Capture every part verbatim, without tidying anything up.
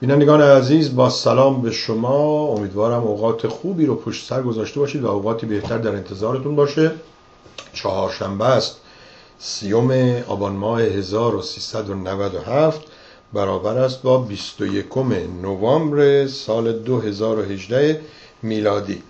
بینندگان عزیز، با سلام به شما. امیدوارم اوقات خوبی رو پشت سر گذاشته باشید و اوقاتی بهتر در انتظارتون باشه. چهارشنبه است، سیوم آبان ماه هزار و سیصد و نود و هفت، برابر است با بیست و یکم نوامبر سال دو هزار و هجده میلادی.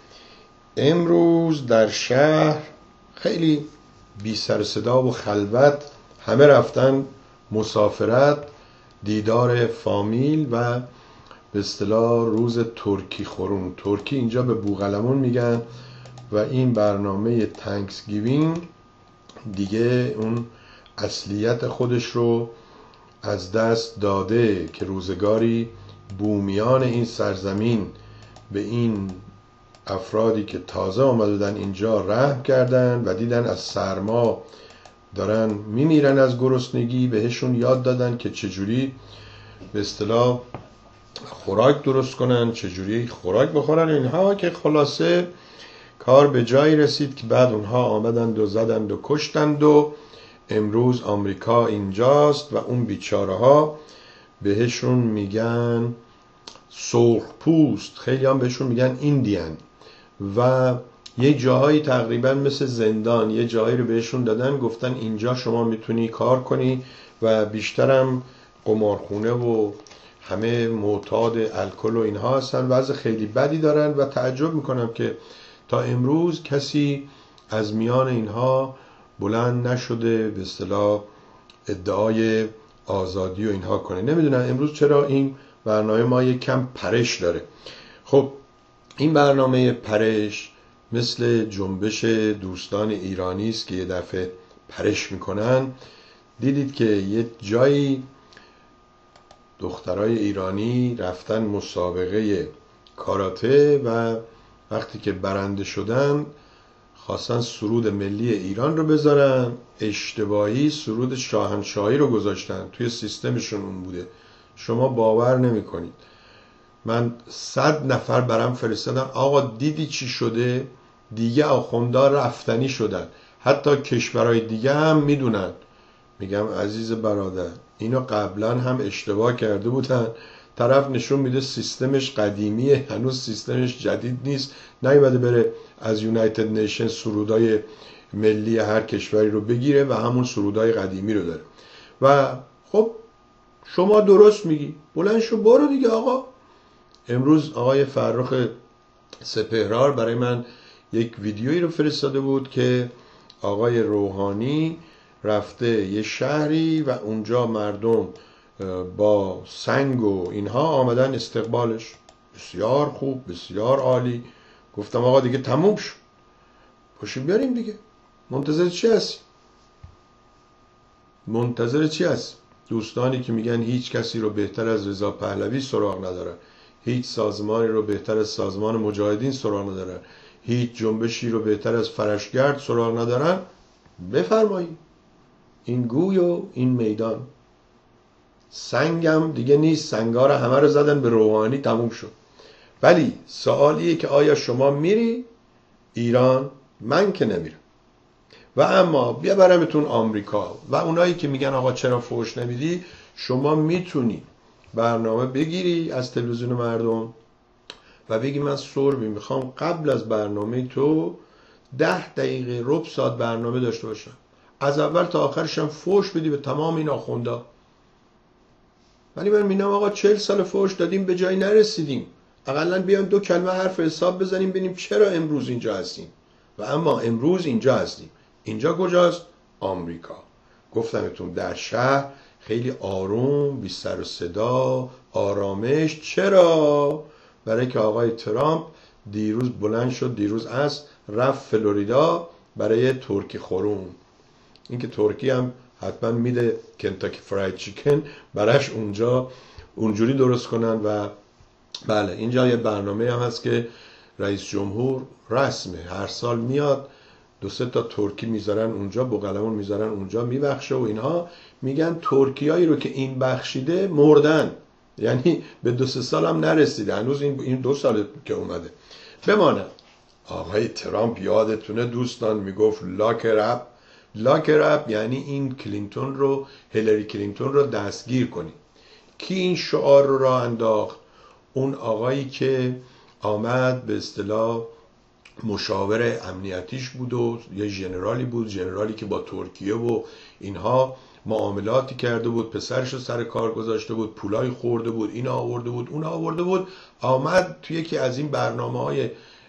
امروز در شهر خیلی بی سر صدا و خلوت، همه رفتن مسافرت، دیدار فامیل و به اصطلاح روز ترکی خورون. ترکی اینجا به بوقلمون میگن و این برنامه تانکس گیوینگ دیگه اون اصلیت خودش رو از دست داده که روزگاری بومیان این سرزمین به این افرادی که تازه آمدن اینجا رحم کردن و دیدن از سرما دارن میمیرن از گرسنگی، بهشون یاد دادن که چجوری به اصطلاح خوراک درست کنن، چجوری خوراک بخورن اینها، که خلاصه کار به جایی رسید که بعد اونها آمدند و زدند و کشتند و امروز آمریکا اینجاست و اون بیچاره ها بهشون میگن سرخ پوست، خیلی هم بهشون میگن ایندیان، و یه جاهایی تقریبا مثل زندان یه جاهایی رو بهشون دادن، گفتن اینجا شما میتونی کار کنی و بیشترم قمارخونه و همه معتاد الکل و اینها هستن، وضع خیلی بدی دارن و تعجب میکنم که تا امروز کسی از میان اینها بلند نشده به اصطلاح ادعای آزادی و اینها کنه. نمیدونم امروز چرا این برنامه ما یک کم پرش داره. خب این برنامه پرش مثل جنبش دوستان ایرانی است که یه دفعه پرش میکنن. دیدید که یه جایی دخترای ایرانی رفتن مسابقه کاراته و وقتی که برنده شدن خواستن سرود ملی ایران رو بذارن، اشتباهی سرود شاهنشاهی رو گذاشتن، توی سیستمشون اون بوده. شما باور نمی کنید، من صد نفر برام فرستادن آقا دیدی چی شده؟ دیگه آخوندا رفتنی شدن، حتی کشورهای دیگه هم میدونن. میگم عزیز برادر، اینو قبلا هم اشتباه کرده بودن، طرف نشون میده سیستمش قدیمیه، هنوز سیستمش جدید نیست، نیومده بره از یونایتد نیشن سرودای ملی هر کشوری رو بگیره و همون سرودای قدیمی رو داره. و خب شما درست میگی، بلند شو برو دیگه آقا. امروز آقای فرخ سپهرار برای من یک ویدیویی رو فرستاده بود که آقای روحانی رفته یه شهری و اونجا مردم با سنگ و اینها آمدن استقبالش. بسیار خوب، بسیار عالی. گفتم آقا دیگه تموم شد، پاشیم بیاریم دیگه، منتظر چی هستی؟ منتظر چی هست؟ دوستانی که میگن هیچ کسی رو بهتر از رضا پهلوی سراغ نداره، هیچ سازمانی رو بهتر از سازمان مجاهدین سراغ ندارن، هیچ جنبشی رو بهتر از فرشگرد سراغ ندارن، بفرمایید این گوی و این میدان. سنگم دیگه نیست، سنگار همه رو زدن به روحانی، تموم شد. ولی سوالیه که آیا شما میری ایران؟ من که نمیرم. و اما بیا برمتون آمریکا و اونایی که میگن آقا چرا فوش نمیدی، شما میتونی برنامه بگیری از تلویزیون مردم و بگی من سربی میخوام قبل از برنامه تو ده دقیقه ربع ساعت برنامه داشته باشم، از اول تا آخرش هم فوش بدی به تمام این آخوندا. ولی من میگم آقا چهل سال فوش دادیم به جایی نرسیدیم، اقلا بیان دو کلمه حرف حساب بزنیم ببینیم چرا امروز اینجا هستیم. و اما امروز اینجا هستیم. اینجا کجاست؟ آمریکا. گفتمتون در شهر خیلی آروم، بی سر و صدا، آرامش. چرا؟ برای که آقای ترامپ دیروز بلند شد، دیروز عصر رفت فلوریدا برای ترکی خورون. اینکه ترکی هم حتما میده کنتاکی فراید چیکن براش اونجا اونجوری درست کنن. و بله اینجا یه برنامه هم هست که رئیس جمهور رسمه هر سال میاد دو سه تا ترکی میذارن اونجا، بوقلمون میذارن اونجا، میبخشه و اینها. میگن ترکیایی رو که این بخشیده مردن، یعنی به دو سه سال هم نرسیده هنوز، این این دو سال که اومده. بمانه آقای ترامپ یادتونه دوستان میگفت لاکر اپ. لاکر اپ یعنی این کلینتون رو، هیلاری کلینتون رو دستگیر کنی. کی این شعار رو راه انداخت؟ اون آقایی که آمد به اصطلاح مشاور امنیتیش بود و یه ژنرالی بود، ژنرالی که با ترکیه و اینها معاملاتی کرده بود، پسرش رو سر کار گذاشته بود، پولای خورده بود، این آورده بود اون آورده بود، آمد توی یکی از این برنامه‌های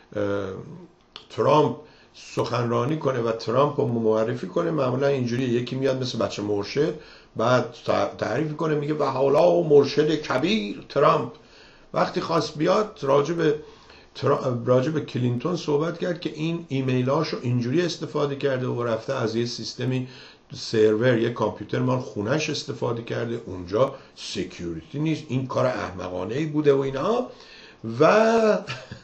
ترامپ سخنرانی کنه و ترامپ رو معرفی کنه. معمولا اینجوری یکی میاد مثل بچه مرشد، بعد تعریف کنه میگه و حالا مرشد کبیر ترامپ. وقتی خواست بیاد راجع به راجع به کلینتون صحبت کرد که این ایمیلاشو اینجوری استفاده کرده و رفته از یه سیستمی سرور یه کامپیوتر مال خونش استفاده کرده، اونجا سکیوریتی نیست، این کار احمقانه ای بوده و اینا. و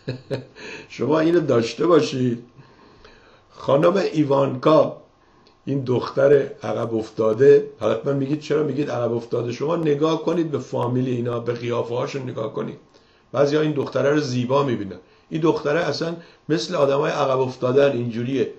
شما اینو داشته باشید خانم ایوانکا، این دختر عقب افتاده، حتما میگید چرا میگید عقب افتاده؟ شما نگاه کنید به فامیلی اینا، به قیافه هاشون نگاه کنید. بعضیا این دختره رو زیبا میبینن، این دختره اصلا مثل آدمای عقب افتادن اینجوریه.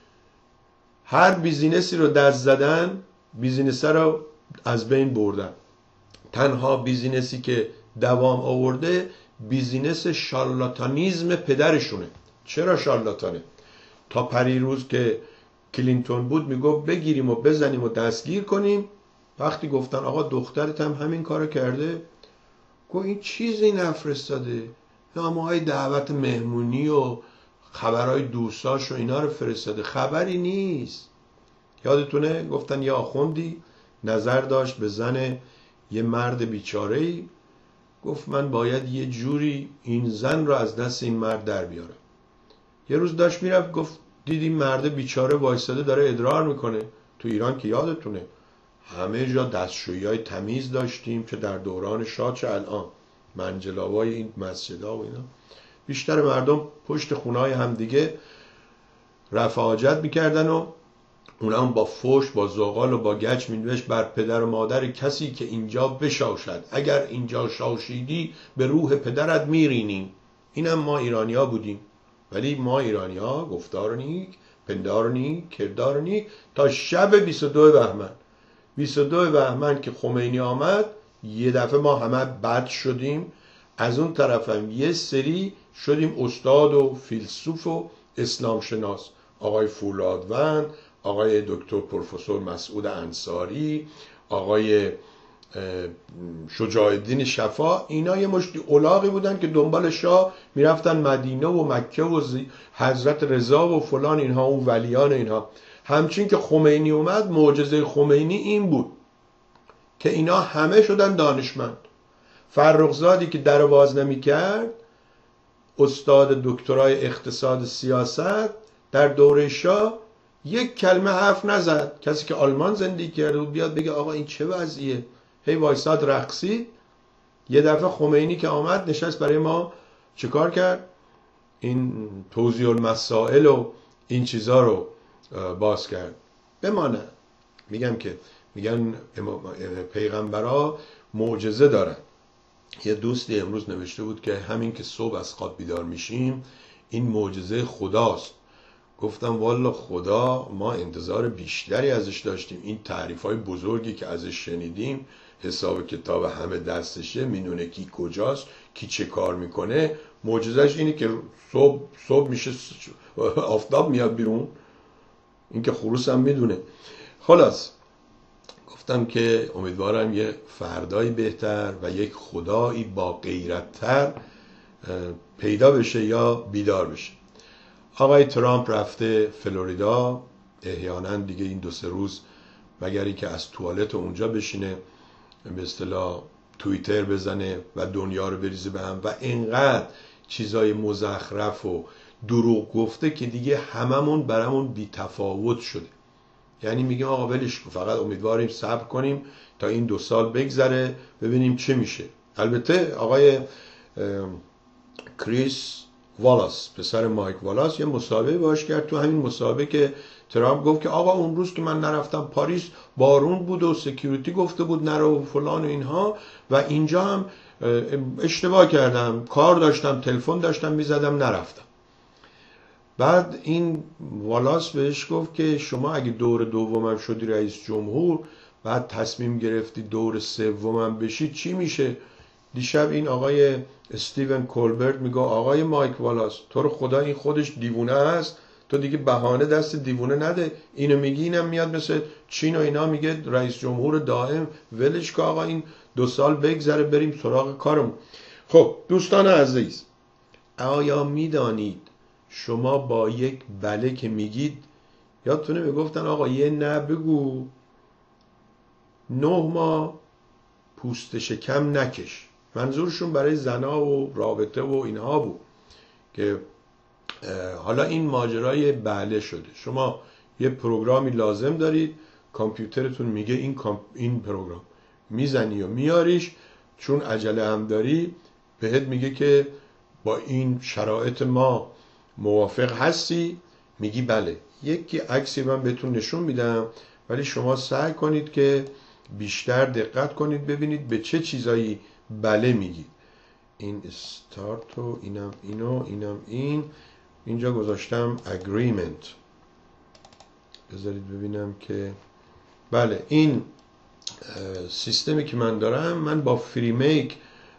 هر بیزینسی رو دست زدن، بیزینس رو از بین بردن. تنها بیزینسی که دوام آورده بیزینس شارلاتانیزم پدرشونه. چرا شارلاتانه؟ تا پریروز که کلینتون بود میگفت بگیریم و بزنیم و دستگیر کنیم. وقتی گفتن آقا دخترت هم همین کارو کرده، گفت این چیزی نفرستاده، نامه‌های دعوت مهمونی و خبرهای دوستاش و اینا رو فرستاده، خبری نیست. یادتونه گفتن یه آخوندی نظر داشت به زن یه مرد بیچاره‌ای، گفت من باید یه جوری این زن رو از دست این مرد در بیارم. یه روز داشت میرفت، گفت دیدیم مرد بیچاره وایساده داره ادرار میکنه. تو ایران که یادتونه همه جا دستشویی‌های تمیز داشتیم، که در دوران شاه چه الان منجلاوای این مسجدها و اینا. بیشتر مردم پشت خونه‌های همدیگه رفع حاجت میکردن و اونا هم با فوش با زغال و با گچ مینوشت بر پدر و مادر کسی که اینجا بشاشد، اگر اینجا شاشیدی به روح پدرت میرینیم. اینم ما ایرانی‌ها بودیم. ولی ما ایرانی‌ها گفتار نیک، پندار نیک، کردار نیک، تا شب بیست و دو بهمن بیست و دو بهمن که خمینی آمد یه دفعه ما همه بد شدیم. از اون طرف هم یه سری شدیم استاد و فیلسوف و اسلام شناس، آقای فولادوند، آقای دکتر پروفسور مسعود انصاری، آقای شجاع الدین شفا. اینا یه مشتی الاغی بودن که دنبال شاه میرفتن مدینه و مکه و حضرت رضا و فلان اینها و ولیان اینها. همچین که خمینی اومد، معجزه خمینی این بود که اینا همه شدن دانشمند. فرخزادی که در باز نمی کرد، استاد دکترای اقتصاد سیاست در دوره شاه، یک کلمه حرف نزد. کسی که آلمان زندگی کرده بود بیاد بگه آقا این چه وضعیه، هی وایساد رقصید. یه دفعه خمینی که آمد نشست برای ما چه کار کرد؟ این توضیح المسائل و این چیزا رو باز کرد. بمانه میگم که میگن پیغمبرها معجزه دارن. یه دوستی امروز نوشته بود که همین که صبح از خواب بیدار میشیم این معجزه خداست. گفتم والا خدا ما انتظار بیشتری ازش داشتیم. این تعریف‌های بزرگی که ازش شنیدیم، حساب کتاب همه دستشه، میدونه کی کجاست، کی چه کار میکنه. معجزهش اینه که صبح صبح میشه آفتاب میاد بیرون، این که خروس هم میدونه. خلاص گفتم که امیدوارم یه فردایی بهتر و یک خدایی با غیرت‌تر پیدا بشه یا بیدار بشه. آقای ترامپ رفته فلوریدا، احیانا دیگه این دو سه روز مگری که از توالت اونجا بشینه به اصطلاح توییتر بزنه و دنیا رو بریزه به هم و اینقدر چیزای مزخرف و دروغ گفته که دیگه هممون برامون بی تفاوت شده. یعنی میگه آقا ولش کن، فقط امیدواریم صبر کنیم تا این دو سال بگذره ببینیم چه میشه. البته آقای کریس والاس، پسر مایک والاس، یه مسابقه باش کرد. تو همین مسابقه که ترامپ گفت که آقا اون روز که من نرفتم پاریس بارون بود و سکیوریتی گفته بود نرو و فلان و اینها، و اینجا هم اشتباه کردم، کار داشتم، تلفن داشتم میزدم نرفتم. بعد این والاس بهش گفت که شما اگه دور دومم شدی رئیس جمهور بعد تصمیم گرفتی دور سومم بشی چی میشه؟ دیشب این آقای استیون کولبرت میگه آقای مایک والاس تو رو خدا این خودش دیوونه است، تو دیگه بهانه دست دیوونه نده. اینو میگی اینم میاد مثل چین و اینا میگه رئیس جمهور دائم ولش که آقا این دو سال بگذره بریم سراغ کارمون. خب دوستان عزیز، آیا میدانید شما با یک بله که میگید، یادتونه میگفتن آقا یه نه بگو نه ماه پوست شکم نکش. منظورشون برای زنا و رابطه و اینها بود که حالا این ماجرای بله شده. شما یه پروگرامی لازم دارید، کامپیوترتون میگه این کامپ... این پروگرام میزنی و میاریش، چون عجله هم داری بهت میگه که با این شرایط ما موافق هستی، میگی بله. یکی عکسی من بهتون نشون میدم ولی شما سعی کنید که بیشتر دقت کنید ببینید به چه چیزایی بله میگید. این استارت و اینم اینو اینم این اینجا گذاشتم agreement. بذارید ببینم که بله این سیستمی که من دارم، من با فری میک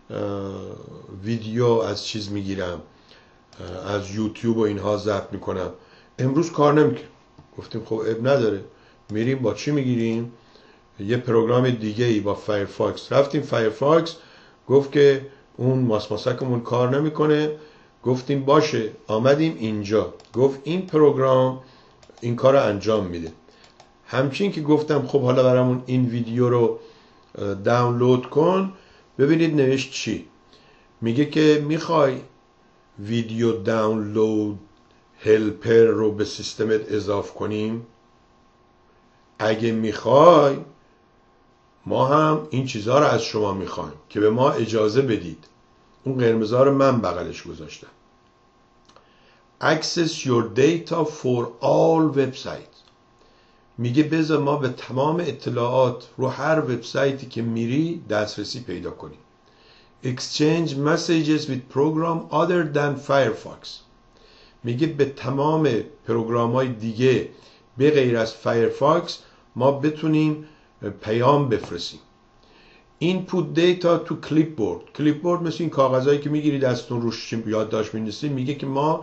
ویدیو از چیز میگیرم، از یوتیوب و اینها ضبط میکنم. امروز کار نمیکنم، گفتیم خب اب نداره، میریم با چی میگیریم؟ یه پروگرام دیگه ای با فایرفاکس. رفتیم فایرفاکس گفت که اون ماسماسکمون کار نمیکنه، گفتیم باشه آمدیم اینجا گفت این پروگرام این کار رو انجام میده. همچین که گفتم خب حالا برامون این ویدیو رو دانلود کن، ببینید نوشت چی میگه که میخوای ویدیو دانلود هلپر رو به سیستمت اضاف کنیم؟ اگه میخوای ما هم این چیزها رو از شما میخوایم که به ما اجازه بدید. اون قرمزها رو من بغلش گذاشتم. Access your data for all websites. میگه بذار ما به تمام اطلاعات رو هر وبسایتی که میری دسترسی پیدا کنیم. Exchange messages with program other than Firefox. میگه به تمام پروگرام های دیگه به غیر از فایرفاکس ما بتونیم پیام بفرستیم. Input data to clipboard. clipboard مثل این کاغذهایی که میگیرید دستون روش یادداشت می‌نویسید. میگه که ما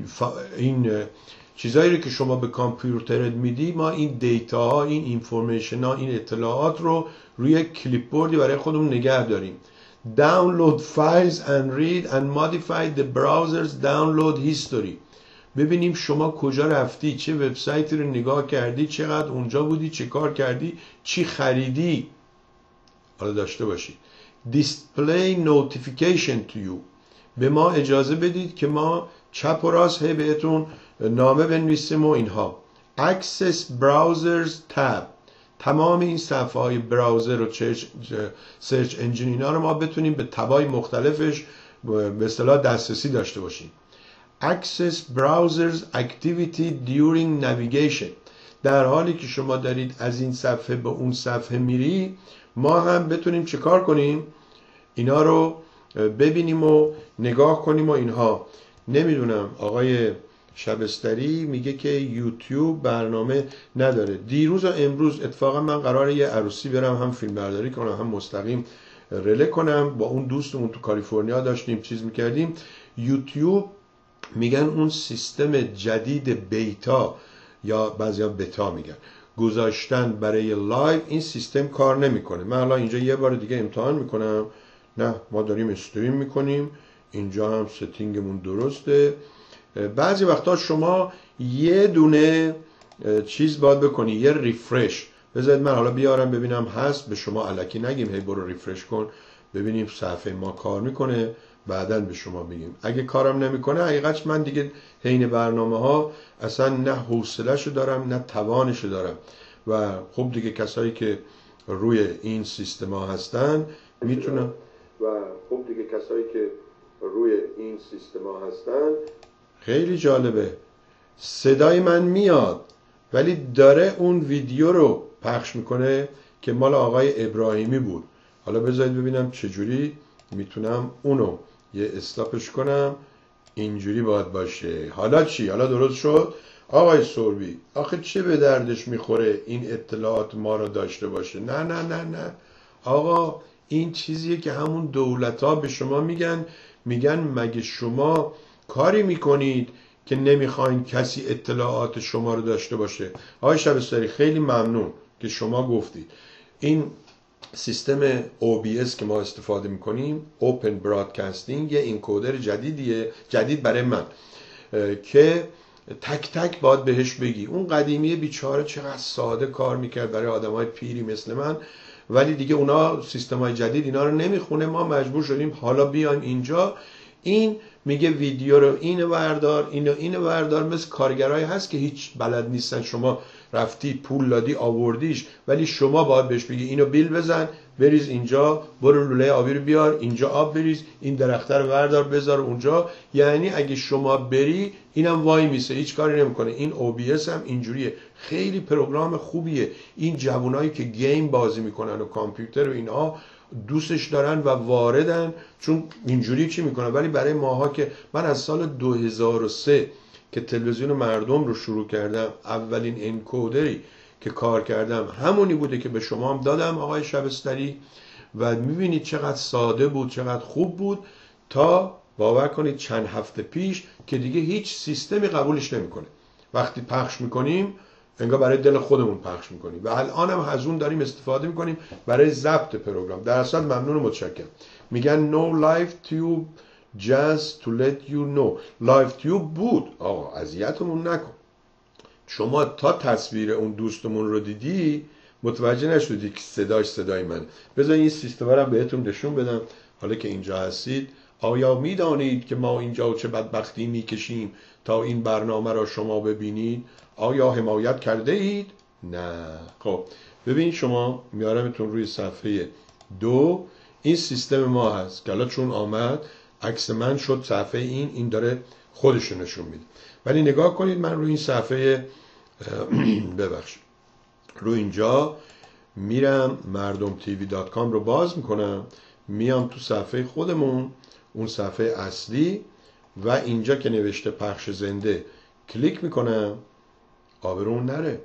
این چیزایی رو که شما به کامپیوترت میدی، ما این دیتا ها، این اینفورمیشن ها، این اطلاعات رو روی کلیپبوردی برای خودمون نگه داریم. Download files and read and modify the browser's download history. ببینیم شما کجا رفتی، چه وبسایتی رو نگاه کردی، چقدر اونجا بودی، چه کار کردی، چی خریدی. حالا داشته باشید. Display notification to you. به ما اجازه بدید که ما چپ و راست هی بهتون نامه بنویسیم و اینها. Access browsers tab. تمام این صفحه های براوزر و سرچ انجین اینا رو ما بتونیم به تبای مختلفش به اصطلاح دسترسی داشته باشیم. Access browsers activity during navigation. در حالی که شما دارید از این صفحه به اون صفحه میری، ما هم بتونیم چه کار کنیم؟ اینا رو ببینیم و نگاه کنیم و اینها. نمیدونم آقای شبستری میگه که یوتیوب برنامه نداره. دیروز و امروز اتفاقا من قراره یه عروسی برم، هم فیلم برداری کنم هم مستقیم رله کنم. با اون دوستمون تو کالیفرنیا داشتیم چیز میکردیم. یوتیوب میگن اون سیستم جدید بیتا یا بعضیا بتا میگن گذاشتن برای لایو، این سیستم کار نمیکنه. من الان اینجا یه بار دیگه امتحان میکنم. نه ما داریم استریم میکنیم، اینجا هم ستینگمون درسته. بعضی وقتا شما یه دونه چیز باید بکنی، یه ریفرش. بذارید من حالا بیارم ببینم هست، به شما الکی نگیم هی برو ریفرش کن ببینیم صفحه ما کار میکنه، بعداً به شما بگیم. اگه کارم نمیکنه حقیقتش من دیگه حین برنامه ها اصلا نه حوصله‌شو دارم نه توانشو دارم. و خب دیگه کسایی که روی این سیستم ها هستن میتونن و خب دیگه کسایی که روی این سیستم ها هستن. خیلی جالبه، صدای من میاد ولی داره اون ویدیو رو پخش میکنه که مال آقای ابراهیمی بود. حالا بذارید ببینم چجوری میتونم اونو یه استاپش کنم. اینجوری باید باشه. حالا چی؟ حالا درست شد. آقای سوربی آخه چه به دردش میخوره این اطلاعات ما رو داشته باشه؟ نه نه نه نه آقا، این چیزیه که همون دولت ها به شما میگن. میگن مگه شما کاری میکنید که نمیخواین کسی اطلاعات شما رو داشته باشه؟ آقای شبستری خیلی ممنون که شما گفتید. این سیستم او بی اس که ما استفاده میکنیم، Open Broadcasting، یه اینکودر جدیدیه، جدید برای من، که تک تک باید بهش بگی. اون قدیمی بیچاره چقدر ساده کار میکرد برای آدمای پیری مثل من، ولی دیگه اونا سیستمای جدید اینا رو نمیخونه. ما مجبور شدیم حالا بیایم اینجا، این میگه ویدیو رو اینو بردار، اینو اینو بردار. مثل کارگرایی هست که هیچ بلد نیستن، شما رفتی پول دادی آوردیش، ولی شما باید بهش بگی اینو بیل بزن، بریز اینجا، برو لوله آبی رو بیار اینجا، آب بریز، این درخت رو بردار بذار اونجا. یعنی اگه شما بری اینم وای میسه، هیچ کاری نمیکنه. این او بی اس هم اینجوریه، خیلی پروگرام خوبیه. این جوانایی که گیم بازی میکنن و کامپیوتر و اینها دوستش دارن و واردن، چون اینجوری چی میکنن. ولی برای ماها که من از سال دو هزار و سه که تلویزیون مردم رو شروع کردم، اولین انکودری که کار کردم همونی بوده که به شما هم دادم آقای شبستری، و میبینید چقدر ساده بود، چقدر خوب بود، تا باور کنید چند هفته پیش که دیگه هیچ سیستمی قبولش نمیکنه. وقتی پخش میکنیم انگار برای دل خودمون پخش میکنیم، و الان هم از اون داریم استفاده میکنیم برای ضبط پروگرام. در اصل ممنون و متشکرم. میگن no live tube just to let you know. live tube بود آقا، اذیتمون نکن. شما تا تصویر اون دوستمون رو دیدی متوجه نشدی که صداش صدای من. بذار این سیستم رو بهتون نشون بدم حالا که اینجا هستید. آیا میدانید که ما اینجا چه بدبختی میکشیم تا این برنامه را شما ببینید؟ آیا حمایت کرده اید؟ نه. خب ببین، شما میارمتون روی صفحه دو. این سیستم ما هست که حالا چون آمد عکس من شد صفحه این این داره خودش نشون میده. ولی نگاه کنید، من روی این صفحه ببخشید رو اینجا میرم مردم تیوی دات کام رو باز میکنم، میام تو صفحه خودمون، اون صفحه اصلی، و اینجا که نوشته پخش زنده کلیک میکنم. آبرون نره،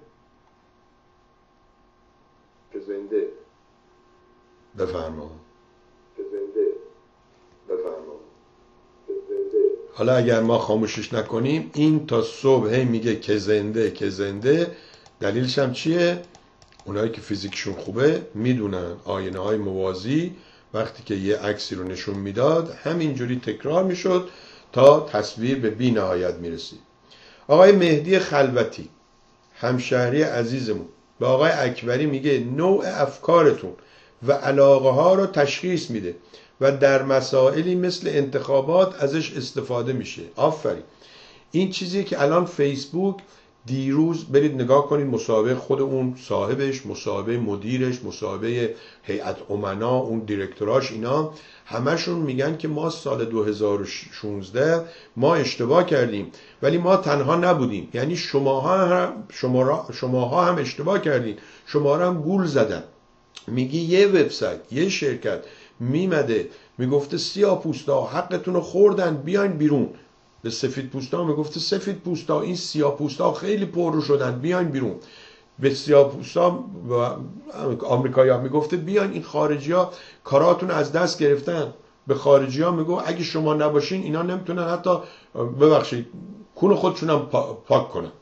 که زنده بفرما، که زنده بفرما، که زنده. حالا اگر ما خاموشش نکنیم این تا صبح هی میگه که زنده که زنده. دلیلش هم چیه؟ اونایی که فیزیکشون خوبه میدونن آینه های موازی وقتی که یه عکسی رو نشون میداد همینجوری تکرار میشد تا تصویر به بی نهایت میرسید. آقای مهدی خلوتی همشهری عزیزمون به آقای اکبری میگه نوع افکارتون و علاقه ها رو تشخیص میده و در مسائلی مثل انتخابات ازش استفاده میشه. آفرین. این چیزی که الان فیسبوک، دیروز برید نگاه کنید مصاحبه خود اون صاحبش، مصاحبه مدیرش، مصاحبه هیئت امنا، اون دیرکتوراش، اینا همشون میگن که ما سال دو هزار و شانزده ما اشتباه کردیم، ولی ما تنها نبودیم. یعنی شماها هم شما شماها هم اشتباه کردین، شما را هم گول زدن. میگی یه وبسایت، یه شرکت میمده میگفته سیاه‌پوستا حقتون رو خوردن بیاین بیرون، به سفید پوستا میگفته سفید پوستا این سیاه پوستا خیلی پررو شدن بیاین بیرون. به سیاه پوستا و آمریکایی‌ها میگفته بیاین این خارجی‌ها کاراتون از دست گرفتن. به خارجی‌ها میگه اگه شما نباشین اینا نمیتونن حتی ببخشید کون خودشون هم پاک کنن.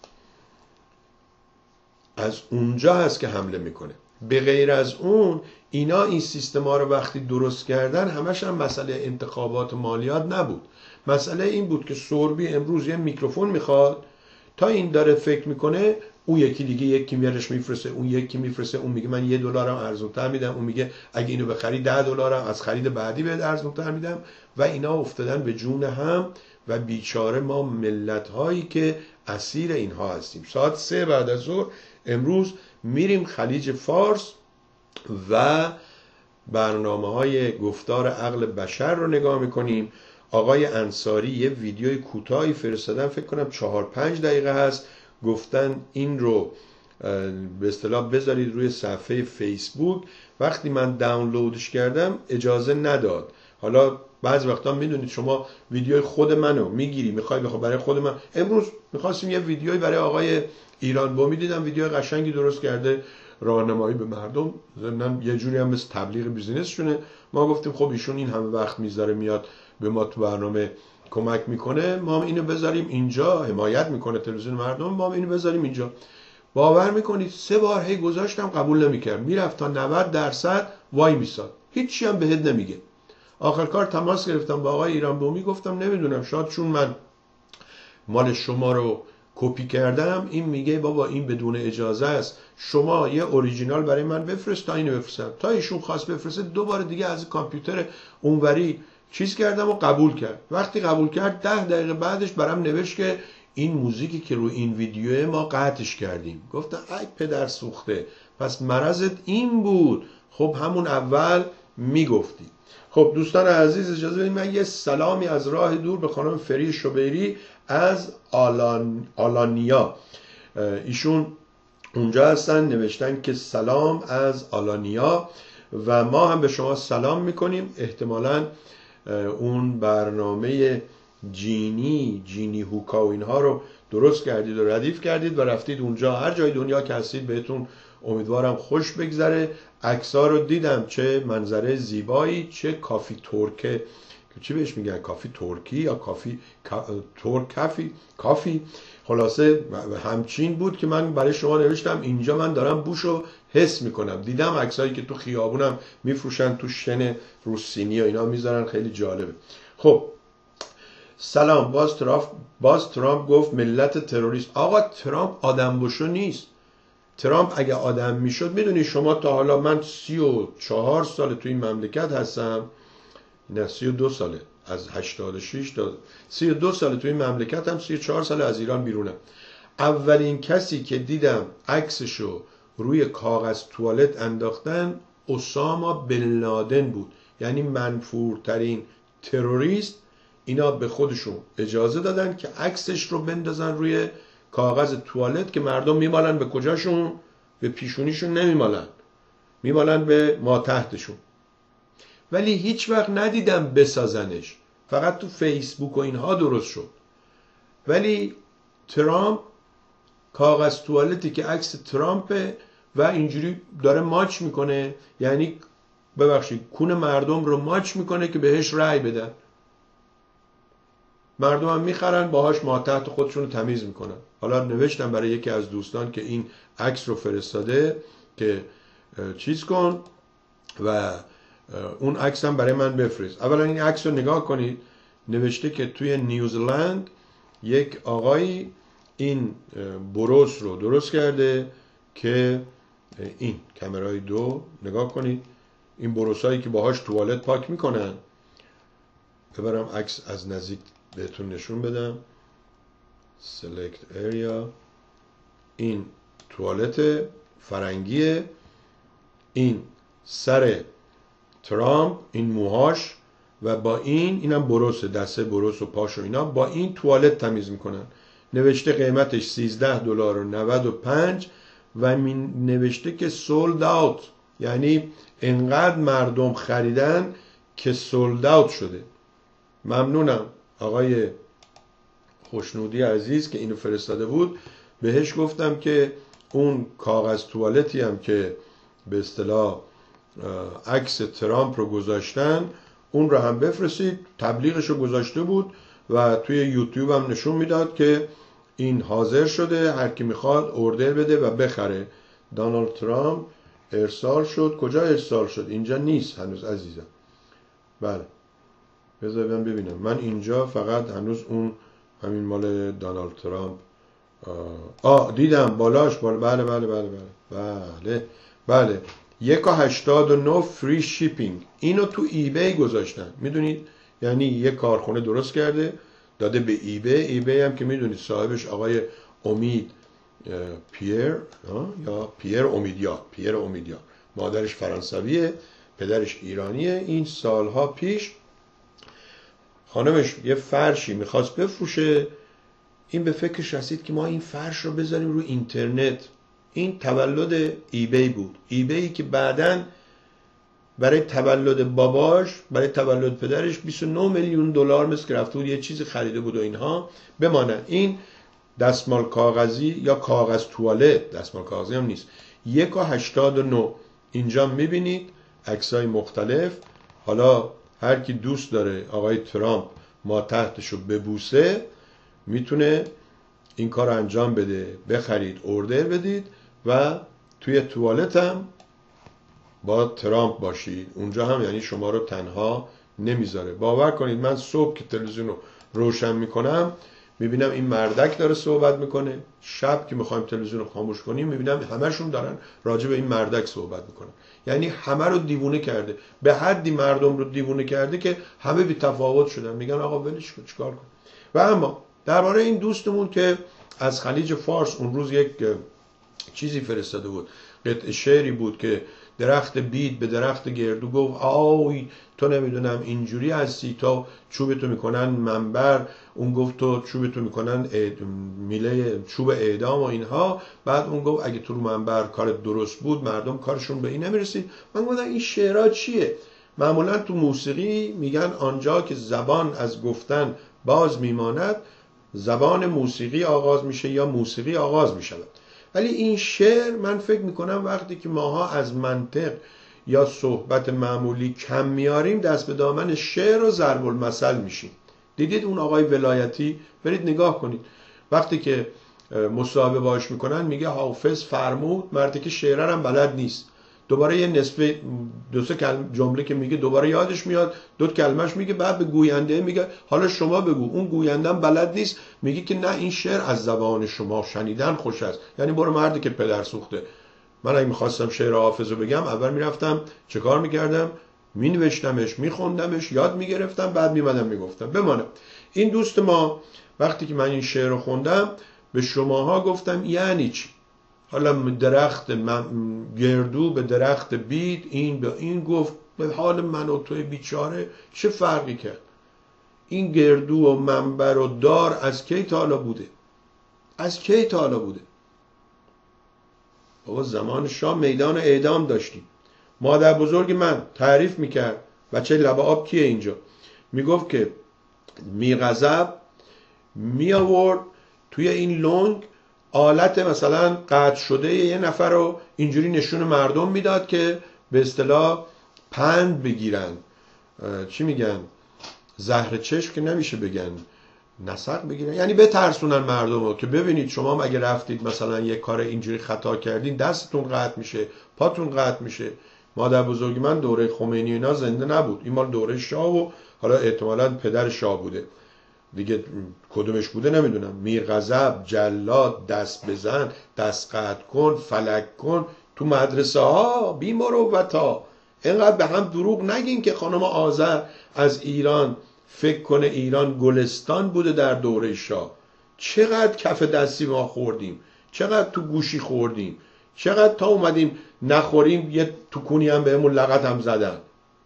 از اونجا هست که حمله میکنه. به غیر از اون اینا این سیستما رو وقتی درست کردن همش هم مسئله انتخابات مالیات نبود. مسئله این بود که سوربی امروز یه میکروفون میخواد، تا این داره فکر میکنه اون یکی دیگه یکی میارش میفرسته، اون یکی میفرسته، اون میگه من یه دلارم ارزونتر میدم، اون میگه اگه اینو بخری ده دلارم از خرید بعدی بهت ارزونتر میدم، و اینا افتادن به جون هم و بیچاره ما ملت هایی که اسیر اینها هستیم. ساعت سه بعد از ظهر امروز میریم خلیج فارس و برنامه های گفتار عقل بشر رو نگاه میکنیم. آقای انصاری یه ویدیوی کوتاهی فرستادن، فکر کنم چهار پنج دقیقه هست، گفتن این رو به اصطلاح بذارید روی صفحه فیسبوک. وقتی من دانلودش کردم اجازه نداد. حالا بعضی وقتا میدونید شما ویدیوی خود منو میگیری میخوای بخوای برای خود من، امروز میخواستیم یه ویدیویی برای آقای ایران بومی، دیدم ویدیو قشنگی درست کرده راهنمایی به مردم، ضمن یه جوری هم مثل تبلیغ بیزینسشونه. ما گفتیم خب ایشون این همه وقت میذاره میاد به ما تو برنامه کمک میکنه، ما اینو بذاریم اینجا، حمایت میکنه تلویزیون مردم، ما اینو بذاریم اینجا. باور میکنید سه بار هی گذاشتم قبول نمیکرد، میرفت تا نود درصد وای میساد، هیچی هم بهت نمیگه. آخر کار تماس گرفتم با آقای ایران بومی، گفتم نمیدونم شاید چون من مال شما رو کپی کردم این میگه بابا این بدون اجازه است، شما یه اوریجینال برای من بفرست تا اینو بفرستم. تا ایشون خواست بفرسته دوباره دیگه از کامپیوتر اونوری چیز کردم و قبول کرد. وقتی قبول کرد ده دقیقه بعدش برام نوشت که این موزیکی که رو این ویدیوه ما قطعش کردیم. گفتم ای پدر سوخته، پس مرضت این بود، خب همون اول میگفتی. خب دوستان عزیز اجازه بدید من یه سلامی از راه دور به خانم فری شبیری از آلان... آلانیا، ایشون اونجا هستن، نوشتن که سلام از آلانیا و ما هم به شما سلام میکنیم. احتمالاً اون برنامه جینی جینی هوکا و اینها رو درست کردید و ردیف کردید و رفتید اونجا. هر جای دنیا که هستید بهتون امیدوارم خوش بگذره. عکس‌ها رو دیدم، چه منظره زیبایی، چه کافی ترکه، چی بهش میگن، کافی ترکی یا کافی ترک کافی کافی خلاصه همچین بود که من برای شما نوشتم اینجا من دارم بوشو حس میکنم. دیدم عکسایی که تو خیابونم میفروشن، تو شن روسینی و اینا میذارن، خیلی جالبه. خب سلام. باز ترامپ باز ترامپ گفت ملت تروریست. آقا ترامپ آدم بشو نیست. ترامپ اگه آدم میشد، میدونی شما تا حالا من سی و چهار سال تو این مملکت هستم، نه سی و دو ساله، از هشتاد و شش تا سی و دو سال تو این مملکت هم، سی و چهار سال از ایران بیرونم. اولین کسی که دیدم عکسشو روی کاغذ توالت انداختن اسامه بن لادن بود، یعنی منفورترین تروریست. اینا به خودشون اجازه دادن که عکسش رو بندازن روی کاغذ توالت که مردم میمالن به کجاشون؟ به پیشونیشون نمیمالن، میمالن به ما تحتشون. ولی هیچ وقت ندیدم بسازنش، فقط تو فیسبوک و اینها درست شد. ولی ترامپ کاغذ توالتی که عکس ترامپه و اینجوری داره ماچ میکنه، یعنی ببخشید کون مردم رو ماچ میکنه که بهش رأی بدن. مردم هم میخرن، باهاش ما تحت خودشون رو تمیز میکنن. حالا نوشتم برای یکی از دوستان که این عکس رو فرستاده که چیز کن و اون عکس هم برای من بفرست. اولا این عکس رو نگاه کنید، نوشته که توی نیوزلند یک آقایی این بروس رو درست کرده که این کامرای دو نگاه کنید، این بروسایی که باهاش توالت پاک میکنن. ببرم عکس از نزدیک بهتون نشون بدم. select area، این توالت فرنگیه، این سر ترامپ، این موهاش و با این اینم بروس، دسته بروس و پاش و اینا با این توالت تمیز میکنن. نوشته قیمتش سیزده دلار و نود و پنج و نوشته که سولد اوت، یعنی انقدر مردم خریدن که سولد اوت شده. ممنونم آقای خوشنودی عزیز که اینو فرستاده بود. بهش گفتم که اون کاغذ توالتی هم که به اصطلاح عکس ترامپ رو گذاشتن اون رو هم بفرستید. تبلیغش رو گذاشته بود و توی یوتیوب هم نشون میداد که این حاضر شده، هر کی میخواد اوردر بده و بخره. دانالد ترامپ ارسال شد. کجا ارسال شد؟ اینجا نیست هنوز عزیزم. بله بذار من ببینم. من اینجا فقط هنوز اون همین مال دانالد ترامپ آه دیدم بالاش بالا. بله بله بله بله بله بله یک و هشتاد و نه فری شیپینگ. اینو تو ای بی گذاشتن، میدونید، یعنی یک کارخونه درست کرده داده به ای بی. ای بی هم که میدونید صاحبش آقای امید پیر یا پیر امیدیار، پیر امیدیار، مادرش فرانسویه، پدرش ایرانیه. این سالها پیش خانمش یه فرشی میخواست بفروشه، این به فکرش رسید که ما این فرش رو بذاریم رو اینترنت. این تولد ای بی بود. ای بی که بعداً برای تولد باباش، برای تولد پدرش بیست و نه میلیون دلار مثل که رفته بود یه چیزی خریده بود و اینها بمانند. این دستمال کاغذی یا کاغذ توالت، دستمال کاغذی هم نیست، یک و هشتاد و نه. اینجا میبینید عکسای مختلف. حالا هر کی دوست داره آقای ترامپ ما تحتشو ببوسه میتونه این کار انجام بده، بخرید، اوردر بدید و توی توالت هم با ترامپ باشید. اونجا هم یعنی شما رو تنها نمیذاره. باور کنید من صبح که تلویزیون رو روشن میکنم میبینم این مردک داره صحبت میکنه، شب که میخوایم تلویزیون رو خاموش کنیم میبینم همشون دارن راجع به این مردک صحبت میکنن. یعنی همه رو دیوونه کرده، به حدی مردم رو دیوونه کرده که همه بی تفاوت شدن، میگن آقا ولش کن چیکار کن. و اما درباره این دوستمون که از خلیج فارس اون روز یک چیزی فرستاده بود، قطعه شعری بود که درخت بید به درخت گردو گفت آی تو نمیدونم اینجوری هستی، تا چوبتو میکنن منبر، اون گفت تو چوبتو میکنن میله چوب اعدام و اینها. بعد اون گفت اگه تو رو منبر کار درست بود مردم کارشون به این نمیرسید. من گفتم این شعرها چیه؟ معمولا تو موسیقی میگن آنجا که زبان از گفتن باز میماند زبان موسیقی آغاز میشه یا موسیقی آغاز میشود. ولی این شعر من فکر میکنم وقتی که ماها از منطق یا صحبت معمولی کم میاریم دست به دامن شعر و ضرب المثل میشیم. دیدید اون آقای ولایتی، برید نگاه کنید وقتی که مصاحبه باش میکنن میگه حافظ فرمود، مردی که شعر هم بلد نیست دوباره یه نصف دو سه کلمه جمله که میگه دوباره یادش میاد، دو کلمش میگه، بعد به گوینده میگه حالا شما بگو. اون گوینده هم بلد نیست، میگه که نه این شعر از زبان شما شنیدن خوش است. یعنی برو مردی که پدر سوخته. من اگه میخواستم شعر حافظ رو بگم اول میرفتم چه کار میکردم؟ مینوشتمش، میخوندمش، یاد میگرفتم، بعد میمدم میگفتم. بمانه این دوست ما وقتی که من این شعر رو خوندم به شماها گفتم یعنی چی؟ حالا درخت گردو به درخت بید این به این گفت، به حال من و توی بیچاره چه فرقی کرد؟ این گردو و منبر و دار از کی تا حالا بوده؟ از کی تا حالا بوده؟ بابا زمان شاه میدان اعدام داشتیم. مادر بزرگ من تعریف میکرد، بچه لبه آب کیه اینجا، میگفت که میغضب می آورد توی این لنگ آلت مثلا قطع شده یه نفر رو اینجوری نشون مردم میداد که به اصطلاح پند بگیرن، چی میگن، زهر چشم که نمیشه بگن، نسق بگیرن، یعنی بترسونن مردم رو که ببینید شما هم اگه رفتید مثلا یه کار اینجوری خطا کردین دستتون قطع میشه، پاتون قطع میشه. مادر بزرگ من دوره خمینی اینا زنده نبود، این مال دوره شاه و حالا احتمالاً پدر شاه بوده دیگه، کدومش بوده نمیدونم. میرغضب، جلاد، دست بزن، دست قطع کن، فلک کن، تو مدرسه ها بی مروتا. اینقدر به هم دروغ نگین که خانم آذر از ایران فکر کنه ایران گلستان بوده در دوره شاه. چقدر کف دستی ما خوردیم، چقدر تو گوشی خوردیم، چقدر تا اومدیم نخوریم یه توکونی هم بهمون لغت هم زدن.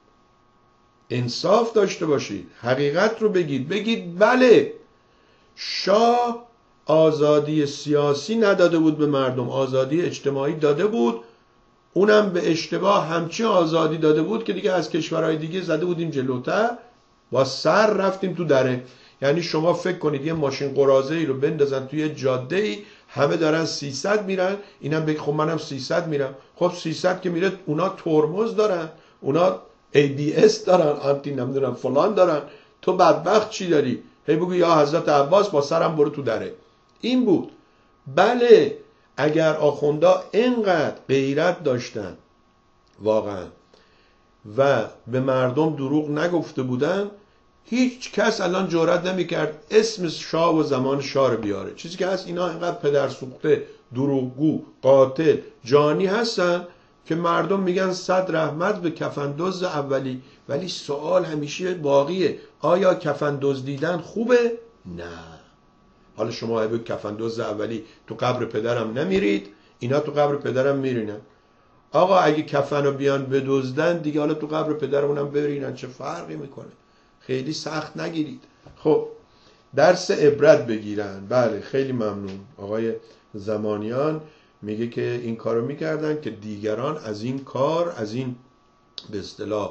انصاف داشته باشید، حقیقت رو بگید. بگید بله شاه آزادی سیاسی نداده بود به مردم، آزادی اجتماعی داده بود، اونم به اشتباه همچی آزادی داده بود که دیگه از کشورهای دیگه زده بودیم جلوتر، با سر رفتیم تو دره. یعنی شما فکر کنید یه ماشین قراضه ای رو بندازن توی جاده ای، همه دارن سیصد میرن، اینم بگه خب منم سیصد میرم. خب سیصد که میره، اونا ترمز دارن، اونا ای بی اس دارن، آنتی نمیدونم فلان دارن، تو بدبخت چی داری؟ هی بگو یا حضرت عباس با سرم برو تو دره. این بود. بله اگر آخوندا اینقدر غیرت داشتن واقعا و به مردم دروغ نگفته بودن، هیچ کس الان جرئت نمیکرد اسم شاه و زمان شاه رو بیاره. چیزی که هست اینا اینقدر پدر سوخته، دروغگو، قاتل، جانی هستن که مردم میگن صد رحمت به کفن دزد اولی. ولی سوال همیشه باقیه، آیا کفن دزدیدن خوبه؟ نه. حالا شما به کفن دزد اولی تو قبر پدرم نمیرید، اینا تو قبر پدرم میرینن. آقا اگه کفن رو بیان بدزدن دیگه حالا تو قبر پدرمونم برینن، چه فرقی میکنه؟ خیلی سخت نگیرید. خب درس عبرت بگیرن. بله خیلی ممنون. آقای زمانیان میگه که این کارو میکردن که دیگران از این کار، از این به اصطلاح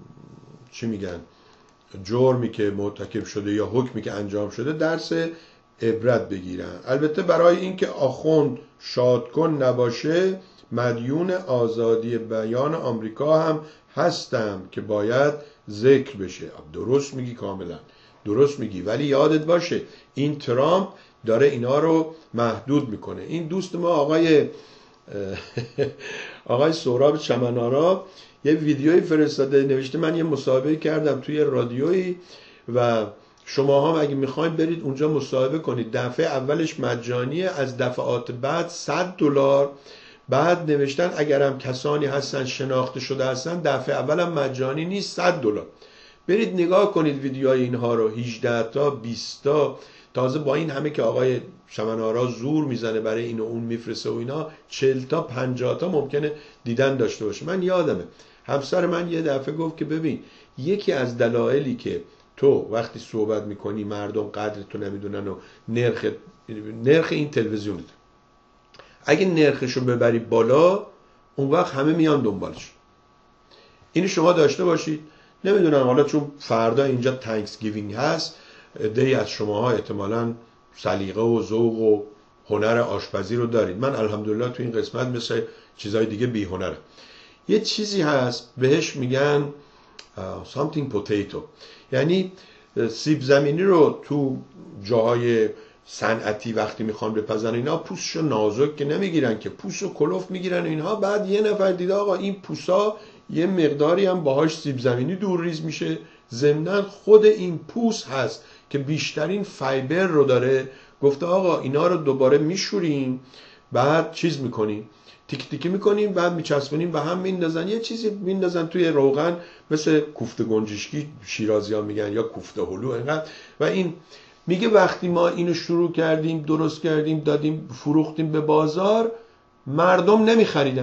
چی میگن، جرمی که مرتکب شده یا حکمی که انجام شده درس عبرت بگیرن. البته برای اینکه آخوند شادکن نباشه مدیون آزادی بیان آمریکا هم هستم که باید ذکر بشه. درست میگی، کاملا درست میگی، ولی یادت باشه این ترامپ داره اینا رو محدود میکنه. این دوست ما آقای آقای سهراب چمن‌آرا یه ویدیویی فرستاده، نوشته من یه مصاحبه کردم توی رادیویی و شما هم اگه میخواین برید اونجا مصاحبه کنید. دفعه اولش مجانیه، از دفعات بعد صد دلار. بعد نوشتن اگرم کسانی هستن شناخته شده هستن دفعه اولم مجانی نیست، صد دلار. برید نگاه کنید ویدیوهای اینها رو، هجده تا بیست تا. تازه با این همه که آقای چمن‌آرا زور میزنه برای این و اون میفرسته و اینا، چهل تا پنجاه تا ممکنه دیدن داشته باشه. من یادمه همسر من یه دفعه گفت که ببین یکی از دلایلی که تو وقتی صحبت میکنی مردم قدر تو نمیدونن و نرخ نرخ این تلویزیونت، اگه نرخشو ببری بالا اون وقت همه میان دنبالش. اینو شما داشته باشید. نمیدونم حالا چون فردا اینجا تانکس گیوینگ هست، عده‌ای از شماها احتمالاً سلیقه و ذوق و هنر آشپزی رو دارید. من الحمدلله تو این قسمت مثل چیزهای دیگه بی هنرم. یه چیزی هست بهش میگن uh, something potato، یعنی سیب زمینی رو تو جاهای صنعتی وقتی میخوان بپزن اینا پوستشو نازک که نمیگیرن که پوستشو کلفت میگیرن اینها. بعد یه نفر دیده آقا این پوسا یه مقداری هم باهاش سیب زمینی دور ریز میشه، ضمناً خود این پوست هست که بیشترین فایبر رو داره. گفته آقا اینا رو دوباره میشوریم، بعد چیز میکنیم، تیک تیکی میکنیم، بعد میچسبونیم و هم میندازن یه چیزی میندازن توی روغن مثل کوفته گنجشکی شیرازی‌ها میگن یا کوفته هلو اینقدر. و این میگه وقتی ما اینو شروع کردیم درست کردیم دادیم فروختیم به بازار، مردم نمیخریدن.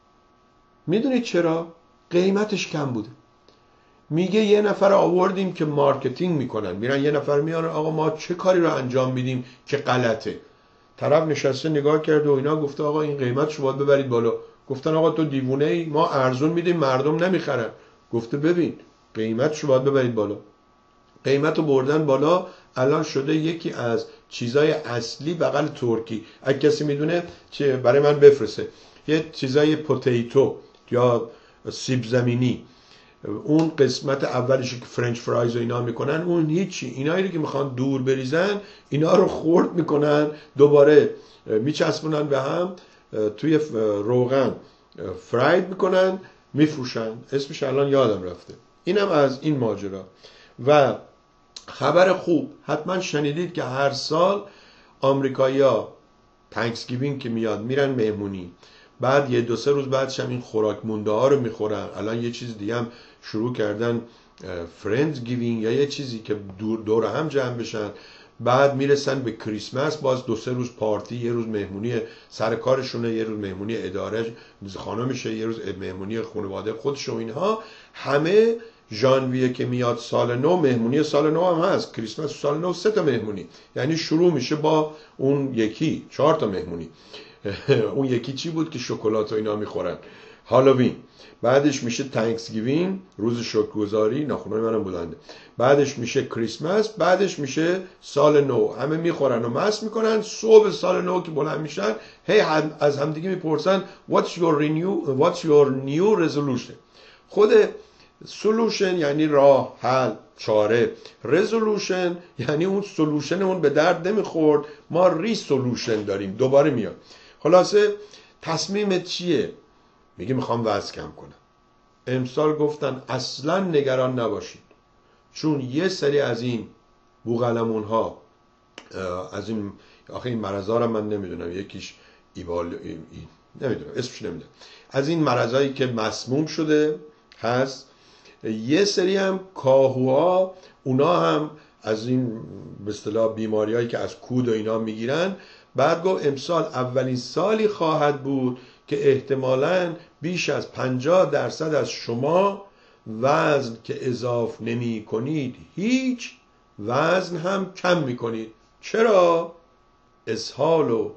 میدونید چرا؟ قیمتش کم بوده. میگه یه نفر آوردیم که مارکتینگ میکنن، میرن یه نفر میارن آقا ما چه کاری رو انجام میدیم که غلطه. طرف نشسته نگاه کرده و اینا، گفته آقا این قیمتشو باید ببرید بالا. گفتن آقا تو دیوونه ای، ما ارزون میدیم مردم نمیخرن. گفته ببین قیمتشو باید ببرید بالا. قیمتو بردن بالا، الان شده یکی از چیزای اصلی بغل ترکی. اگه کسی میدونه چه برای من بفرسته. یه چیزای پوتیتو یا سیب زمینی، اون قسمت اولش که فرنچ فرایز و اینا میکنن اون هیچی. اینایی که میخوان دور بریزن اینا رو خرد میکنن، دوباره میچسبونن به هم، توی روغن فراید میکنن میفروشن. اسمش الان یادم رفته. اینم از این ماجرا. و خبر خوب حتما شنیدید که هر سال آمریکایی‌ها تانکس گیوینگ که میاد میرن مهمونی، بعد یه دو سه روز بعدش هم این خوراک مونده ها رو میخورن. الان یه چیز دیگه هم شروع کردن، فرندز گیوینگ یا یه چیزی که دور, دور هم جمع بشن. بعد میرسن به کریسمس، باز دو سه روز پارتی، یه روز مهمونی سر کارشونه، یه روز مهمونی اداره خانمشه، یه روز مهمونی خانواده خودش و اینها. همه ژانویه که میاد سال نو، مهمونی سال نو هم هست، کریسمس سال نو سه تا مهمونی، یعنی شروع میشه با اون یکی چهار تا مهمونی. اون یکی چی بود که شکلات و اینا میخورن؟ هالووین. بعدش میشه تانکس گیوینگ، روز شکرگزاری، ناخنای منم بلنده. بعدش میشه کریسمس، بعدش میشه سال نو. همه میخورن و مست میکنن. صبح سال نو که بلند میشن هی هم از همدیگه میپرسن what's your renew what's your new resolution. خود سولوشن یعنی راه حل چاره، رزولوشن یعنی اون سولوشن اون به درد نمیخورد، ما ری سولوشن داریم دوباره میاد. خلاصه تصمیمت چیه؟ میگه میخوام وزن کم کنم. امسال گفتن اصلا نگران نباشید، چون یه سری از این بوقلمون ها از این آخه این مرضا رو من نمیدونم، یکیش ایبال ای... نمیدونم اسمش نمیدونم، از این مرضایی که مسموم شده هست. یه سری هم کاهوها، اونا هم از این به اصطلاح بیماریایی که از کود و اینا میگیرن. بعد گفت امسال اولین سالی خواهد بود که احتمالاً بیش از پنجاه درصد از شما وزن که اضاف نمی کنید هیچ وزن هم کم می کنید. چرا؟ اسهال و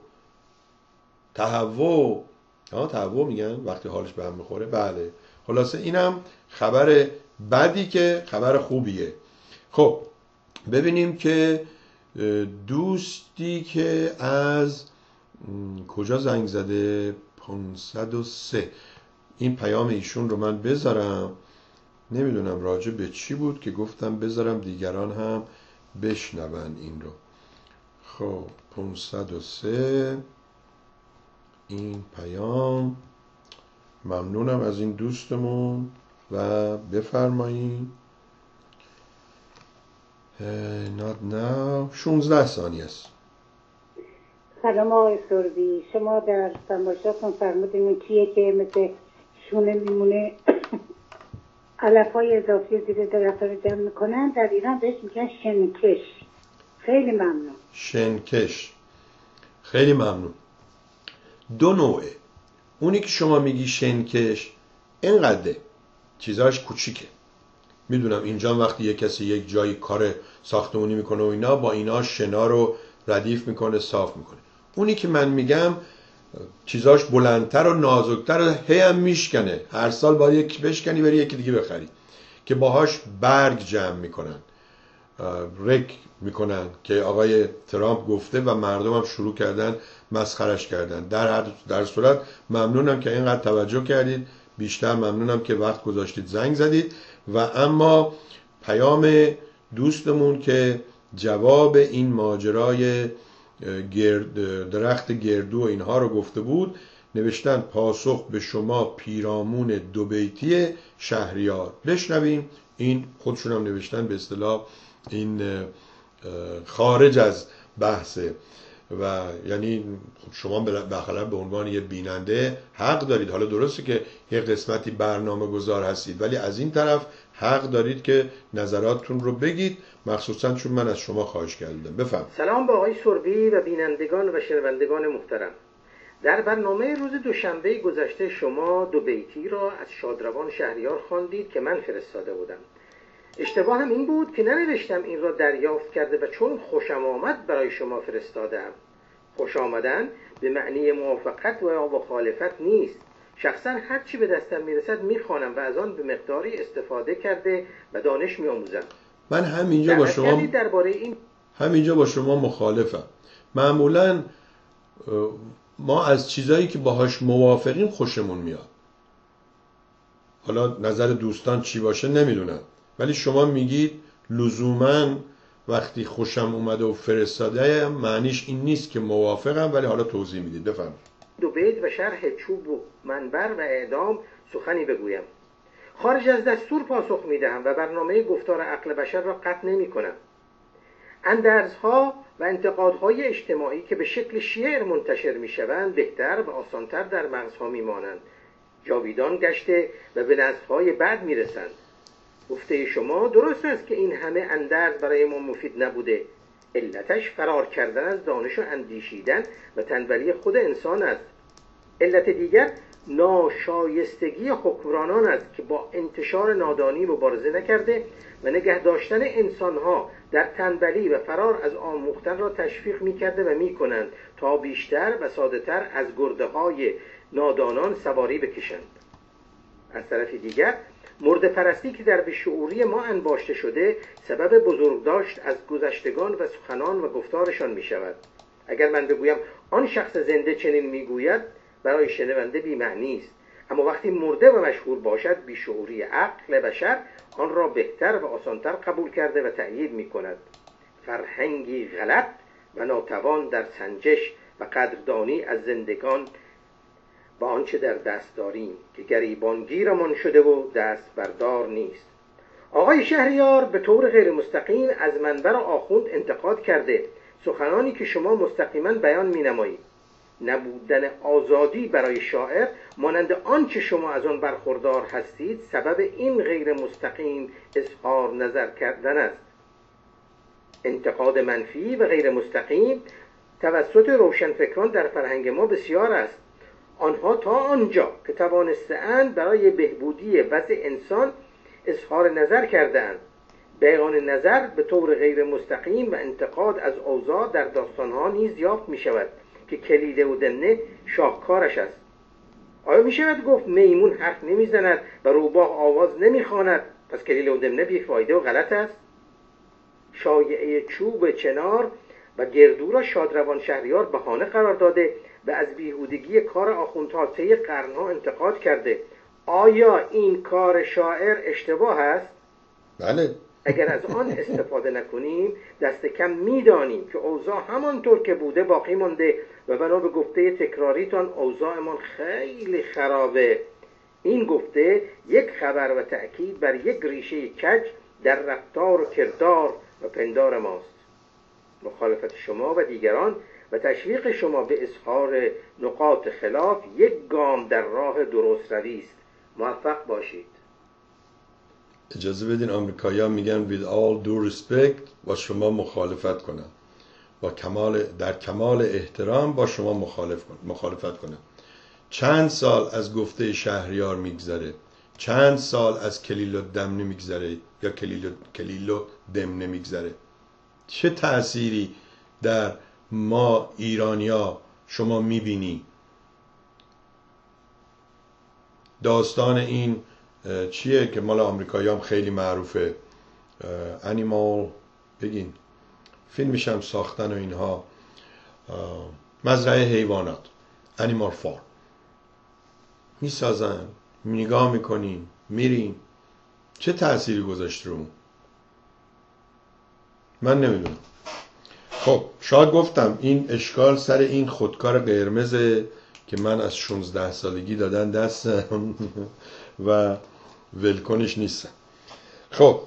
تهوع، ها تهوع میگن وقتی حالش به هم میخوره. بله خلاصه اینم خبر بدی که خبر خوبیه. خب ببینیم که دوستی که از کجا زنگ زده؟ پانصد و سه. این پیام ایشون رو من بذارم، نمیدونم راجع به چی بود که گفتم بذارم دیگران هم بشنون این رو. خب پانصد و سه این پیام. ممنونم از این دوستمون و بفرمایید. not now. شانزده ثانیه است. سلام آقای سربی، شما در فرمایشاتون فرمودین اون چیه که مثل شونه میمونه علف های اضافی زیر درخت رو جمع میکنن، در ایران بهش میگن شنکش. خیلی ممنون. شنکش، خیلی ممنون. دو نوعه. اونی که شما میگی شنکش اینقدر چیزاش کوچیکه، میدونم اینجا وقتی یک کسی یک جایی کار ساختمونی میکنه و اینا با اینا شنا رو ردیف میکنه، صاف میکنه. اونی که من میگم چیزاش بلندتر و نازکتر و هی هم میشکنه، هر سال باید یک بشکنی بری یکی دیگه بخری، که باهاش برگ جمع میکنن، رک میکنن، که آقای ترامپ گفته و مردم هم شروع کردن مسخرش کردن. در هر در صورت ممنونم که اینقدر توجه کردید، بیشتر ممنونم که وقت گذاشتید زنگ زدید. و اما پیام دوستمون که جواب این ماجرای گرد درخت گردو و اینها رو گفته بود، نوشتن پاسخ به شما پیرامون دو بیتی شهریار. بشنویم. این خودشون هم نوشتن به اصطلاح این خارج از بحثه و یعنی شما بالاخره به عنوان یه بیننده حق دارید. حالا درسته که یه قسمتی برنامه گذار هستید، ولی از این طرف حق دارید که نظراتتون رو بگید، مخصوصا چون من از شما خواهش کردم. بفهم. سلام با آقای سربی و بینندگان و شنوندگان محترم. در برنامه روز دوشنبه گذشته شما دو بیتی را از شادروان شهریار خواندید که من فرستاده بودم. اشتباه هم این بود که ننوشتم این را دریافت کرده و چون خوشم آمد برای شما فرستادم. خوش آمدن به معنی موافقت و یا مخالفت نیست. شخصا هر چی به دستم میرسد میخوانم و از آن به مقداری استفاده کرده و دانش میآموزم. من همینجا با شما درباره این همینجا با شما مخالفم. معمولا ما از چیزایی که باهاش موافقیم خوشمون میاد. حالا نظر دوستان چی باشه نمیدونم، ولی شما میگید لزوما وقتی خوشم اومده و فرستاده معنیش این نیست که موافقم، ولی حالا توضیح میدید. بفرمایید. دو بیت و شرح چوب و منبر و اعدام سخنی بگویم. خارج از دستور پاسخ میدهم و برنامه گفتار عقل بشر را قطع نمی کنم. اندرزها و انتقادهای اجتماعی که به شکل شعر منتشر می شوند بهتر و آسانتر در مغزها می مانند، جاویدان گشته و به نسل‌های بعد می رسند. گفته شما درست است که این همه اندرز برای ما مفید نبوده. علتش فرار کردن از دانش و اندیشیدن و تنبلی خود انسان است. علت دیگر ناشایستگی حکمرانان است که با انتشار نادانی مبارزه نکرده و نگه داشتن انسانها در تنبلی و فرار از آموختن را تشویق می‌کرده و می‌کنند تا بیشتر و ساده‌تر از گرده‌های نادانان سواری بکشند. از طرف دیگر مرد پرستی که در شعوری ما انباشته شده سبب بزرگداشت از گذشتگان و سخنان و گفتارشان می شود. اگر من بگویم آن شخص زنده چنین می گوید برای شنونده بی معنی است، اما وقتی مرده و مشهور باشد بیشعوری عقل بشر آن را بهتر و آسانتر قبول کرده و تأیید می کند. فرهنگی غلط و ناتوان در سنجش و قدردانی از زندگان و آنچه در دست داریم که گریبانگیرمان شده و دست بردار نیست. آقای شهریار به طور غیر مستقیم از منبر آخوند انتقاد کرده. سخنانی که شما مستقیما بیان می نمایید. نبودن آزادی برای شاعر مانند آنچه شما از آن برخوردار هستید سبب این غیر مستقیم اظهار نظر کردن است. انتقاد منفی و غیر مستقیم توسط روشنفکران در فرهنگ ما بسیار است. آنها تا آنجا که توانسته‌اند برای بهبودی وضع انسان اظهار نظر کرده‌اند. بیان نظر به طور غیر مستقیم و انتقاد از اوضاع در داستانها نیز یافت می شود که کلیله و دمنه شاهکارش است. آیا می شود گفت میمون حرف نمی زند و روباه آواز نمی خواند پس کلیله و دمنه بیفایده و غلط است؟ شایعه چوب چنار و گردو را شادروان شهریار بهانه قرار داده و از بیهودگی کار آخوندها طی قرنها انتقاد کرده. آیا این کار شاعر اشتباه است؟ بله. اگر از آن استفاده نکنیم دست کم میدانیم که اوضاع همانطور که بوده باقی مانده و بنا به گفته تکراریتان اوضاعمان خیلی خرابه. این گفته یک خبر و تأکید بر یک ریشه کج در رفتار و کردار و پندار ماست. مخالفت شما و دیگران و تشویق شما به اظهار نقاط خلاف یک گام در راه درست روی است. موفق باشید. اجازه بدین آمریکایی‌ها میگن with all due respect با شما مخالفت کنم، با کمال در کمال احترام با شما مخالف مخالفت کنم. چند سال از گفته شهریار میگذره، چند سال از کلیل و دمنه میگذره یا کلیل کلیل و دمنه میگذره. چه تأثیری در ما ایرانیا شما میبینی؟ داستان این چیه که مال آمریکایی هم خیلی معروفه، انیمال بگین فیلمش هم ساختن و اینها، مزرعه حیوانات، انیمال فارم میسازن، نگاه میکنین میرین، چه تأثیری گذاشت رو؟ من نمیدونم. خب شاید گفتم این اشکال سر این خودکار قرمزه که من از شانزده سالگی دادن دستم و ولکنش نیستم. خب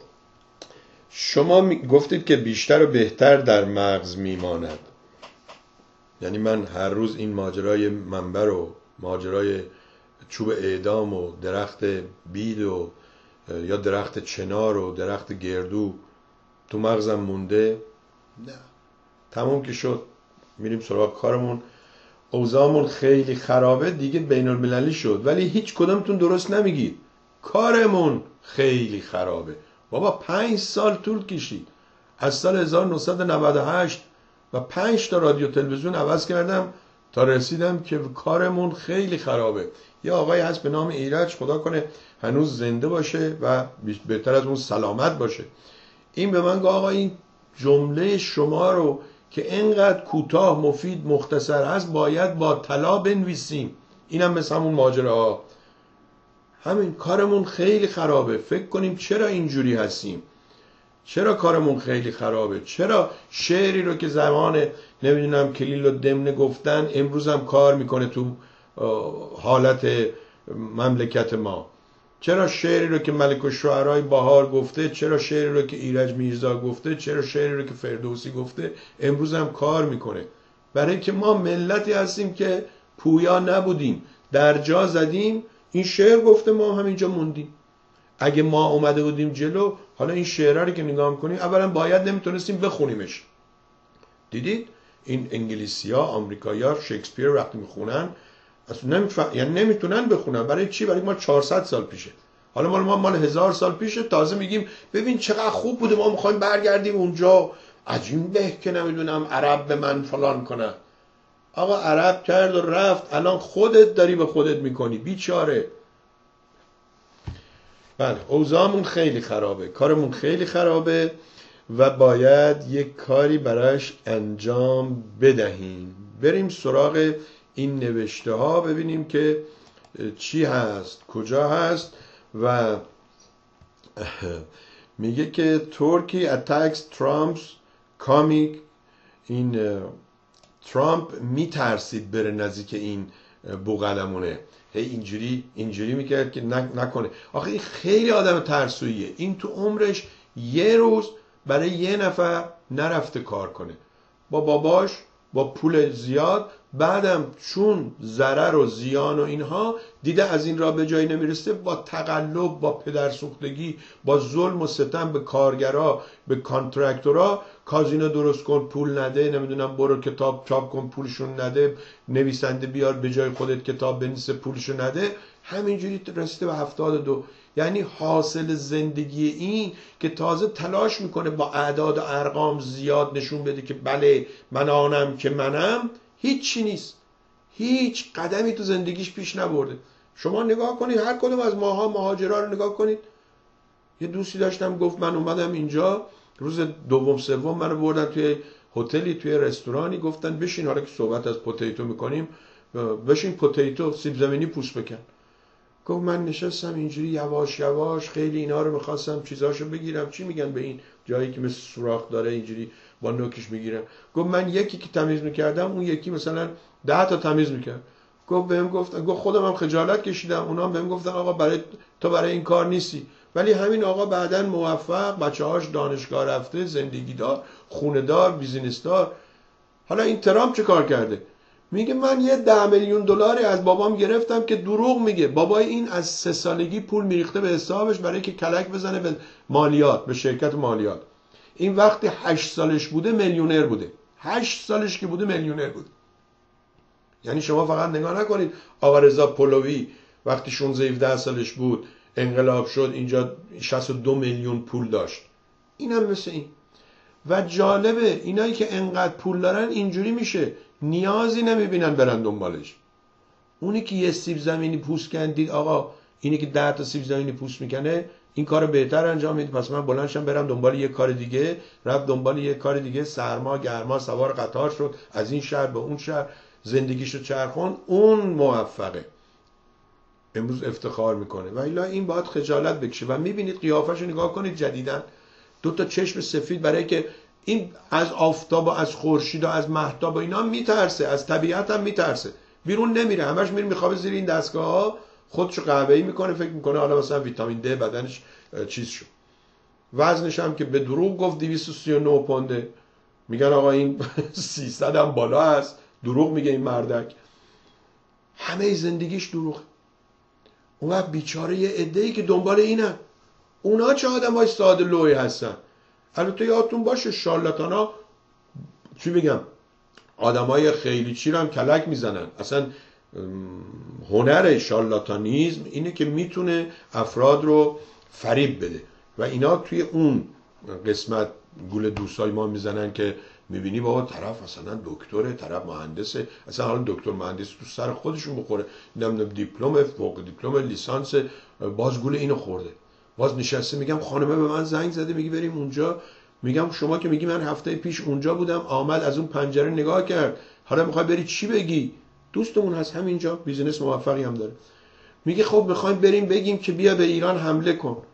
شما گفتید که بیشتر و بهتر در مغز میماند. یعنی من هر روز این ماجرای منبر و ماجرای چوب اعدام و درخت بید و یا درخت چنار و درخت گردو تو مغزم مونده؟ نه، تموم که شد، میریم سراغ کارمون. اوضاعمون خیلی خرابه دیگه، بین المللی شد، ولی هیچ کدامتون درست نمیگید کارمون خیلی خرابه. بابا پنج سال طول کشید، از سال هزار و نهصد و نود و هشت و پنج تا رادیو تلویزیون عوض کردم تا رسیدم که کارمون خیلی خرابه. یه آقای هست به نام ایرج، خدا کنه هنوز زنده باشه و بهتر از اون سلامت باشه. این به من گفت آقا این جمله شما رو که اینقدر کوتاه مفید مختصر هست باید با طلا بنویسیم. اینم مثل همون ماجراها، همین کارمون خیلی خرابه. فکر کنیم چرا اینجوری هستیم، چرا کارمون خیلی خرابه، چرا شعری رو که زمان نمیدونم کلیل و دمنه گفتن امروز هم کار میکنه تو حالت مملکت ما، چرا شعری رو که ملک الشعرای بهار گفته، چرا شعری رو که ایرج میرزا گفته، چرا شعری رو که فردوسی گفته امروز هم کار میکنه. برای که ما ملتی هستیم که پویا نبودیم، در جا زدیم، این شعر گفته ما همینجا موندیم. اگه ما اومده بودیم جلو، حالا این شعره رو که نگاه میکنیم اولا باید نمیتونستیم بخونیمش. دیدید این انگلیسی ها آمریکایی ها شکسپیر وقتی میخونن اصلا نمیتونن، یعنی نمیتونن بخونن. برای چی؟ برای ما چهارصد سال پیشه، حالا مال ما مال هزار سال پیشه، تازه میگیم ببین چقدر خوب بوده، ما میخوایم برگردیم اونجا. عجیب به که نمیدونم عرب به من فلان کنه. آقا عرب کرد و رفت، الان خودت داری به خودت میکنی، بیچاره. بله اوضاعمون خیلی خرابه، کارمون خیلی خرابه و باید یک کاری براش انجام بدهیم. بریم سراغ این نوشته ها ببینیم که چی هست، کجا هست. و میگه که ترکی attacks Trump's comic. این ترامپ میترسید بره نزدیک این بوقلمونه، هی اینجوری اینجوری میکرد که نکنه. آخه این خیلی آدم ترسویه، این تو عمرش یه روز برای یه نفر نرفته کار کنه، با باباش با پول زیاد، بعدم چون ضرر و زیان و اینها دیده از این راه به جایی نمیرسه، با تقلب، با پدرسوختگی، با ظلم و ستم به کارگرا، به کانترکتورا، کازینو درست کن پول نده، نمیدونم برو کتاب چاپ کن پولشون نده، نویسنده بیار به جای خودت کتاب بنویسه پولشو نده، همینجوری رسیده به هفتاد و دو. یعنی حاصل زندگی این که تازه تلاش میکنه با اعداد و ارقام زیاد نشون بده که بله من آنم که منم، هیچی نیست، هیچ قدمی تو زندگیش پیش نبرده. شما نگاه کنید هر کدوم از ماها مهاجرا رو نگاه کنید. یه دوستی داشتم گفت من اومدم اینجا روز دوم سوم منو بردن توی هتلی، توی رستورانی، گفتن بشین، حالا که صحبت از پوتیتو میکنیم بشین پوتیتو سیب زمینی پوست بکن. گفت من نشستم اینجوری یواش یواش خیلی اینا رو میخواستم چیزاشو بگیرم، چی میگن به این جایی که مثل سوراخ داره اینجوری با نوکش میگیرم. گفت من یکی که تمیز میکردم اون یکی مثلا ده تا تمیز میکرد. گفت بهم گفتن، گفت خودم هم خجالت کشیدم، اونا هم بهم گفتن آقا برای تو برای این کار نیستی. ولی همین آقا بعدن موفق، بچه‌هاش دانشگاه رفته، زندگی دار، خونه دار، بیزینس دار. حالا این ترامپ چه کار کرده؟ میگه من یه ده میلیون دلاری از بابام گرفتم که دروغ میگه. بابای این از سه سالگی پول میریخته به حسابش برای که کلک بزنه به مالیات، به شرکت مالیات. این وقتی هشت سالش بوده میلیونر بوده. هشت سالش که بوده میلیونر بود. یعنی شما فقط نگاه نکنید آقا رضا پهلوی وقتی شانزده هفده سالش بود انقلاب شد اینجا شصت و دو میلیون پول داشت. اینم مثل این. و جالبه اینایی که انقدر پول دارن اینجوری میشه، نیازی نمیبینن برن دنبالش. اونی که یه سیب زمینی پوست کندید آقا، اینی که ده تا سیب زمینی پوست میکنه این کارو بهتر انجام میده، پس من بلندشم برم دنبال یه کار دیگه. رفت دنبال یه کار دیگه، سرما گرما سوار قطار شد، از این شهر به اون شهر زندگیشو چرخون، اون موفقه، امروز افتخار میکنه. و الا این باید خجالت بکشه. و میبینید قیافه‌شو نگاه کنید جدیدن، دو تا چشم سفید، برای که این از آفتاب و از خورشید و از مهتاب و اینا میترسه، از طبیعت هم میترسه، بیرون نمیره، همش میره میخوابه زیر این دستگاه ها، خودشو قهوه‌ای میکنه، فکر میکنه حالا مثلا ویتامین د بدنش چیز شد. وزنش هم که به دروغ گفت دویست و سی و نه پونده، میگن آقا این سیصد هم بالا هست، دروغ میگه این مردک. همه زندگیش دروغ. اون وقت بیچاره یه عده‌ای که دنبال اینن، اونا چه آدمای ساده لوحی هستن. البته یادتون باشه شارلاتانا چی بگم، آدمای خیلی چی رو هم کلک میزنن. اصلا هنر شارلاتانیزم اینه که میتونه افراد رو فریب بده و اینا توی اون قسمت گول دوستای ما میزنن که میبینی بابا طرف مثلا دکتره، طرف مهندسه، اصلا حالا دکتر مهندس تو سر خودشون بخوره، نمیدونم دیپلم فوق دیپلم لیسانس، باز گول اینو خورده، باز نشسته. میگم خانمه به من زنگ زده میگی بریم اونجا، میگم شما که میگی من هفته پیش اونجا بودم، آمد از اون پنجره نگاه کرد، حالا میخوای بری چی بگی؟ دوستمون هست همینجا، بیزینس موفقی هم داره. میگه خب میخوایم بریم بگیم که بیا به ایران حمله کن.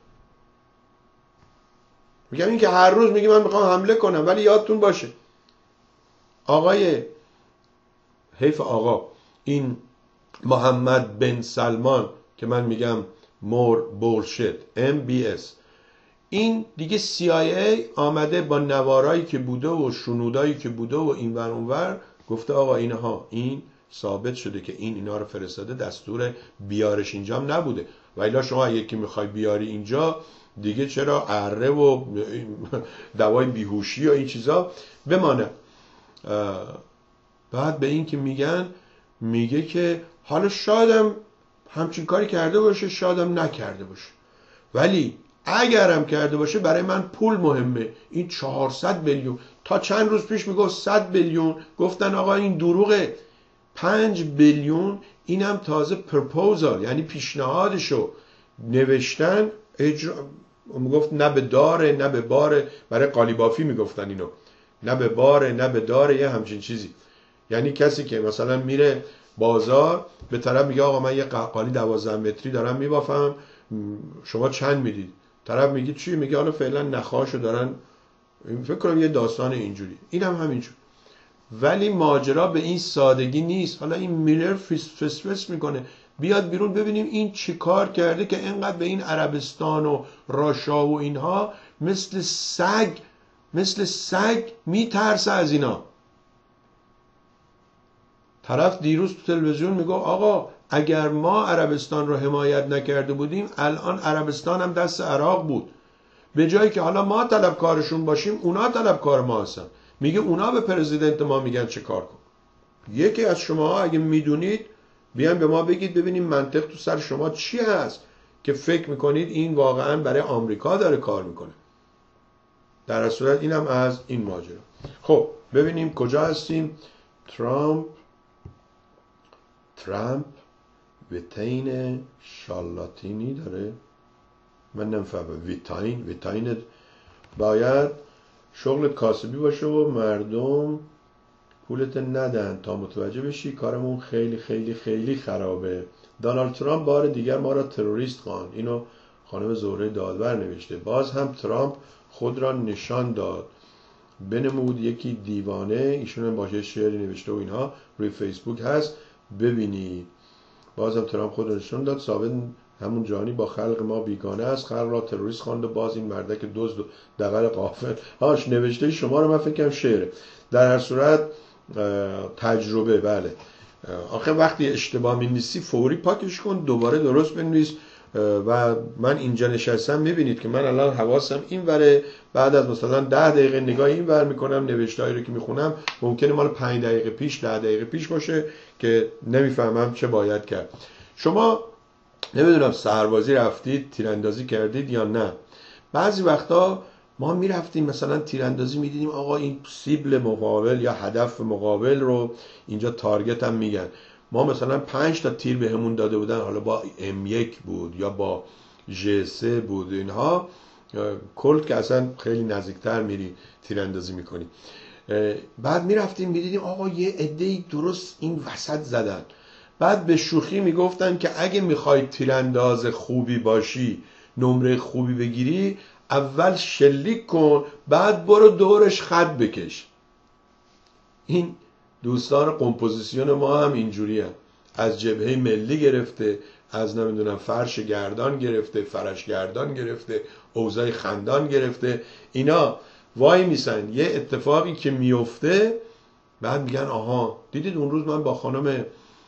میگم این که هر روز میگه من میخوام حمله کنم، ولی یادتون باشه آقای حیف آقا این محمد بن سلمان که من میگم مور بولشت ام بی اس، این دیگه سی آی ای آمده با نوارایی که بوده و شنودایی که بوده و اینور اونور گفته آقا اینها، این ثابت شده که این اینا رو فرستاده، دستور بیارش اینجا هم نبوده. و الا شما یکی میخوای بیاری اینجا دیگه چرا اره و دوای بیهوشی و این چیزا بمانه. بعد به این که میگن، میگه که حالا شایدم همچین کاری کرده باشه، شایدم نکرده باشه، ولی اگرم کرده باشه برای من پول مهمه. این چهارصد میلیون تا چند روز پیش میگفت صد میلیون، گفتن آقا این دروغه. پنج میلیون اینم تازه پرپوزال، یعنی پیشنهادشو نوشتن، اجرا میگفت نه به داره نه به باره، برای قالیبافی میگفتن اینو، نه به باره نه به داره، یه همچین چیزی. یعنی کسی که مثلا میره بازار به طرف میگه آقا من یه قالی دوازده متری دارم میبافم، شما چند میدید؟ طرف میگه چی؟ میگه حالا فعلا نخاشو دارن، فکر کنم یه داستان اینجوری. اینم هم همینجور. ولی ماجرا به این سادگی نیست. حالا این میلر فس فس میکنه، بیاد بیرون ببینیم این چی کار کرده که اینقدر به این عربستان و راشا و اینها مثل سگ مثل سگ میترسه از اینا. طرف دیروز تو تلویزیون میگه آقا اگر ما عربستان رو حمایت نکرده بودیم الان عربستان هم دست عراق بود. به جایی که حالا ما طلبکارشون باشیم اونا طلبکار ما هستن. میگه اونا به پرزیدنت ما میگن چه کار کن. یکی از شما اگه میدونید بیان به ما بگید ببینیم منطق تو سر شما چی هست که فکر میکنید این واقعا برای آمریکا داره کار میکنه. در صورت اینم از این ماجرا. خب ببینیم کجا هستیم. ترامپ ترامپ ویتین شالاتینی داره، من نمیفهمم. ویتین ویتین باید شغلت کاسبی باشه و مردم پولت ندن تا متوجه بشی کارمون خیلی خیلی خیلی خرابه. دونالد ترامپ بار دیگر ما را تروریست خواند. اینو خانم زهره دادور نوشته. باز هم ترامپ خود را نشان داد، بنمود یکی دیوانه. ایشون هم باشه شعری نوشته و اینها روی فیسبوک هست، ببینید. باز هم ترامپ خود را نشان داد، ثابت همون جانی با خلق ما بیگانه است، خلق را تروریست خواند و باز این مردک دزد و دغل غافل. هاش نوشته شما رو من فکر کنم شعره. در هر صورت تجربه. بله آخه وقتی اشتباه می‌نویسی فوری پاکش کن، دوباره درست بنویس. و من اینجا نشستم میبینید که من الان حواسم این وره، بعد از مثلا ده دقیقه نگاه این ور میکنم، نوشتهایی رو که میخونم ممکنه مال پنج دقیقه پیش ده دقیقه پیش باشه که نمیفهمم چه باید کرد. شما نمیدونم سربازی رفتید تیراندازی کردید یا نه. بعضی وقتا ما میرفتیم مثلا تیراندازی میدیدیم آقا این سیبل مقابل یا هدف مقابل رو اینجا تارگت هم میگن. ما مثلا پنج تا تیر بهمون داده بودن، حالا با ام یک بود یا با جی سه بود، اینها کلت که اصلا خیلی نزدیکتر میری تیراندازی میکنی. بعد میرفتیم میدیدیم آقا یه عده‌ای درست این وسط زدن. بعد به شوخی میگفتن که اگه میخوای تیرانداز خوبی باشی، نمره خوبی بگیری، اول شلیک کن بعد برو دورش خط بکش. این دوستان کمپوزیسیون ما هم اینجوری هم. از جبهه ملی گرفته، از نمیدونم فرش گردان گرفته، فرش گردان گرفته، اوضاع خندان گرفته، اینا وای میسن یه اتفاقی که میفته بعد میگن آها دیدید اون روز من با خانم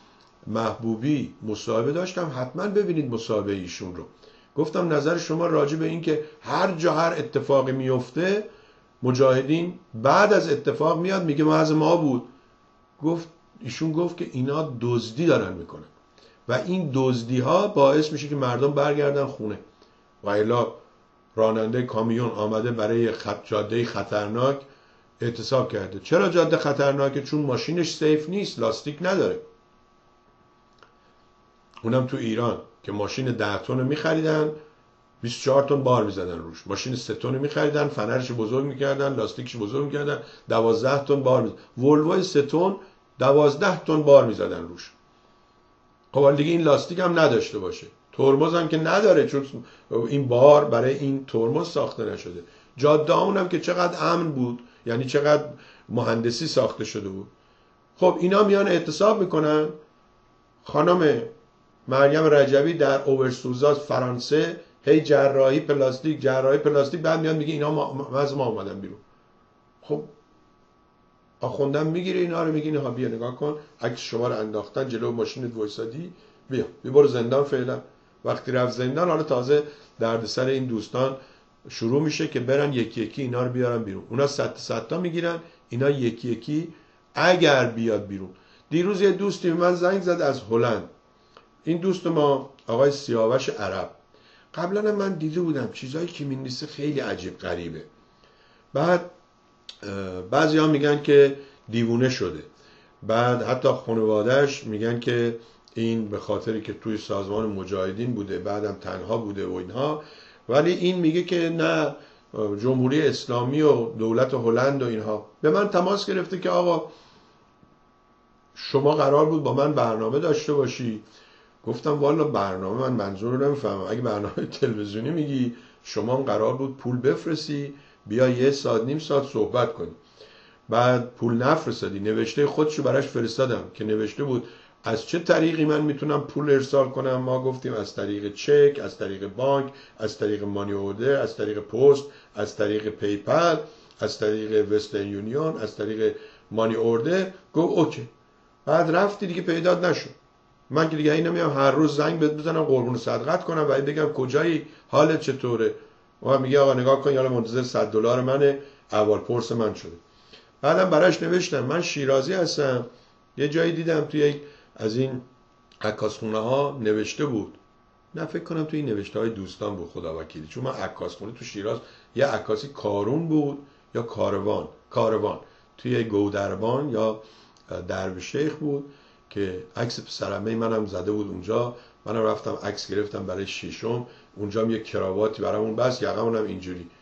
محبوبی مصاحبه داشتم، حتما ببینید مصاحبه ایشون رو. گفتم نظر شما راجع به این که هر جا هر اتفاقی میفته مجاهدین بعد از اتفاق میاد میگه محض ما بود. گفت ایشون گفت که اینا دزدی دارن میکنن و این دزدی ها باعث میشه که مردم برگردن خونه. و الا راننده کامیون آمده برای خط جاده خطرناک اعتصاب کرده. چرا جاده خطرناکه؟ چون ماشینش سیف نیست، لاستیک نداره. اونم تو ایران که ماشین ده تن میخریدن بیست و چهار تن بار میزدن روش، ماشین سه تن میخریدن فنرش بزرگ میکردن لاستیکش بزرگ میکردن دوازده تن بار میزدن. ولوی سه تن دوازده تن بار میزدن روش. خب حالا دیگه این لاستیک هم نداشته باشه، ترمز هم که نداره چون این بار برای این ترمز ساخته نشده. جاده اونم که چقدر امن بود، یعنی چقدر مهندسی ساخته شده بود. خب اینا میان اعتصاب میکنن. خانم مریم رجبی در اوورسوزا فرانسه هی جراحی پلاستیک جراحی پلاستیک، بعد میاد میگه اینا ما از ما اومدن بیرون. خب آخوندم میگیره اینا رو، میگه اینها بیا نگاه کن، عکس شما رو انداختن جلو ماشینت وایسادی، بیا بیا برو زندان فعلا. وقتی رفت زندان حالا تازه دردسر این دوستان شروع میشه که برن یکی یکی اینا رو بیارن بیرون. اونا صد صد تا میگیرن، اینا یکی یکی اگر بیاد بیرون. دیروز یه دوستی من زنگ زد از هلند. این دوست ما آقای سیاوش عرب، قبلا من دیده بودم چیزایی که می‌نویسه خیلی عجیب غریبه. بعد بعضی ها میگن که دیوونه شده، بعد حتی خانواده‌اش میگن که این به خاطری که توی سازمان مجاهدین بوده بعدم تنها بوده و اینها، ولی این میگه که نه جمهوری اسلامی و دولت هلند و اینها. به من تماس گرفته که آقا شما قرار بود با من برنامه داشته باشی. گفتم والا برنامه من منظور رو نمیفهمم. اگه برنامه تلویزیونی میگی شما قرار بود پول بفرستی بیا یه ساعت نیم ساعت صحبت کنی، بعد پول نفرستادی. نوشته خودشو براش فرستادم که نوشته بود از چه طریقی من میتونم پول ارسال کنم. ما گفتیم از طریق چک، از طریق بانک، از طریق مانی اوردر، از طریق پست، از طریق پیپل، از طریق وسترن یونیون، از طریق مانی اوردر. گفت اوکی. بعد رفتی دیگه پیدات نشد. من که دیگه اینا میام هر روز زنگ بهت بزنم قربون صدقت کنم و بگم کجایی، حالت چطوره. و میگه آقا نگاه کن یالا منتظر صد دلار منه، اول پرس من شده. بعدم براش نوشتم من شیرازی هستم. یه جایی دیدم توی یک از این عکاسخونه ها نوشته بود، نه فکر کنم توی این نوشته های دوستان بود خدا وکیلی، چون من عکاسخونه تو شیراز یه عکاسی کارون بود یا کاروان کاروان توی گودربان یا درویشیخ بود که عکس پسرعمه منم زده بود اونجا. منم رفتم عکس گرفتم برای شیشم. اونجا هم یه کراواتی برامون بس، یقمونم اینجوری.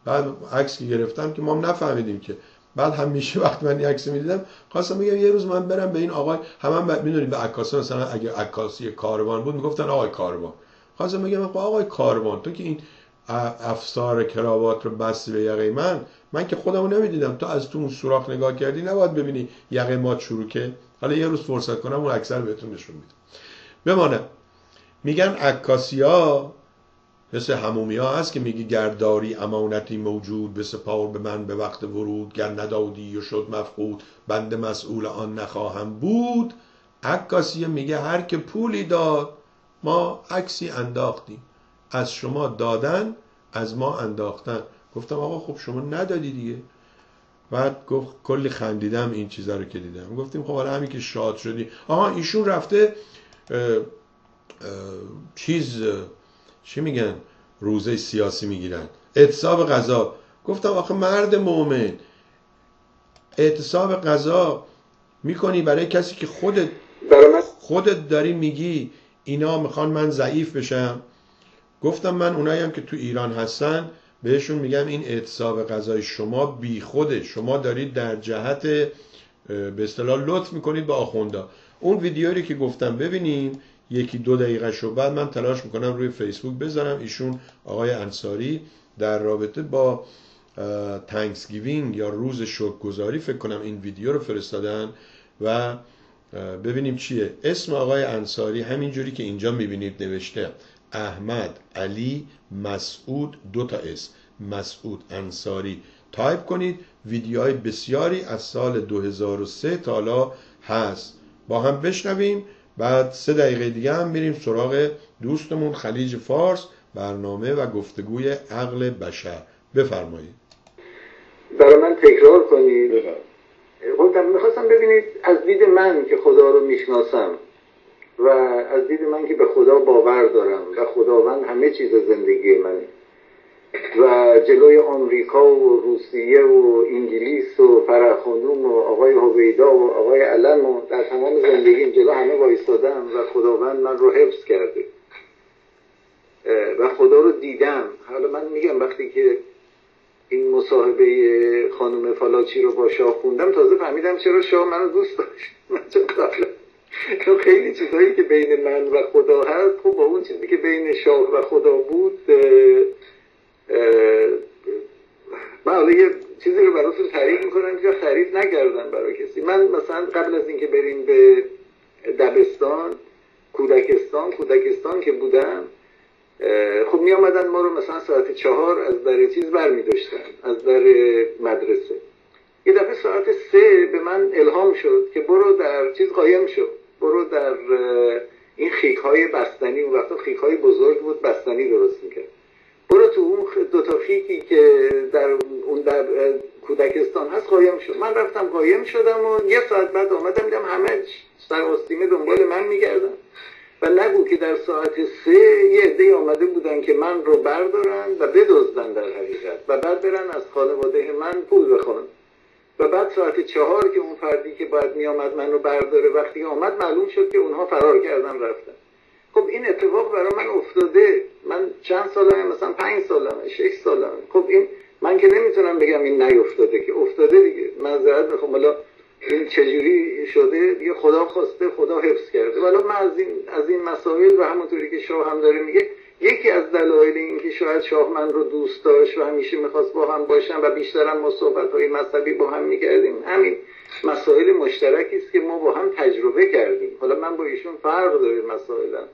بعد عکس که گرفتم که ما هم نفهمیدیم که. بعد همیشه وقتی من این عکس می‌دیدم خواستم بگم یه روز من برم به این آقای، همون هم می‌دونید به عکاسی مثلا اگه عکاسی کاروان بود میگفتن آقای کاروان. خواستم بگم آقای کاروان تو که این افسار کراوات رو بستی به یقه من، من که خودمو نمیدیدم، تو از تو اون سوراخ نگاه کردی نباید ببینی یقه ما چروکه. حالا یه روز فرصت کنم اون عکس رو بهتون نشون میدم. بمانه میگن عکاسی‌ها مثل حمومی‌ها هست که میگی گرداری امانتی موجود به سپار به من به وقت ورود، گر ندادی و شد مفقود بنده مسئول آن نخواهم بود. عکاسی میگه هر که پولی داد ما عکسی انداختیم، از شما دادن از ما انداختن. گفتم آقا خب شما ندادی دیگه. بعد گفت کلی خندیدم این چیزا رو که دیدم. گفتیم خب حالا همین که شاد شدی، آها ایشون رفته اه اه چیز چی میگن روزه سیاسی میگیرن، اعتصاب غذا. گفتم آخه مرد مومن اعتصاب غذا میکنی برای کسی که خودت خودت داری میگی اینا میخوان من ضعیف بشم. گفتم من اونایی هم که تو ایران هستن بهشون میگم این اعتصاب غذای شما بی خوده، شما دارید در جهت به اصطلاح لطف میکنید به آخوندا. اون ویدیویی که گفتم ببینیم یکی دو دقیقه شو، بعد من تلاش میکنم روی فیسبوک بذارم. ایشون آقای انصاری در رابطه با تانکسگیوینگ یا روز شکرگزاری فکر کنم این ویدیو رو فرستادن و ببینیم چیه. اسم آقای انصاری همینجوری که اینجا میبینید نوشته احمد علی مسعود، دو تا اسم، مسعود انصاری. تایپ کنید، ویدیوهای بسیاری از سال دو هزار و سه تا حالا هست، با هم بشنویم. بعد سه دقیقه دیگه هم میریم سراغ دوستمون خلیج فارس، برنامه و گفتگوی عقل بشر. بفرمایید. برای من تکرار کنید. خودم میخواستم ببینید از دید من که خدا رو میشناسم و از دید من که به خدا باور دارم و خداوند همه چیز زندگی منه و جلوی آمریکا و روسیه و انگلیس و فرخانوم و آقای هویدا و آقای علم و در تمام زندگیم جلو همه وایستادم و خداوند من رو حفظ کرده و خدا رو دیدم. حالا من میگم وقتی که این مصاحبه خانم فالاچی رو با شاه خوندم تازه فهمیدم چرا شاه منو دوست داشت. من چون قبلا چون خیلی چیزهایی که بین من و خدا هست خب با اون چیزی که بین شاه و خدا بود من حالا یه چیزی رو براتون تعریف میکنم که تعریف نکردم برای کسی. من مثلا قبل از اینکه بریم به دبستان کودکستان کودکستان که بودم خب می آمدن ما رو مثلا ساعت چهار از در چیز بر می داشتن، از در مدرسه. یه دفعه ساعت سه به من الهام شد که برو در چیز قایم شد، برو در این خیک های بستنی، اون وقتا خیک های بزرگ بود بستنی درست میکرد، برو تو اون دوتا خیکی که در اون در کودکستان هست قایم شد. من رفتم قایم شدم و یه ساعت بعد آمدم دیدم همه سر آستینه دنبال من میگردن و نگو که در ساعت سه یه عده‌ای آمده بودن که من رو بردارن و بدزدن در حقیقت و بعد برن از خانواده من پول بخوان و بعد ساعت چهار که اون فردی که باید می آمد من رو برداره وقتی آمد معلوم شد که اونها فرار کردن رفتن. خب این اتفاق برای من افتاده. من چند سالمه، مثلا پنج سالمه، شش سالمه. خب این من که نمیتونم بگم این نیفتاده، که افتاده دیگه. معذرت میخوام، حالا این چجوری شده دیگه خدا خواسته، خدا حفظ کرده. ولی من از این از این مسائل و همونطوری که شاه هم داره میگه، یکی از دلایل این که شاید شاه من رو دوست داشت و همیشه میخواست با هم باشم و بیشترم ما صحبت‌های مذهبی با هم میکردیم، همین مسائل مشترکی است که ما با هم تجربه کردیم. حالا من با ایشون فرق داره مسائلم.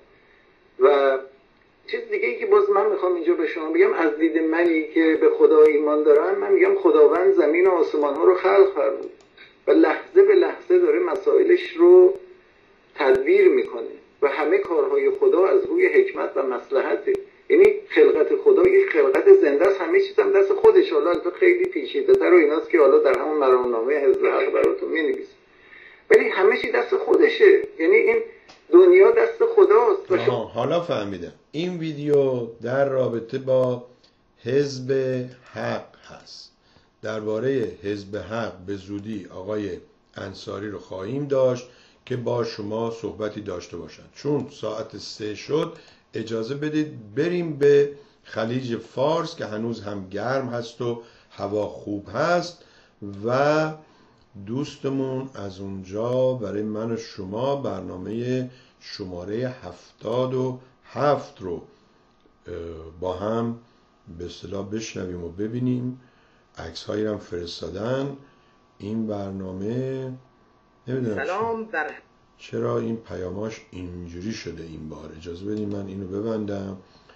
و چیز دیگه ای که باز من میخوام اینجا به شما بگم، از دید منی که به خدا ایمان دارم، من میگم خداوند زمین و آسمان ها رو خلق فرمود و لحظه به لحظه داره مسائلش رو تدبیر میکنه و همه کارهای خدا از روی حکمت و مصلحته. یعنی خلقت خدا یک خلقت زنده است، همه چیز هم دست خودش. حالا تو خیلی پیچیده‌تر و ایناست که حالا در همون مرامنامه حزب حق براتون می‌نویسم، ولی همه چیز دست خودشه. یعنی این دنیا دست خداست. آها، حالا فهمیدم. این ویدیو در رابطه با حزب حق هست. درباره حزب حق به زودی آقای انصاری رو خواهیم داشت که با شما صحبتی داشته باشند. چون ساعت سه شد اجازه بدید بریم به خلیج فارس که هنوز هم گرم هست و هوا خوب هست و دوستمون از اونجا برای من و شما برنامه شماره هفتاد و هفت رو با هم به اصطلاح بشنویم و ببینیم. عکس هایی هم فرستادن. این برنامه نمیدونم سلام بر... چرا این پیاماش اینجوری شده این بار. اجازه بدیم من اینو ببندم.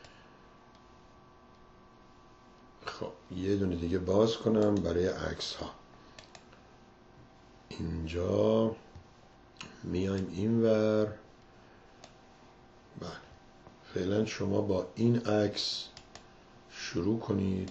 خب یه دونه دیگه باز کنم برای عکس ها. اینجا میایم اینور. بله فعلا شما با این عکس شروع کنید.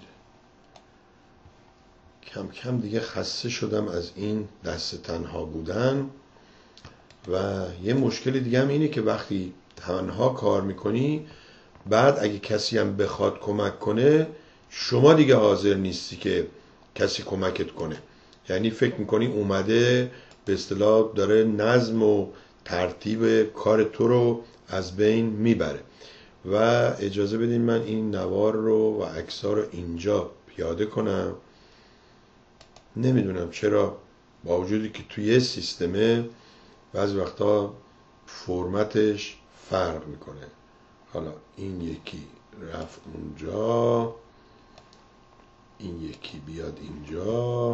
کم کم دیگه خسته شدم از این دست تنها بودن و یه مشکل دیگه هم اینه که وقتی تنها کار میکنی بعد اگه کسی هم بخواد کمک کنه شما دیگه حاضر نیستی که کسی کمکت کنه. یعنی فکر میکنی اومده به اصطلاح داره نظم و ترتیب کار تو رو از بین میبره. و اجازه بدین من این نوار رو و عکس‌ها رو اینجا پیاده کنم. نمیدونم چرا با وجودی که توی سیستمه بعضی وقتا فرمتش فرق میکنه. حالا این یکی رفت اونجا، این یکی بیاد اینجا.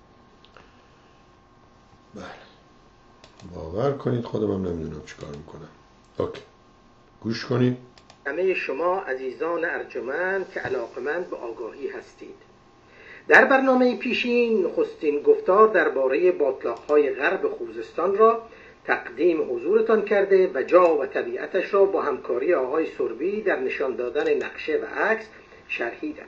بله باور کنید خودم هم نمیدونم چیکار میکنم. اوکی گوش کنید. همه شما عزیزان ارجمند که علاقمند به آگاهی هستید، در برنامه پیشین نخستین گفتار درباره باتلاق‌های غرب خوزستان را تقدیم حضورتان کرده و جا و طبیعتش را با همکاری آقای سربی در نشان دادن نقشه و عکس شرحیدم.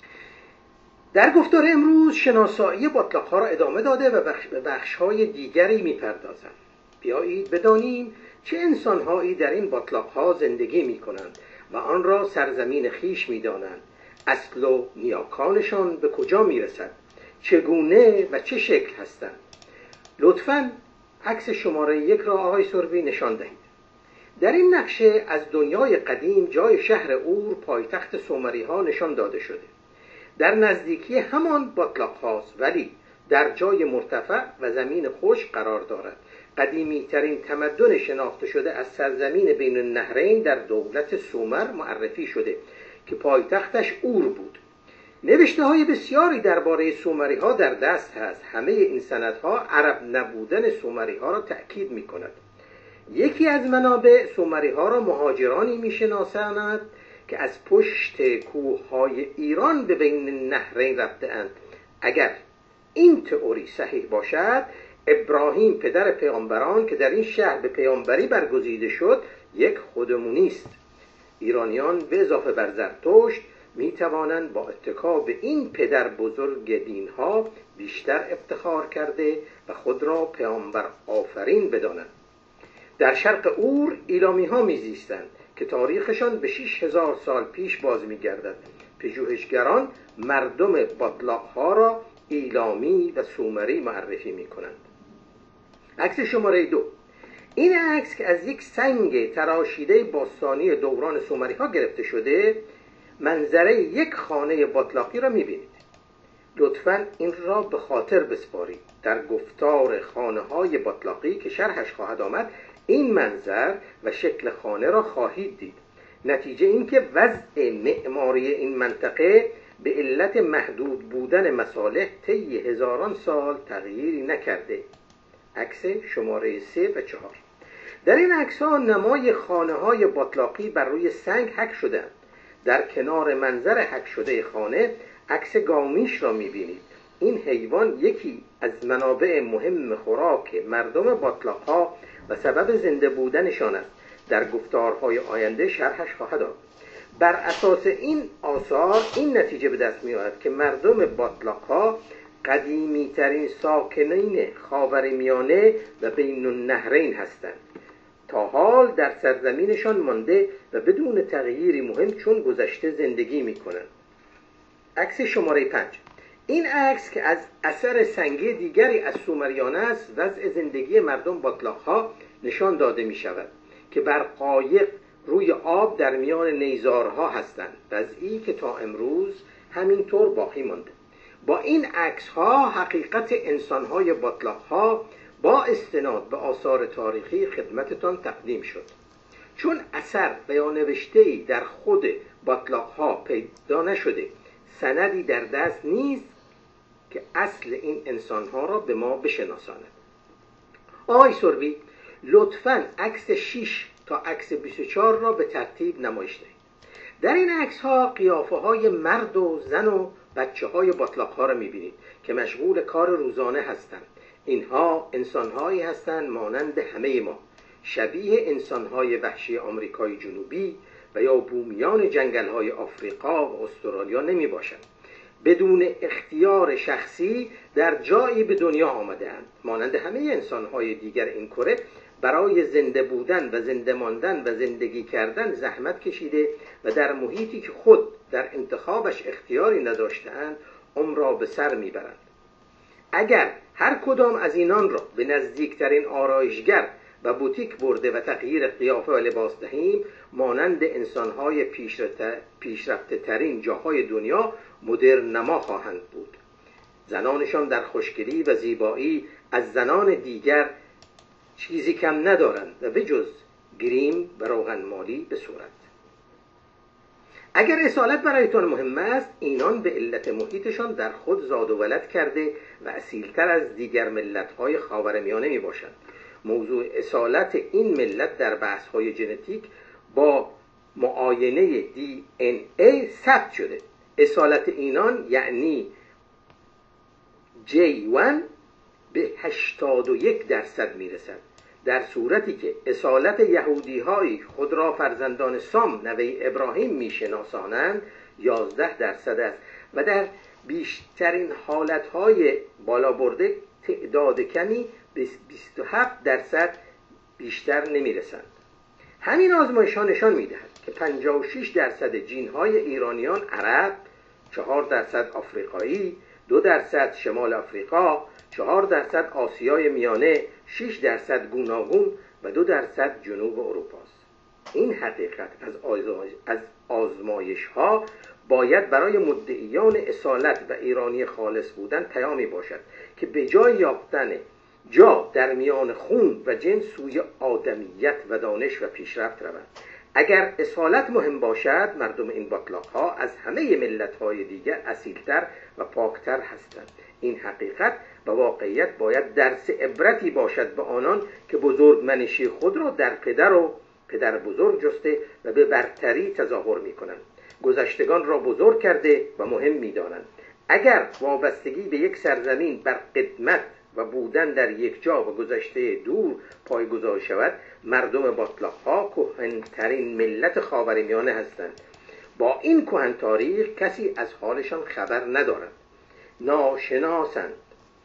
در گفتار امروز شناسایی باتلاق‌ها را ادامه داده و بخش به بخش‌های دیگری می‌پردازم. بیایید بدانیم چه انسان‌هایی در این باتلاق‌ها زندگی می‌کنند و آن را سرزمین خیش می‌دانند. اصل و نیاکانشان به کجا می‌رسد؟ چگونه و چه شکل هستند؟ لطفاً عکس شماره یک را آقای سربی نشان دهید. در این نقشه از دنیای قدیم جای شهر اور پایتخت سومری‌ها نشان داده شده. در نزدیکی همان باتلاق هاست ولی در جای مرتفع و زمین خشک قرار دارد. قدیمی ترین تمدن شناخته شده از سرزمین بین النهرین در دولت سومر معرفی شده که پایتختش اور بود. نوشته های بسیاری درباره سومری ها در دست هست. همه این سندها عرب نبودن سومری ها را تأکید می کند. یکی از منابع سومری ها را مهاجرانی می شناساند که از پشت کوههای ایران به بین النهرین رفته اند. اگر این تئوری صحیح باشد، ابراهیم پدر پیامبران که در این شهر به پیامبری برگزیده شد یک خودمونی است. ایرانیان به اضافه بر زرتشت می توانند با اتکا به این پدر بزرگ دینها بیشتر افتخار کرده و خود را پیامبر آفرین بدانند. در شرق اور ایلامی ها می زیستند که تاریخشان به شش هزار سال پیش باز می گردد. پژوهشگران مردم باتلاق ها را ایلامی و سومری معرفی می کنند. عکس شماره دو. این عکس که از یک سنگ تراشیده باستانی دوران سومری ها گرفته شده منظره یک خانه باتلاقی را می بینید. لطفاً این را به خاطر بسپارید. در گفتار خانه های باتلاقی که شرحش خواهد آمد این منظر و شکل خانه را خواهید دید. نتیجه این که وضع معماری این منطقه به علت محدود بودن مصالح طی هزاران سال تغییری نکرده. عکس شماره سه و چهار. در این عکس ها نمای خانه های باتلاقی بر روی سنگ حک شدند. در کنار منظر حک شده خانه عکس گامیش را می‌بینید. این حیوان یکی از منابع مهم خوراک مردم باتلاق ها و سبب زنده بودنشان است. در گفتارهای آینده شرحش خواهد آمد. بر اساس این آثار این نتیجه به دست می‌آید که مردم باتلاق ها قدیمی ترین ساکنین خاورمیانه و بین النهرین هستند. تا حال در سرزمینشان مانده و بدون تغییری مهم چون گذشته زندگی می‌کنند. عکس شماره پنج. این عکس که از اثر سنگی دیگری از سومریان است وضع زندگی مردم باتلاق ها نشان داده می شود که بر قایق روی آب در میان نیزارها هستند، وضعی که تا امروز همینطور باقی مانده. با این عکس ها حقیقت انسان های باطلاق ها با استناد به آثار تاریخی خدمتتان تقدیم شد. چون اثر و یا نوشته‌ای در خود باطلاق ها پیدا نشده، سندی در دست نیست که اصل این انسان ها را به ما بشناساند. آقای سروی، لطفاً عکس شش تا عکس بیست و چهار را به ترتیب نمایش دهید. در این عکس ها قیافه های مرد و زن و بچه های باطلاق ها را میبینید که مشغول کار روزانه هستند. اینها انسان هایی هستند مانند همه ما، شبیه انسان های وحشی آمریکای جنوبی و یا بومیان جنگل های آفریقا و استرالیا نمی باشند. بدون اختیار شخصی در جایی به دنیا آمده‌اند. مانند همه انسان های دیگر این کره برای زنده بودن و زنده ماندن و زندگی کردن زحمت کشیده و در محیطی که خود در انتخابش اختیاری نداشته‌اند عمر را به سر میبرند. اگر هر کدام از اینان را به نزدیکترین آرایشگر و بوتیک برده و تغییر قیافه و لباس دهیم، مانند انسان‌های پیشرفته ترین جاهای دنیا مدرن نما خواهند بود. زنانشان در خوشگلی و زیبایی از زنان دیگر چیزی کم ندارند و به جز گریم و روغن مالی به صورت. اگر اصالت برایتان مهم است، اینان به علت محیطشان در خود زاد و ولد کرده و اصیلتر از دیگر ملت‌های خاورمیانه می باشند. موضوع اصالت این ملت در بحث‌های ژنتیک با معاینه دی ان ای ثبت شده. اصالت اینان یعنی جی وان به هشتاد و یک درصد میرسد، در صورتی که اصالت یهودی های خود را فرزندان سام نوه ابراهیم میشناسانند یازده درصد است و در بیشترین حالتهای بالا برده تعداد کمی به بیست و هفت درصد بیشتر نمیرسند. همین آزمایش ها نشان میدهد که پنجاه و شش درصد جین های ایرانیان عرب، چهار درصد آفریقایی، دو درصد شمال آفریقا، چهار درصد آسیای میانه، شش درصد گوناگون و دو درصد جنوب اروپا است. این حقیقت از آزمایش ها باید برای مدعیان اصالت و ایرانی خالص بودن پیامی باشد که به جای یافتن جا در میان خون و جنس سوی آدمیت و دانش و پیشرفت روند. اگر اصالت مهم باشد، مردم این باطلاق ها از همه ملت های دیگر اصیلتر و پاکتر هستند. این حقیقت و واقعیت باید درس عبرتی باشد به آنان که بزرگمنشی خود را در پدر و پدر بزرگ جسته و به برتری تظاهر می کنند. گذشتگان را بزرگ کرده و مهم می دانند. اگر وابستگی به یک سرزمین بر قدمت و بودن در یک جا و گذشته دور پایگذار شود، مردم باطلاق ها کهن‌ترین ملت خاورمیانه هستند. با این کهن تاریخ کسی از حالشان خبر ندارد، ناشناسند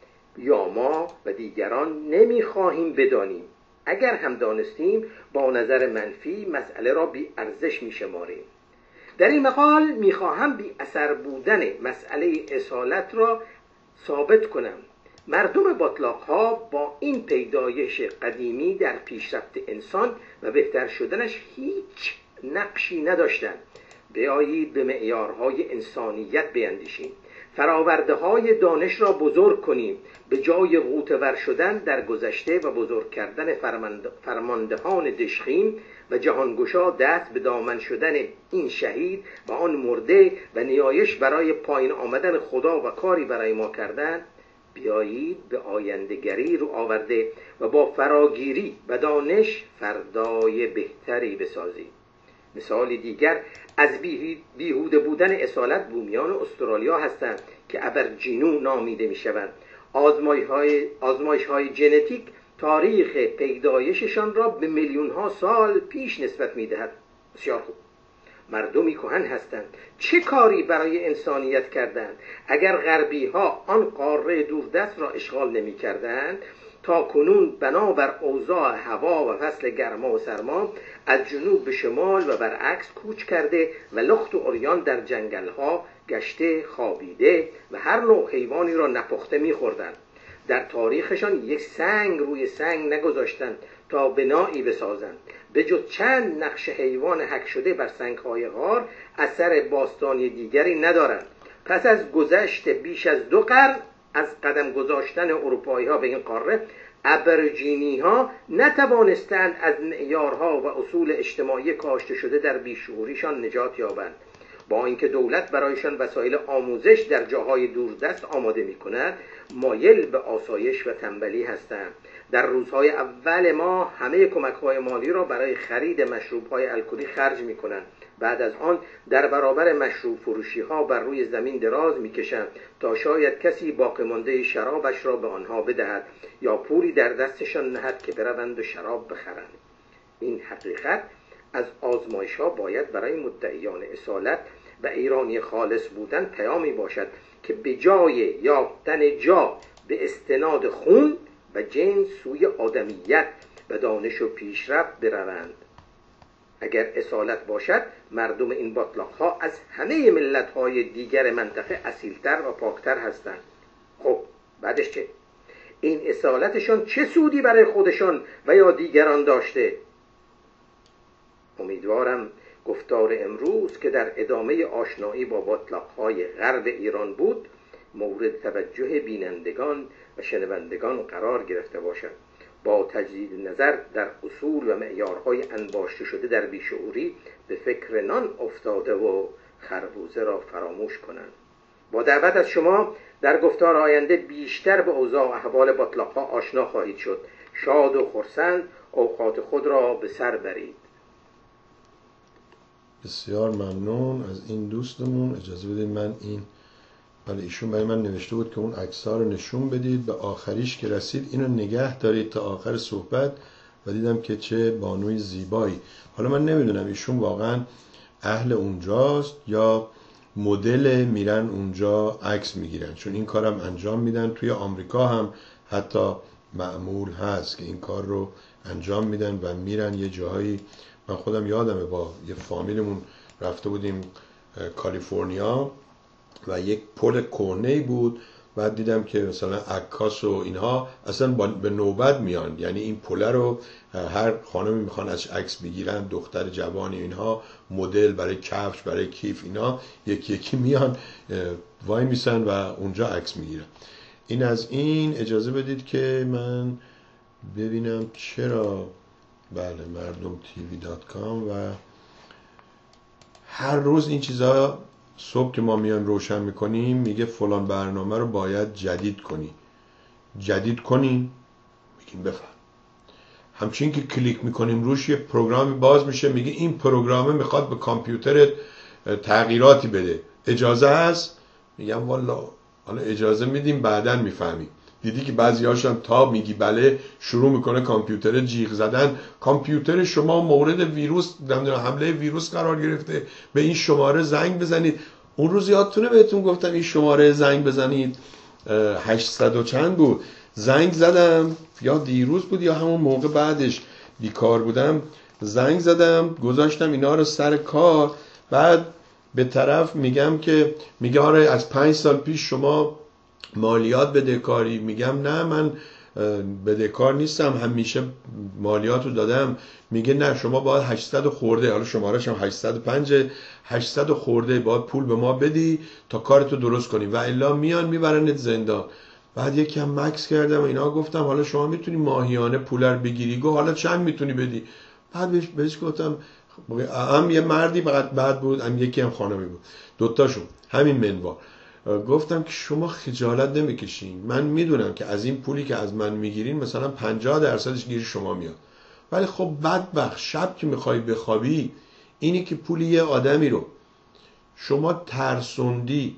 یا ما و دیگران نمیخواهیم بدانیم. اگر هم دانستیم با نظر منفی مسئله را بی ارزش میشماریم. در این مقال میخواهم بی اثر بودن مسئله اصالت را ثابت کنم. مردم باطلاق ها با این پیدایش قدیمی در پیشرفت انسان و بهتر شدنش هیچ نقشی نداشتند. بیایید به معیارهای انسانیت بیندیشیم، فراورده های دانش را بزرگ کنیم، به جای غوطه‌ور شدن در گذشته و بزرگ کردن فرماندهان دشخیم و جهانگشا دست به دامن شدن این شهید و آن مرده و نیایش برای پایین آمدن خدا و کاری برای ما کردن. بیایید به آینده‌گری رو آورده و با فراگیری و دانش فردای بهتری بسازیم. مثال دیگر از بیهوده بودن اصالت بومیان استرالیا هستند که ابرجینو نامیده می شوند. آزمایش های ژنتیک تاریخ پیدایششان را به میلیون ها سال پیش نسبت می دهد. بسیار خوب. مردمی کهن هستند. چه کاری برای انسانیت کردند؟ اگر غربی ها آن قاره دوردست را اشغال نمی کردند، تا کنون بنابر اوضاع هوا و فصل گرما و سرما از جنوب به شمال و برعکس کوچ کرده و لخت و عریان در جنگل ها گشته خوابیده و هر نوع حیوانی را نپخته می‌خوردند. در تاریخشان یک سنگ روی سنگ نگذاشتند تا بنایی بسازند به جز چند نقش حیوان حک شده بر سنگ‌های غار اثر باستانی دیگری ندارند. پس از گذشت بیش از دو قرن از قدم گذاشتن اروپایی‌ها به این قاره، ابرجینی‌ها نتوانستند از معیارها و اصول اجتماعی کاشته شده در بیشعوریشان نجات یابند. با اینکه دولت برایشان وسایل آموزش در جاهای دوردست آماده می‌کند، مایل به آسایش و تنبلی هستند. در روزهای اول ما همه کمک‌های مالی را برای خرید مشروب‌های الکلی خرج می‌کنند. بعد از آن در برابر مشروب فروشی‌ها بر روی زمین دراز می‌کشند تا شاید کسی باقی مانده شرابش را به آنها بدهد یا پولی در دستشان نهد که بروند و شراب بخرند. این حقیقت از آزمایش‌ها باید برای مدعیان اصالت و ایرانی خالص بودن پیامی باشد که به جای یافتن جا به استناد خون و جنس سوی آدمیت و دانش و پیشرفت بروند. اگر اصالت باشد، مردم این باطلاق‌ها از همه ملت‌های دیگر منطقه اصیلتر و پاکتر هستند. خب بعدش چه؟ این اصالتشان چه سودی برای خودشان و یا دیگران داشته؟ امیدوارم گفتار امروز که در ادامه آشنایی با باطلاق‌های غرب ایران بود مورد توجه بینندگان و شنوندگان قرار گرفته باشد. با تجدید نظر در اصول و معیارهای انباشته شده در بیشعوری به فکر نان افتاده و خربوزه را فراموش کنند. با دعوت از شما در گفتار آینده بیشتر به اوضاع و احوال باطلاق‌ها آشنا خواهید شد. شاد و خرسند اوقات خود را به سر برید. بسیار ممنون از این دوستمون. اجازه بدید من این ولی ایشون برای من نوشته بود که اون عکس‌ها رو نشون بدید. به آخریش که رسید اینو نگه دارید تا آخر صحبت و دیدم که چه بانوی زیبایی. حالا من نمیدونم ایشون واقعا اهل اونجاست یا مدل میرن اونجا عکس میگیرن، چون این کارم انجام میدن. توی آمریکا هم حتی معمول هست که این کار رو انجام میدن و میرن یه جاهایی. من خودم یادمه با یه فامیلمون رفته بودیم کالیفرنیا و یک پل کهنه‌ای بود. بعد دیدم که مثلا عکاس و اینها اصلا به نوبت میان، یعنی این پل رو هر خانمی میخوان ازش عکس بگیرن، دختر جوانی اینها، مدل برای کفش برای کیف اینا، یکی یکی میان وای میسن و اونجا عکس میگیرن. این از این. اجازه بدید که من ببینم چرا بله مردم تیوی دات کام و هر روز این چیزها صبح که ما میایم روشن میکنیم میگه فلان برنامه رو باید جدید کنی. جدید کنین میگیم بفهم. همچنین که کلیک میکنیم روش یه پروگرامی باز میشه میگه این پروگرامه میخواد به کامپیوترت تغییراتی بده، اجازه هست؟ میگم والا حالا اجازه میدیم بعداً میفهمیم. دیدی که بعضی هاشم تا میگی بله شروع میکنه کامپیوتر جیغ زدن. کامپیوتر شما مورد ویروس نمیدونم حمله ویروس قرار گرفته، به این شماره زنگ بزنید. اون روز یادتونه بهتون گفتم این شماره زنگ بزنید هشتصد و چند بود. زنگ زدم یا دیروز بود یا همون موقع بعدش بیکار بودم، زنگ زدم گذاشتم اینا رو سر کار. بعد به طرف میگم که میگه آره از پنج سال پیش شما مالیات بدهکاری. میگم نه من بدهکار نیستم، همیشه مالیات رو دادم. میگه نه شما باید هشتصد خورده، حالا شماره‌ش هم هشتصد و پنج، هشتصد خورده باید پول به ما بدی تا کارتو درست کنی و الا میان میبرنت زندان. بعد یکی هم مکس کردم و اینا گفتم حالا شما میتونی ماهیانه پول رو بگیری؟ گفت حالا چند میتونی بدی؟ بعد بهش بهش گفتم هم یه مردی بعد بعد بود، هم یکی هم خانمی بود، دوتاشون همین منوال. گفتم که شما خجالت نمیکشین؟ من میدونم که از این پولی که از من میگیرین مثلا پنجاه درصدش گیر شما میاد، ولی خب بدبخت شب که میخوای بخوابی اینی که پولی یه آدمی رو شما ترسوندی،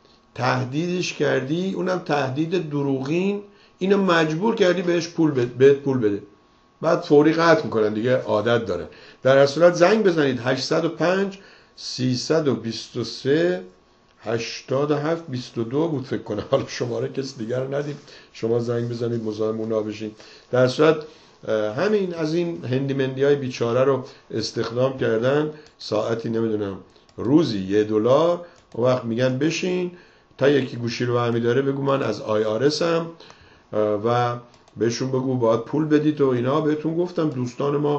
تهدیدش کردی، اونم تهدید دروغین، اینو مجبور کردی بهش پول بده، بهت پول بده. بعد فوری قطع میکنن دیگه، عادت دارن. در هر صورت زنگ بزنید هشتصد و پنج سیصد و بیست و سه هشتاد و هفت بیست و دو بود فکر کنم. حالا شماره کسی دیگر رو ندید، شما زنگ بزنید مزاحم اونا بشین. در صورت همین از این هندی مندی های بیچاره رو استخدام کردن، ساعتی نمیدونم روزی یه دلار، و وقت میگن بشین تا یکی گوشی رو برمی داره بگو من از آی آر اس ام و بهشون بگو باید پول بدید و اینا. بهتون گفتم دوستان ما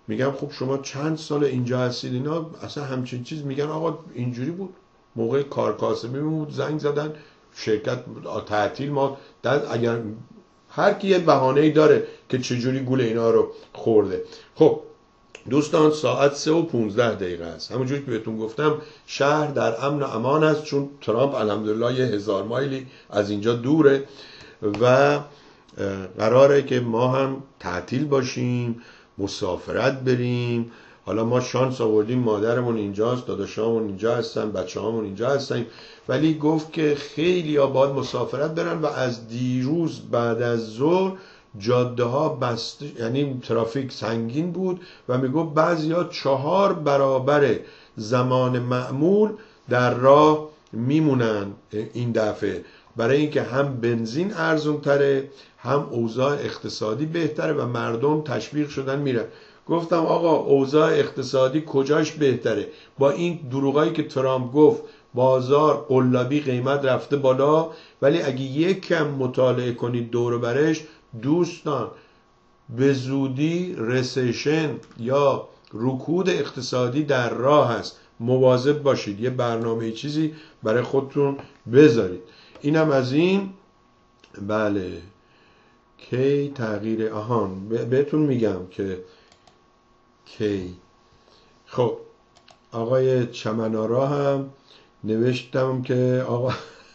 میگم خب شما چند سال اینجا هستید؟ اینا اصلا همچین چیز میگن آقا اینجوری بود، موقع کارکاسبی بود زنگ زدن شرکت تعطیل، ما در اگر هر کی یه بهانه‌ای داره که چجوری گول اینا رو خورده. خب دوستان ساعت سه و پونزده دقیقه است. همونجوری که بهتون گفتم شهر در امن و امان است، چون ترامپ الحمدلله یه هزار مایلی از اینجا دوره و قراره که ما هم تعطیل باشیم، مسافرت بریم. حالا ما شانس آوردیم مادرمون اینجاست، داداشامون اینجا هستن، بچه‌هامون اینجا هستن، ولی گفت که خیلی ها باید مسافرت برن و از دیروز بعد از ظهر جاده ها بسته، یعنی ترافیک سنگین بود و میگفت بعضیا چهار برابر زمان معمول در راه میمونن این دفعه، برای اینکه هم بنزین ارزون تره، هم اوضاع اقتصادی بهتره و مردم تشویق شدن میرن. گفتم آقا اوضاع اقتصادی کجاش بهتره؟ با این دروغایی که ترامپ گفت بازار قلابی قیمت رفته بالا، ولی اگه یک کم مطالعه کنید دور و برش دوستان به زودی رسیشن یا رکود اقتصادی در راه هست. مواظب باشید، یه برنامه چیزی برای خودتون بذارید. اینم از این. بله کی تغییر آهان بهتون میگم که کی. خب آقای چمنارا هم نوشتم که آقا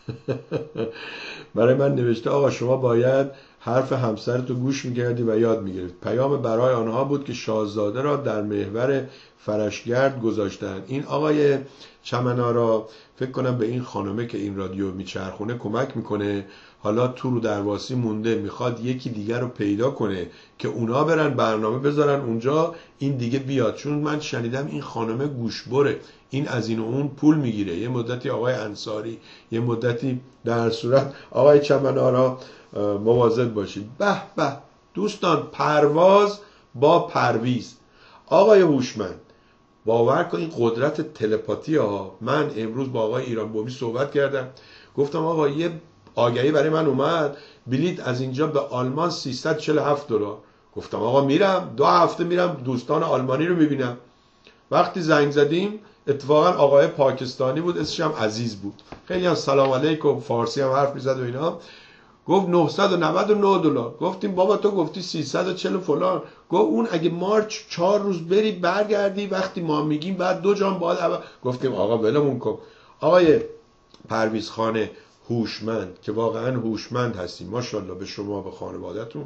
برای من نوشته آقا شما باید حرف همسرتو گوش میکردی و یاد میگرفت. پیام برای آنها بود که شاهزاده را در محور فرشگرد گذاشتن. این آقای چمنارا فکر کنم به این خانمه که این رادیو میچرخونه کمک میکنه، حالا تو رو درواسی مونده، میخواد یکی دیگر رو پیدا کنه که اونا برن برنامه بذارن اونجا، این دیگه بیاد. چون من شنیدم این خانمه گوشبره، این از این و اون پول میگیره، یه مدتی آقای انصاری، یه مدتی. در صورت آقای چمنارا مواظب باشید. به به دوستان، پرواز با پرویز. آقای هوشمند باور کنید قدرت تلپاتی ها. من امروز با آقای ایران بومی صحبت کردم، گفتم آقا یه آگهی برای من اومد، بلیت از اینجا به آلمان سیصد و چهل و هفت دلار. گفتم آقا میرم، دو هفته میرم دوستان آلمانی رو میبینم. وقتی زنگ زدیم اتفاقا آقای پاکستانی بود، اسمش هم عزیز بود، خیلی هم سلام علیکم فارسی هم حرف میزد و اینا. گفت نهصد و نود و نه دلار. گفتیم بابا تو گفتی سیصد و چهل فلان. گفت اون اگه مارچ چهار روز بری برگردی وقتی ما میگیم بعد دو جام باید اول. گفتیم آقا ولمون کن. آقای پرویز خان هوشمند که واقعا هوشمند هستیم، ماشاءالله به شما، به خانواده‌تون،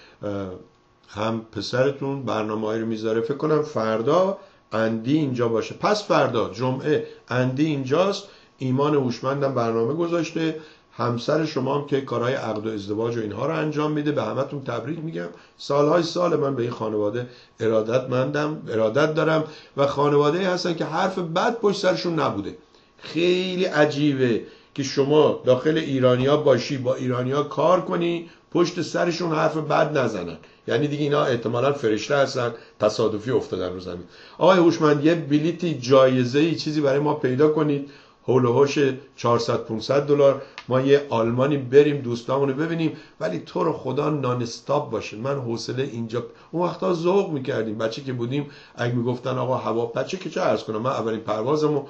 هم پسرتون برنامه‌ای رو میذاره. فکر کنم فردا اندی اینجا باشه، پس فردا جمعه اندی اینجاست. ایمان هوشمندم برنامه گذاشته، همسر شما هم که کارهای عقد و ازدواج و اینها رو انجام میده. به همتون تبریک میگم. سالهای سال من به این خانواده ارادتمندم، ارادت دارم و خانواده‌ای هستن که حرف بد پشت سرشون نبوده. خیلی عجیبه که شما داخل ایرانیا باشی، با ایرانیا کار کنی، پشت سرشون حرف بد نزنن. یعنی دیگه اینا احتمالاً فرشته هستن، تصادفی افتادن رو زمین. آقای هوشمند یه بلیتی جایزه‌ای چیزی برای ما پیدا کنید، هول و هوش چهارصد پانصد دلار، ما یه آلمانی بریم دوستامونو ببینیم، ولی تو رو خدا نان استاپ باشه. من حوصله اینجا اون وقتا ذوق می‌کردیم بچه که بودیم، اگه میگفتن آقا هوا بچه که چه عرض کنم، من اولین پروازمو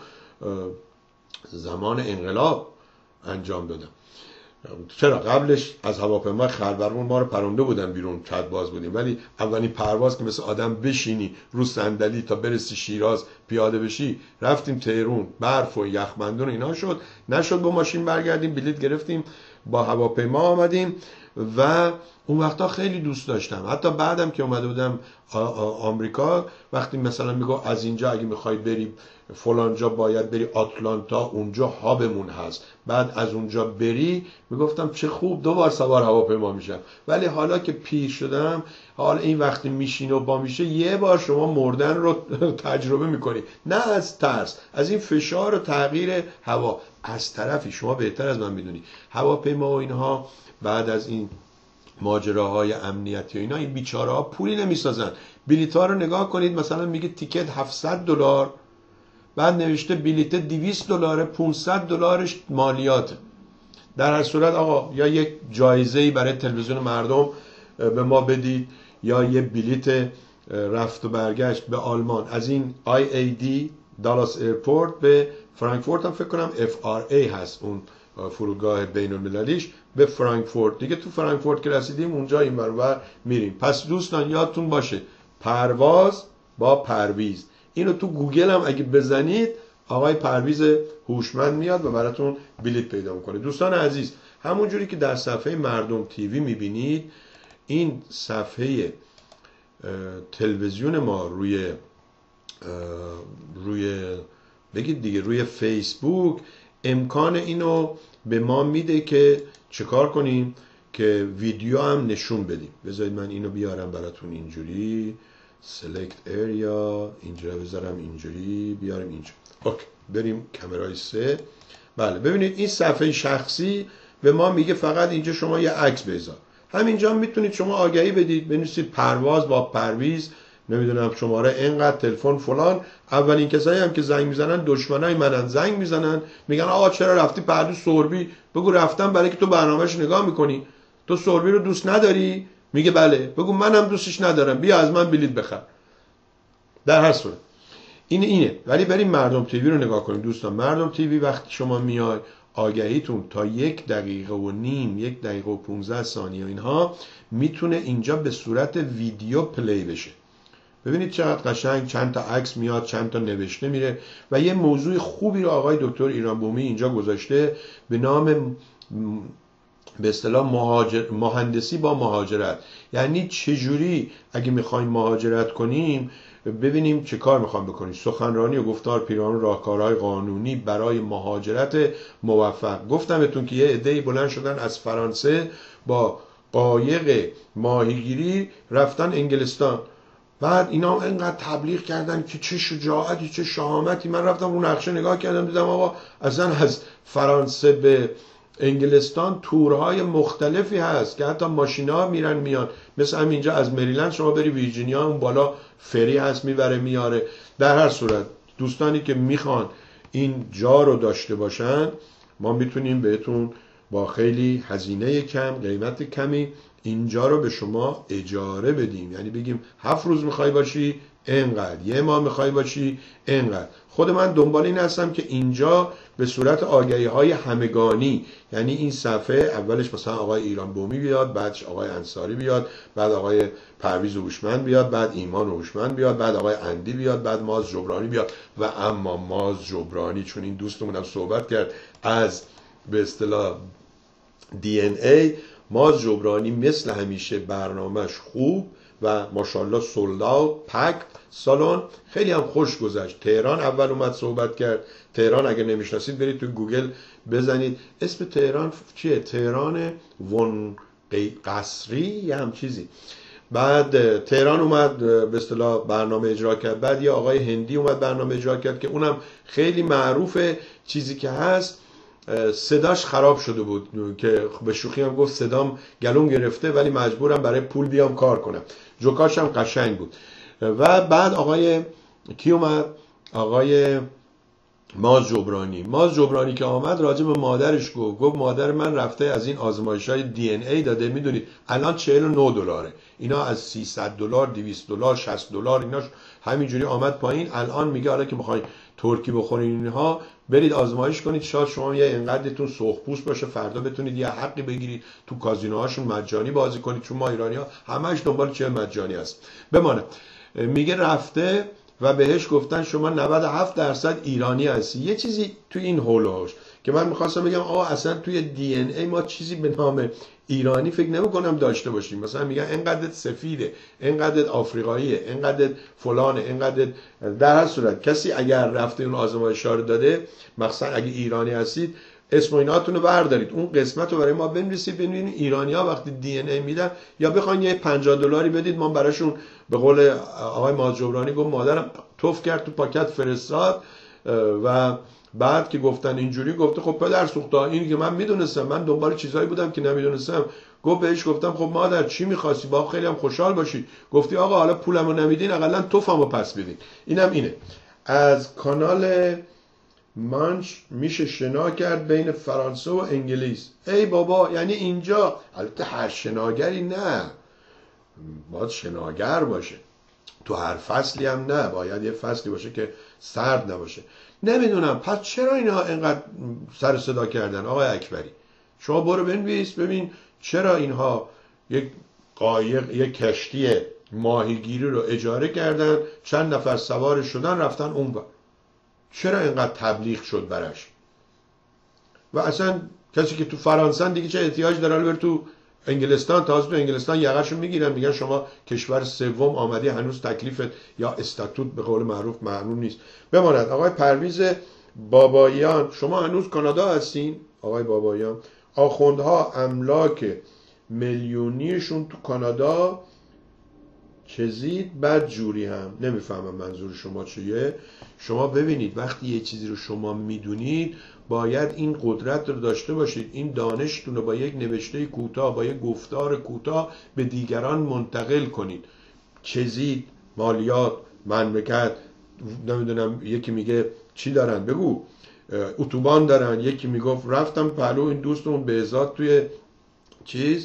زمان انقلاب انجام دادم. چرا قبلش از هواپیما خلبرمون ما رو پرونده بودن بیرون، چت باز بودیم، ولی اولین پرواز که مثل آدم بشینی رو صندلی تا برسی شیراز پیاده بشی، رفتیم تهرون، برف و یخبندون اینا شد، نشد با ماشین برگردیم، بلیط گرفتیم با هواپیما آمدیم و اون وقتا خیلی دوست داشتم. حتی بعدم که اومده بودم آمریکا، وقتی مثلا میگو از اینجا اگه میخوای بری فلان جا باید بری آتلانتا، اونجا هابمون هست، بعد از اونجا بری، میگفتم چه خوب دو بار سوار هواپیما میشم. ولی حالا که پیر شدم، حالا این وقتی میشینه و با میشه یه بار شما مردن رو تجربه میکنی، نه از ترس، از این فشار و تغییر هوا. از طرفی شما بهتر از من میدونی هواپیما و اینها بعد از این ماجراهای امنیتی و اینا، این بیچاره ها پولی نمیسازن. بلیط ها رو نگاه کنید، مثلا میگه تیکت هفتصد دلار، بعد نوشته بلیط دویست دلاره، پانصد دلارش مالیات. در هر صورت آقا یا یک جایزه‌ای برای تلویزیون مردم به ما بدید، یا یه بلیط رفت و برگشت به آلمان از این آی ای دی دالاس ایرپورت به فرانکفورت هم فکر کنم اف آر ای هست اون فرودگاه بین المللیش، به فرانکفورت دیگه. تو فرانکفورت که رسیدیم اونجا این برابر میریم. پس دوستان یادتون باشه پرواز با پرویز، اینو تو گوگل هم اگه بزنید آقای پرویز هوشمند میاد و براتون بلیط پیدا میکنه. دوستان عزیز، همونجوری که در صفحه مردم تیوی میبینید این صفحه تلویزیون ما روی روی بگید دیگه روی فیسبوک امکان اینو به ما میده که چیکار کنیم که ویدیو هم نشون بدیم. بذارید من اینو بیارم براتون اینجوری select area، اینجا بذارم اینجوری، بیارم اینجا. اوکی، بریم کامرای سه. بله ببینید این صفحه شخصی به ما میگه فقط اینجا شما یه عکس بذار. همینجا میتونید شما آگهی بدید، بنویسید پرواز با پرویز، نمیدونم شماره اینقدر، تلفن فلان. اولین کسایی هم که زنگ میزنن دشمنای منن، زنگ میزنن میگن آقا چرا رفتی پردوس سوربی؟ بگو رفتم برای که تو برنامه‌اش نگاه میکنی. تو سوربی رو دوست نداری؟ میگه بله. بگو منم دوستش ندارم، بیا از من بلیط بخر. در هر صورت این اینه. ولی بریم مردم تیوی رو نگاه کنیم دوستان. مردم تیوی وقتی شما میای آگهیتون تا یک دقیقه و نیم، یک دقیقه و پونزده ثانیه اینها میتونه اینجا به صورت ویدیو پلی بشه. ببینید چقدر قشنگ، چند تا عکس میاد، چند تا نوشته میره و یه موضوع خوبی رو آقای دکتر ایران بومی اینجا گذاشته به نام به اصطلاح مهاجر... مهندسی با مهاجرت. یعنی چجوری اگه میخوایم مهاجرت کنیم ببینیم چه کار میخوام بکنیم. سخنرانی و گفتار پیرامون راهکارهای قانونی برای مهاجرت موفق. گفتم بهتون که یه عده‌ای بلند شدن از فرانسه با قایق ماهیگیری رفتن انگلستان. بعد اینا هم اینقدر تبلیغ کردن که چه شجاعتی، چه شهامتی. من رفتم اون نقشه نگاه کردم دیدم آقا اصلا از فرانسه به انگلستان تورهای مختلفی هست که حتی ماشینا میرن میان. مثل همینجا از مریلند شما بری ویرجینیا اون بالا فری هست میبره میاره. در هر صورت دوستانی که میخوان این جا رو داشته باشن ما میتونیم بهتون با خیلی هزینه کم، قیمت کمی اینجا رو به شما اجاره بدیم. یعنی بگیم هفت روز میخوای باشی اینقدر، یه ماه میخوای باشی اینقدر. خود من دنبال این هستم که اینجا به صورت آگهی های همگانی، یعنی این صفحه اولش مثلا آقای ایران بومی بیاد، بعدش آقای انصاری بیاد، بعد آقای پرویز هوشمند بیاد، بعد ایمان هوشمند بیاد، بعد آقای اندی بیاد، بعد ماز جبرانی بیاد. و اما ماز جبرانی چون این دوستمون هم صحبت کرد از به اصطلاح دی ان ای، ماز جبرانی مثل همیشه برنامهش خوب و ماشاءالله سولداو پکت سالن، خیلی هم خوش گذشت. تهران اول اومد صحبت کرد. تهران اگه نمیشناسید برید تو گوگل بزنید اسم تهران چیه، تهران ون قصری یا هم چیزی. بعد تهران اومد به اصطلاح برنامه اجرا کرد. بعد یه آقای هندی اومد برنامه اجرا کرد که اونم خیلی معروفه. چیزی که هست صداش خراب شده بود که به شوخی هم گفت صدام گلوم گرفته ولی مجبورم برای پول بیام کار کنم. جوکاش هم قشنگ بود. و بعد آقای کی اومد؟ آقای ماز جبرانی. ماز جبرانی که آمد راجع به مادرش گفت. گفت مادر من رفته از این آزمایش‌های دی ان ای داده. میدونید الان چهل و نه دلاره. اینا از سیصد دلار، دویست دلار، شصت دلار ایناش همینجوری آمد پایین. الان میگه حالا که میخواین ترکی بخورین اینها برید آزمایش کنید، شاید شما یه اینقدرتون سرخپوست باشه فردا بتونید یه حقی بگیرید تو کازینوهاشون مجانی بازی کنید، چون ما ایرانی‌ها همش دنبال چه مجانی است. بمانه میگه رفته و بهش گفتن شما نود و هفت درصد ایرانی هستی. یه چیزی تو این هولوش که من میخواستم بگم آقا اصلا توی دی ان ای ما چیزی به نام ایرانی فکر نمی‌کنم داشته باشیم. مثلا میگن اینقدر سفیده، اینقدر آفریقاییه، اینقدر فلانه، اینقدر. در هر صورت کسی اگر رفته اون آزمایش‌ها رو داده، مثلا اگه ایرانی هستید اسم و ایناتون رو بردارید، اون قسمت رو برای ما بنویسید. ببینید ایرانی‌ها وقتی دی ان ای میدن یا بخواید یه پنجاه دلاری بدید ما براشون، به قول آقای ماز جبرانی گفت مادرم توف کرد تو پاکت فرستاد و بعد که گفتن اینجوری گفته خب پدر سوخته این که من میدونستم، من دنبال چیزایی بودم که نمیدونستم. گفت بهش گفتم خب مادر چی میخواستی؟ با خیلی هم خوشحال باشی. گفتی آقا حالا پولمو نمیدین اقلا توفمو پس بدین. اینم اینه. از کانال مانچ میشه شنا کرد بین فرانسه و انگلیس. ای بابا، یعنی اینجا البته هر شناگری نه، باید شناگر باشه. تو هر فصلی هم نه، باید یه فصلی باشه که سرد نباشه. نمیدونم پس چرا اینا اینقدر سر صدا کردن؟ آقای اکبری شما برو بنویس ببین چرا اینها یک قایق یک کشتی ماهیگیری رو اجاره کردن، چند نفر سوار شدن رفتن اونور، چرا اینقدر تبلیغ شد براش؟ و اصلا کسی که تو فرانسه دیگه چه احتیاج داره بره تو انگلستان؟ تازه تو انگلستان یقهشون میگیرن میگن شما کشور سوم آمدی هنوز تکلیفت یا استاتوت به قول معروف معلوم نیست. بماند آقای پرویز باباییان شما هنوز کانادا هستین؟ آقای باباییان آخوندها املاک میلیونیشون تو کانادا چزید بد جوری هم. نمیفهمم منظور شما چیه. شما ببینید وقتی یه چیزی رو شما میدونید باید این قدرت رو داشته باشید، این دانشتون رو با یک نوشته کوتاه با یک گفتار کوتاه به دیگران منتقل کنید. چزید، مالیات، مملکت، نمیدونم یکی میگه چی دارن بگو، اتوبان دارن، یکی میگفت رفتم پلو این دوستمون بهزاد توی چیز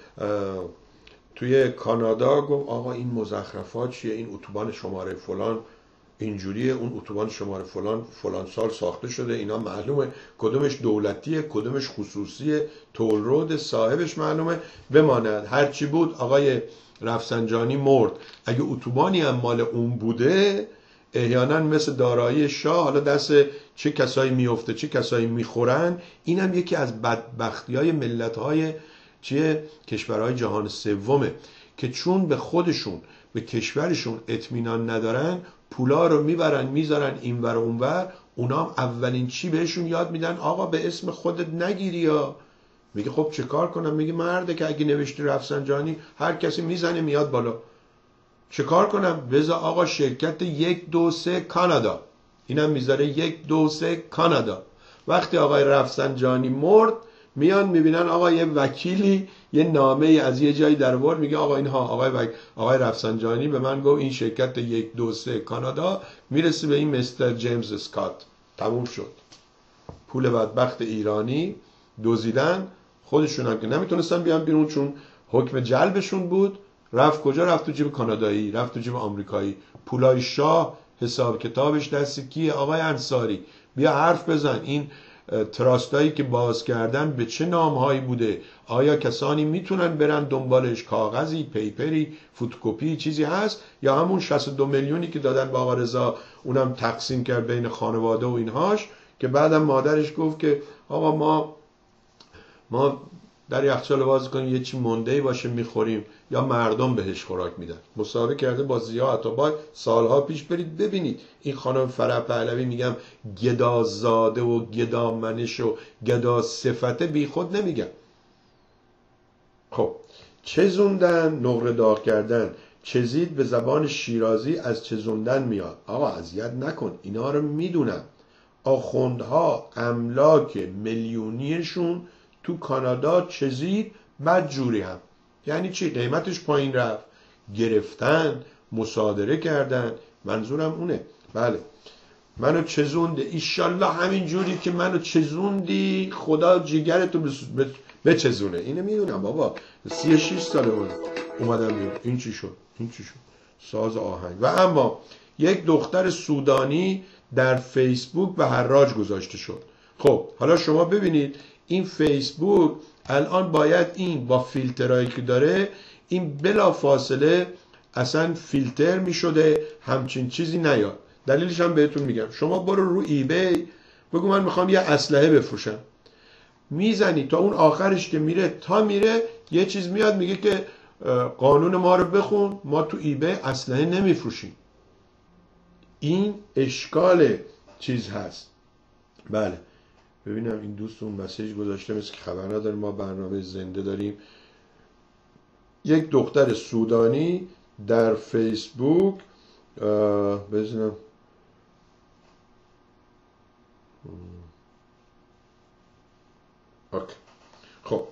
توی کانادا گفت آقا این مزخرفات چیه، این اتوبان شماره فلان اینجوریه، اون اتوبان شماره فلان فلان سال ساخته شده، اینا معلومه کدومش دولتیه کدومش خصوصیه، تول رود صاحبش معلومه. بماند هرچی بود آقای رفسنجانی مرد. اگه اتوبانی هم مال اون بوده احیانا مثل دارایی شاه حالا دست چه کسایی میفته چه کسایی میخورن. اینم یکی از بدبختی‌های ملت‌های چیه کشورهای جهان سومه که چون به خودشون به کشورشون اطمینان ندارن پولا رو میبرن میذارن اینور و اونور. اونا هم اولین چی بهشون یاد میدن آقا به اسم خودت نگیری یا. میگه خب چه کار کنم؟ میگه مرده که اگه نوشتی رفسنجانی هر کسی میزنه میاد بالا، چه کار کنم؟ بذار آقا شرکت یک دو سه کانادا، اینم میذاره یک دو سه کانادا. وقتی آقای رفسنجانی مرد میان میبینن آقا یه وکیلی یه نامه از یه جایی در آورد میگه آقا اینها آقای وک... آقای رفسنجانی به من گفت این شرکت یک دو سه کانادا میرسه به این مستر جیمز اسکات. تموم شد. پول بدبخت ایرانی دزدیدن، خودشون هم که نمیتونستن بیان بیرون چون حکم جلبشون بود، رفت کجا؟ رفت تو جیب کانادایی، رفت تو جیب آمریکایی. پولای شاه حساب کتابش دست کیه؟ آقای انصاری. بیا حرف بزن این تراستایی که باز کردن به چه نامهایی بوده؟ آیا کسانی میتونن برن دنبالش؟ کاغذی، پیپری، فوتوکپی چیزی هست یا همون شصت و دو میلیونی که دادن با آقا رضا اونم تقسیم کرد بین خانواده و اینهاش که بعدم مادرش گفت که آقا ما ما در یخچال باز کنیم یه چی مونده‌ای باشه میخوریم یا مردم بهش خوراک میدن. مصاحبه کرده با ضیا عطابای سالها پیش، برید ببینید. این خانم فرح پهلوی میگم گدازاده و گدامنش و گدا صفته بی خود نمیگم. خب چزوندن نقره داغ کردن، چزید به زبان شیرازی از چزوندن میاد. آقا اذیت نکن، اینا رو میدونم. آخوندها املاک میلیونیشون تو کانادا چزید بد جوری هم. یعنی چی؟ قیمتش پایین رفت، گرفتن، مصادره کردن. منظورم اونه. بله منو چزونده، ایشالله همین جوری که منو چزوندی خدا جیگرتو بچزونه. اینو میدونم بابا، سی و شش ساله بود اومدم بیرون. این چی شد؟ این چی شد؟ ساز آهنگ. و اما یک دختر سودانی در فیسبوک به حراج گذاشته شد. خب حالا شما ببینید این فیسبوک الان باید این با فیلترهایی که داره این بلا فاصله اصلا فیلتر می شده همچین چیزی نیاد. دلیلش هم بهتون میگم. شما برو رو ای بی بگو من میخوام یه اسلحه بفروشم، میزنی تا اون آخرش که میره تا میره یه چیز میاد میگه که قانون ما رو بخون، ما تو ای بی اسلحه نمیفروشیم. این اشکال چیز هست. بله ببینم این دوستون مسیج گذاشته مثل که خبر نداره ما برنامه زنده داریم. یک دختر سودانی در فیسبوک بزنم اوکی. خب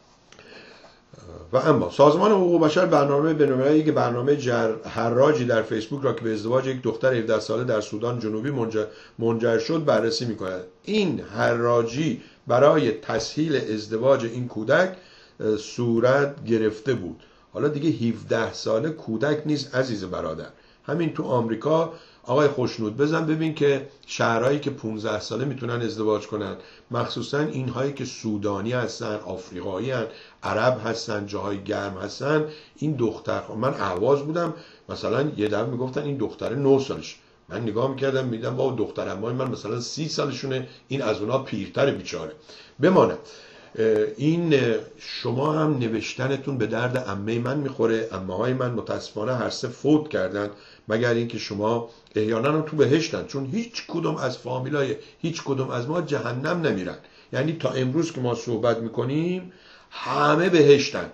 و اما سازمان حقوق بشر برنامه بین‌المللی که برنامه جر حراجی در فیسبوک را که به ازدواج یک دختر هفده ساله در سودان جنوبی منجر, منجر شد بررسی می‌کند. این حراجی برای تسهیل ازدواج این کودک صورت گرفته بود. حالا دیگه هفده ساله کودک نیست عزیز برادر. همین تو آمریکا آقای خوشنود بزن ببین که شهرهایی که پانزده ساله میتونن ازدواج کنن، مخصوصا اینهایی که سودانی هستن، آفریقایی هستن، عرب هستن، جاهای گرم هستن، این دختر، من اهواز بودم مثلا یه دفعه میگفتن این دختر نه سالش، من نگاه میکردم میدم با دختر عموی من مثلا سی سالشونه، این از اونا پیرتر بیچاره. بمانه این شما هم نوشتنتون به درد عمه من میخوره. عمه های من متاسفانه هر سه فوت کردن، مگر اینکه شما احیانا هم تو بهشتن، چون هیچ کدوم از فامیلای هیچ کدوم از ما جهنم نمیرن. یعنی تا امروز که ما صحبت میکنیم همه بهشتن،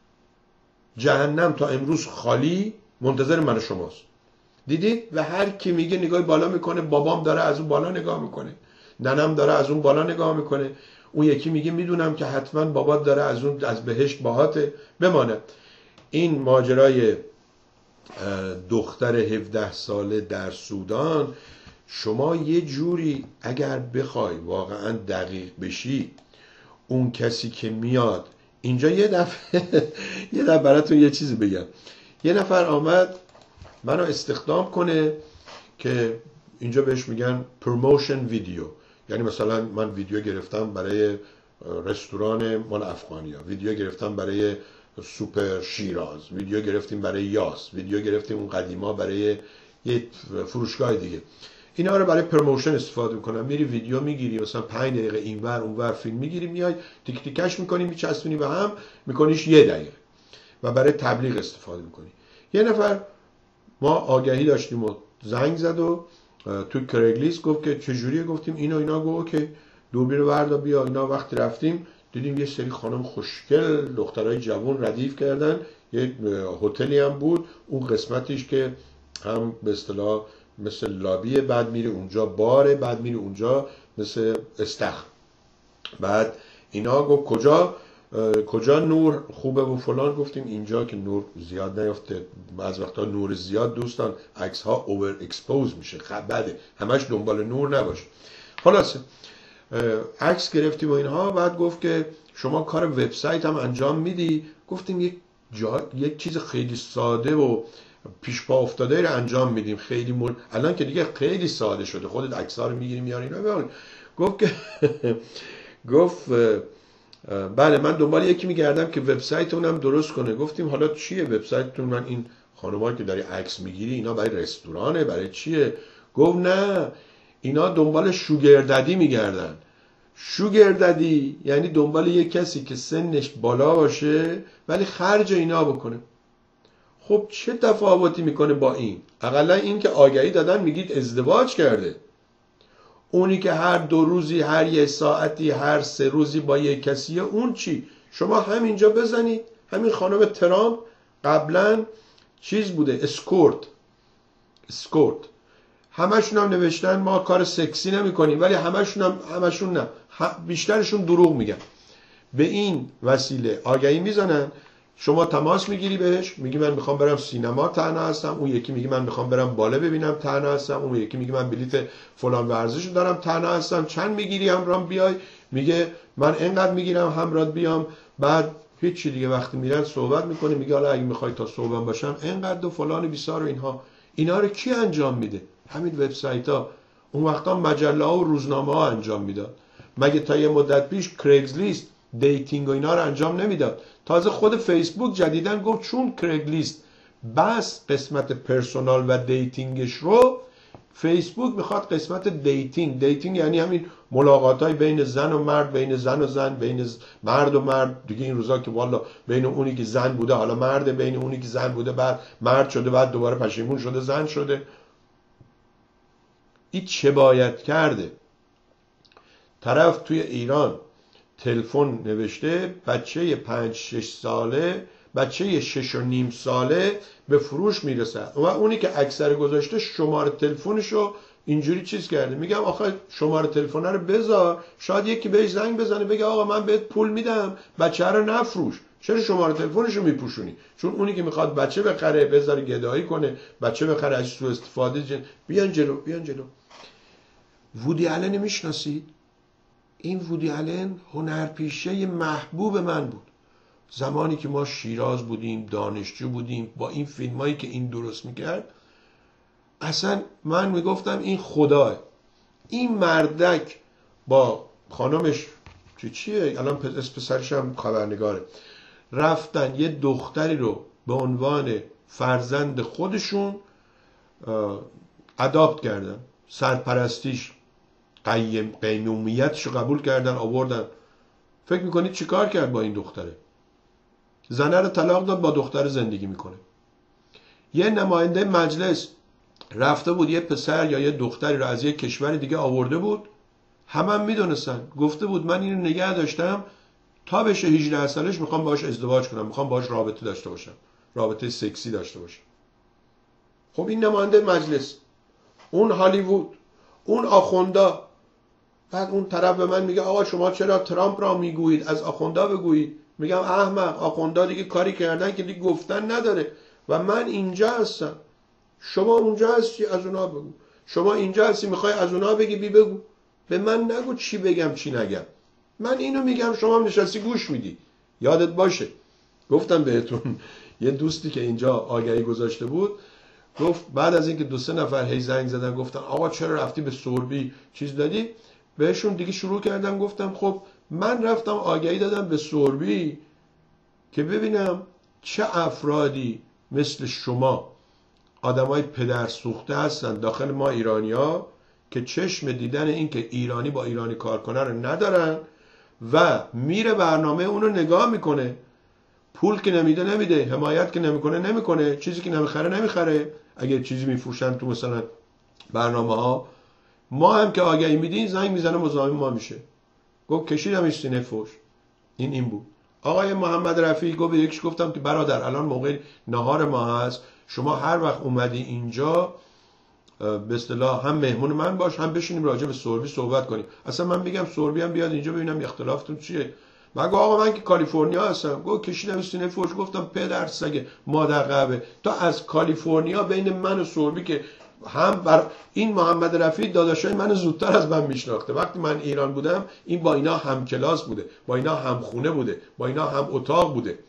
جهنم تا امروز خالی منتظر من و شماست. دیدید؟ و هر کی میگه نگاه بالا میکنه، بابام داره از اون بالا نگاه میکنه، ننم داره از اون بالا نگاه میکنه، اون یکی میگه میدونم که حتما بابات داره از اون از بهشت باهاته. بمانه این ماجرای دختر هفده ساله در سودان، شما یه جوری اگر بخوای واقعا دقیق بشی، اون کسی که میاد اینجا، یه دفعه یه دفعه براتون یه چیزی بگم، یه نفر آمد منو استخدام کنه که اینجا بهش میگن پروموشن ویدیو، یعنی مثلا من ویدیو گرفتم برای رستوران مال افغانیا، ویدیو گرفتم برای سوپر شیراز، ویدیو گرفتیم برای یاس، ویدیو گرفتیم اون قدیما برای یه فروشگاه دیگه. اینا رو برای پروموشن استفاده میکنم. میری ویدیو میگیری، مثلا پنج دقیقه اینور اونور فیلم میگیری، میای تیک تیکش میکنی، میچسبونی به هم، میکنیش یه دقیقه و برای تبلیغ استفاده میکنی. یه نفر ما آگهی داشتیم و زنگ زد و تو کرگلیس گفت که چجوریه، گفتیم اینا اینا، گفت اوکی دوربین وردا بیا. اینا وقتی رفتیم دیدیم یه سری خانم خوشگل، دخترای جوان ردیف کردن، یه هتلی هم بود، اون قسمتیش که هم به اصطلاح مثل لابیه، بعد میری اونجا باره، بعد میری اونجا مثل استخر. بعد اینا گفت کجا کجا نور خوبه و فلان، گفتیم اینجا که نور زیاد نیافته، بعض وقتا نور زیاد دوستان عکس ها اوور اکسپوز میشه، بده همش دنبال نور نباش. خلاصه عکس گرفتیم و اینها. بعد گفت که شما کار وبسایت هم انجام میدی؟ گفتیم یک جا یک چیز خیلی ساده و پیش پا افتاده رو انجام میدیم، خیلی مول... الان که دیگه خیلی ساده شده، خودت عکس‌ها رو میگیری میاری اینا. گفت که گفت بله من دنبال یکی میگردم که وبسایت اونم درست کنه. گفتیم حالا چیه وبسایتتون؟ من این خانم‌ها که داری عکس میگیری اینا برای رستورانه، برای چیه؟ گفت نه اینا دنبال شوگر ددی میگردن. شوگر ددی یعنی دنبال یک کسی که سنش بالا باشه ولی خرج اینا بکنه. خب چه تفاوتی میکنه با این؟ اقلا این که آگهی دادن میگید ازدواج کرده، اونی که هر دو روزی، هر یه ساعتی، هر سه روزی با یک کسیه، اون چی؟ شما همینجا بزنید. همین خانم ترامپ قبلا چیز بوده، اسکورت اسکورت همشون هم نوشتن ما کار سکسی نمی کنیم، ولی همشون هم همشون نه، بیشترشون دروغ میگن. به این وسیله آگهی میزنن، شما تماس میگیری بهش، میگی من میخوام برم سینما تنها هستم، اون یکی میگه من میخوام برم باله ببینم تنها هستم، اون یکی میگه من بلیت فلان ورزش دارم تنها هستم، چند میگیری همراهم بیای؟ میگه من اینقدر میگیرم همراهت بیام. بعد هیچی دیگه، وقتی میرن صحبت میکنه، میگه حالا اگه میخوای تا صبحم باشم اینقدر و فلان بیسار و اینها. اینا رو کی انجام میده؟ همین وبسایت ها. اون وقتا مجله ها و روزنامه ها انجام میداد. مگه تا یه مدت پیش کرگلیست دیتینگ و اینا رو انجام نمیداد؟ تازه خود فیسبوک جدیدن گفت چون کرگلیست بس قسمت پرسونال و دیتینگش رو، فیسبوک میخواد قسمت دیتینگ. دیتینگ یعنی همین ملاقات های بین زن و مرد، بین زن و زن، بین مرد و مرد دیگه. این روزا که والا بین اونی که زن بوده حالا مرد، بین اونی که زن بوده بعد مرد شده، بعد دوباره پشیمون شده زن شده. این چه باید کرده؟ طرف توی ایران تلفن نوشته بچه پنج شش ساله، بچه شش و نیم ساله به فروش میرسه و اونی که اکثر گذاشته شماره تلفنشو اینجوری چیز کرده. میگم آخه شماره تلفن رو بذار، شاید یکی بهش زنگ بزنه بگه آقا من بهت پول میدم بچه رو نفروش، چرا شماره تلفنشو میپوشونی؟ چون اونی که میخواد بچه بخره بذاره گدایی کنه، بچه بخره از سوء استفاده جن... بیان جلو بیان جلو. وودی آلن میشناسید؟ این وودی آلن هنرپیشه محبوب من بود. زمانی که ما شیراز بودیم، دانشجو بودیم، با این فیلمایی که این درست میکرد اصلا من میگفتم این خداه. این مردک با خانمش چی چیه الان اسم پسرش هم خبرنگاره، رفتن یه دختری رو به عنوان فرزند خودشون اداپت کردن، سرپرستیش قیم قیمومیتش رو قبول کردن آوردن. فکر میکنید چی کار کرد با این دختره؟ زنه رو طلاق داد، با دختر زندگی میکنه. یه نماینده مجلس رفته بود یه پسر یا یه دختری رو از یه کشور دیگه آورده بود، همه هم میدونستن، گفته بود من اینو نگه داشتم تا بشه هجده سالش میخوام باهاش ازدواج کنم، میخوام باهاش رابطه داشته باشم، رابطه سکسی داشته باشم. خب این نماینده مجلس، اون هالیوود، اون آخوندا. بعد اون طرف به من میگه آقا شما چرا ترامپ را میگویید، از آخوندا بگویید. میگم احمق، آخوندا دیگه کاری کردن که دیگه گفتن نداره و من اینجا هستم، شما اونجا هستی از اونا بگو، شما اینجا هستی میخوای از اونا بگی بی بگو، به من نگو چی بگم چی نگم، من اینو میگم شما هم نشستی گوش میدی. یادت باشه گفتم بهتون یه دوستی که اینجا آگهی گذاشته بود گفت بعد از اینکه دو سه نفر هی زنگ زدن گفتن آقا چرا رفتی به سوربی چیز دادی، بهشون دیگه شروع کردم گفتم خب من رفتم آگهی دادم به سوربی که ببینم چه افرادی مثل شما آدمای پدر سوخته هستن داخل ما ایرانیا که چشم دیدن این که ایرانی با ایرانی کار کنه رو ندارن و میره برنامه اونو نگاه میکنه، پول که نمیده نمیده، حمایت که نمیکنه نمیکنه، چیزی که نمیخره نمیخره. اگه چیزی میفروشن تو مثلا برنامه ها، ما هم که آگهی میدین زنگ میزنه مزاحم ما میشه. گفت کشیدم این سینه فوش. این این بود. آقای محمد رفیع گفت به یکیش گفتم که برادر الان موقع نهار ما هست، شما هر وقت اومدی اینجا به اصطلاح هم مهمون من باش، هم بشینیم راجع به سوربی صحبت کنیم. اصلا من میگم سوربی هم بیاد اینجا ببینم اختلافتون چیه. مگه آقا من که کالیفرنیا هستم. گفت کشیدم سینه فوش. گفتم پدر سگ مادر قهوه، تا از کالیفرنیا بین من و سوربی که هم بر این محمد رفیع داداشای من زودتر از من میشناخته، وقتی من ایران بودم این با اینا هم کلاس بوده، با اینا هم خونه بوده، با اینا هم اتاق بوده.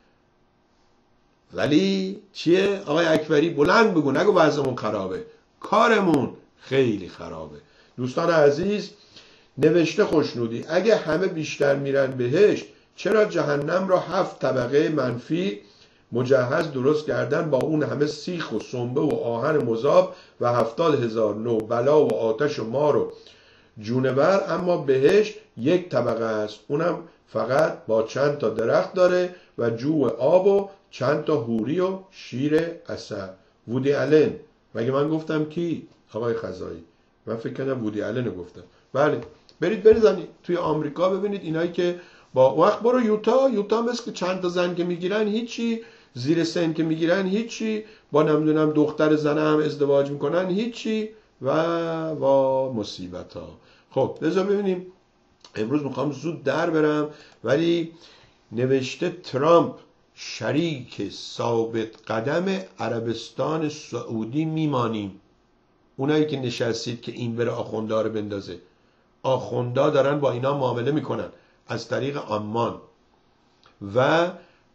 ولی چیه آقای اکبری بلند بگو، نگو وضعمون خرابه، کارمون خیلی خرابه. دوستان عزیز نوشته خوشنودی اگه همه بیشتر میرن بهشت چرا جهنم را هفت طبقه منفی مجهز درست کردن با اون همه سیخ و سنبه و آهن مذاب و هفتاد هزار نوع بلا و آتش و مار و جونور، اما بهشت یک طبقه است، اونم فقط با چند تا درخت داره و جوع آب و چند تا حوری و شیر عسل. وودی آلن. مگه من گفتم کی؟ آقای خزایی. من فکر کنم وودی آلن گفتم. بله برید بریزنید توی آمریکا ببینید اینایی که با وقت برو یوتا، یوتا مثل که چند تا زن که میگیرن هیچی، زیر سن که میگیرن هیچی، با نمیدونم دختر زن هم ازدواج میکنن هیچی و و مصیبت ها. خب بذار ببینیم، امروز میخوام زود در برم ولی نوشته ترامپ شریک ثابت قدم عربستان سعودی میمانیم. اونایی که نشستید که این بره آخوندا رو بندازه، آخوندا دارن با اینا معامله میکنن از طریق آمان و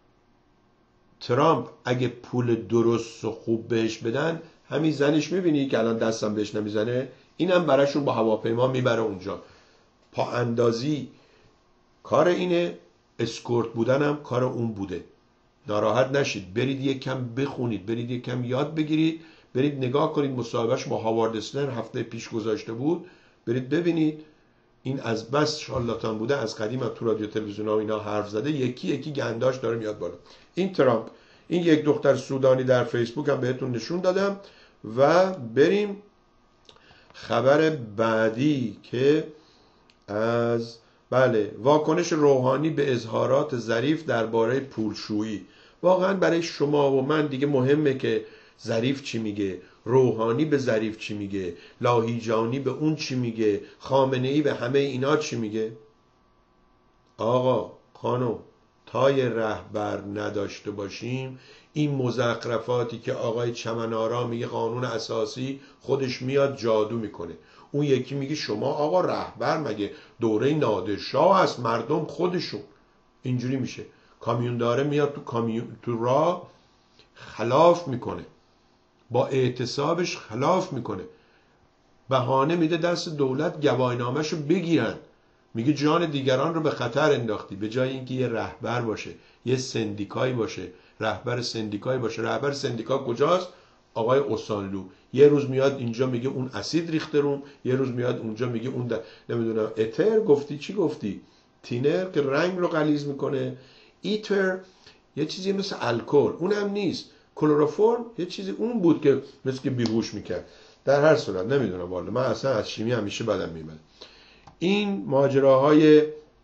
ترامپ اگه پول درست و خوب بهش بدن، همین زنش میبینی که الان دستم بهش نمیزنه، اینم براشون با هواپیما میبره اونجا. پا اندازی کار اینه، اسکورت بودنم کار اون بوده. ناراحت نشید، برید یک کم بخونید، برید یک کم یاد بگیرید، برید نگاه کنید مصاحبهش با هاوارد استرن هفته پیش گذاشته بود، برید ببینید. این از بس شالاتان بوده، از قدیم هم تو رادیو تلویزیون ها اینا حرف زده، یکی یکی گنداش داره میاد بالا. این ترامپ، این یک دختر سودانی در فیسبوک هم بهتون نشون دادم. و بریم خبر بعدی که از بله واکنش روحانی به اظهارات ظریف درباره پولشویی. واقعا برای شما و من دیگه مهمه که ظریف چی میگه، روحانی به ظریف چی میگه، لاهیجانی به اون چی میگه، خامنه‌ای به همه اینا چی میگه؟ آقا خانم تا یه رهبر نداشته باشیم، این مزخرفاتی که آقای چمنارا میگه قانون اساسی، خودش میاد جادو میکنه. اون یکی میگه شما آقا رهبر مگه دوره نادرشاه است، مردم خودشون. اینجوری میشه. کامیون داره میاد تو کامیون تو راه خلاف میکنه. با اعتصابش خلاف میکنه، بهانه میده دست دولت گواهینامه‌شو بگیرن، میگه جان دیگران رو به خطر انداختی. به جای اینکه یه رهبر باشه، یه سندیکایی باشه، رهبر سندیکایی باشه. رهبر سندیکا کجاست؟ آقای اوسانلو. یه روز میاد اینجا میگه اون اسید ریخته روم، یه روز میاد اونجا میگه اون د... نمیدونم اتر گفتی چی گفتی، تینر که رنگ رو غلیظ میکنه، ایتر یه چیزی مثل الکل، اونم نیست، کلروفورم یه چیزی اون بود که مثل که بیهوش میکرد. در هر صورت نمیدونم والا، من اصلا از شیمی همیشه بدم میاد. این ماجراهای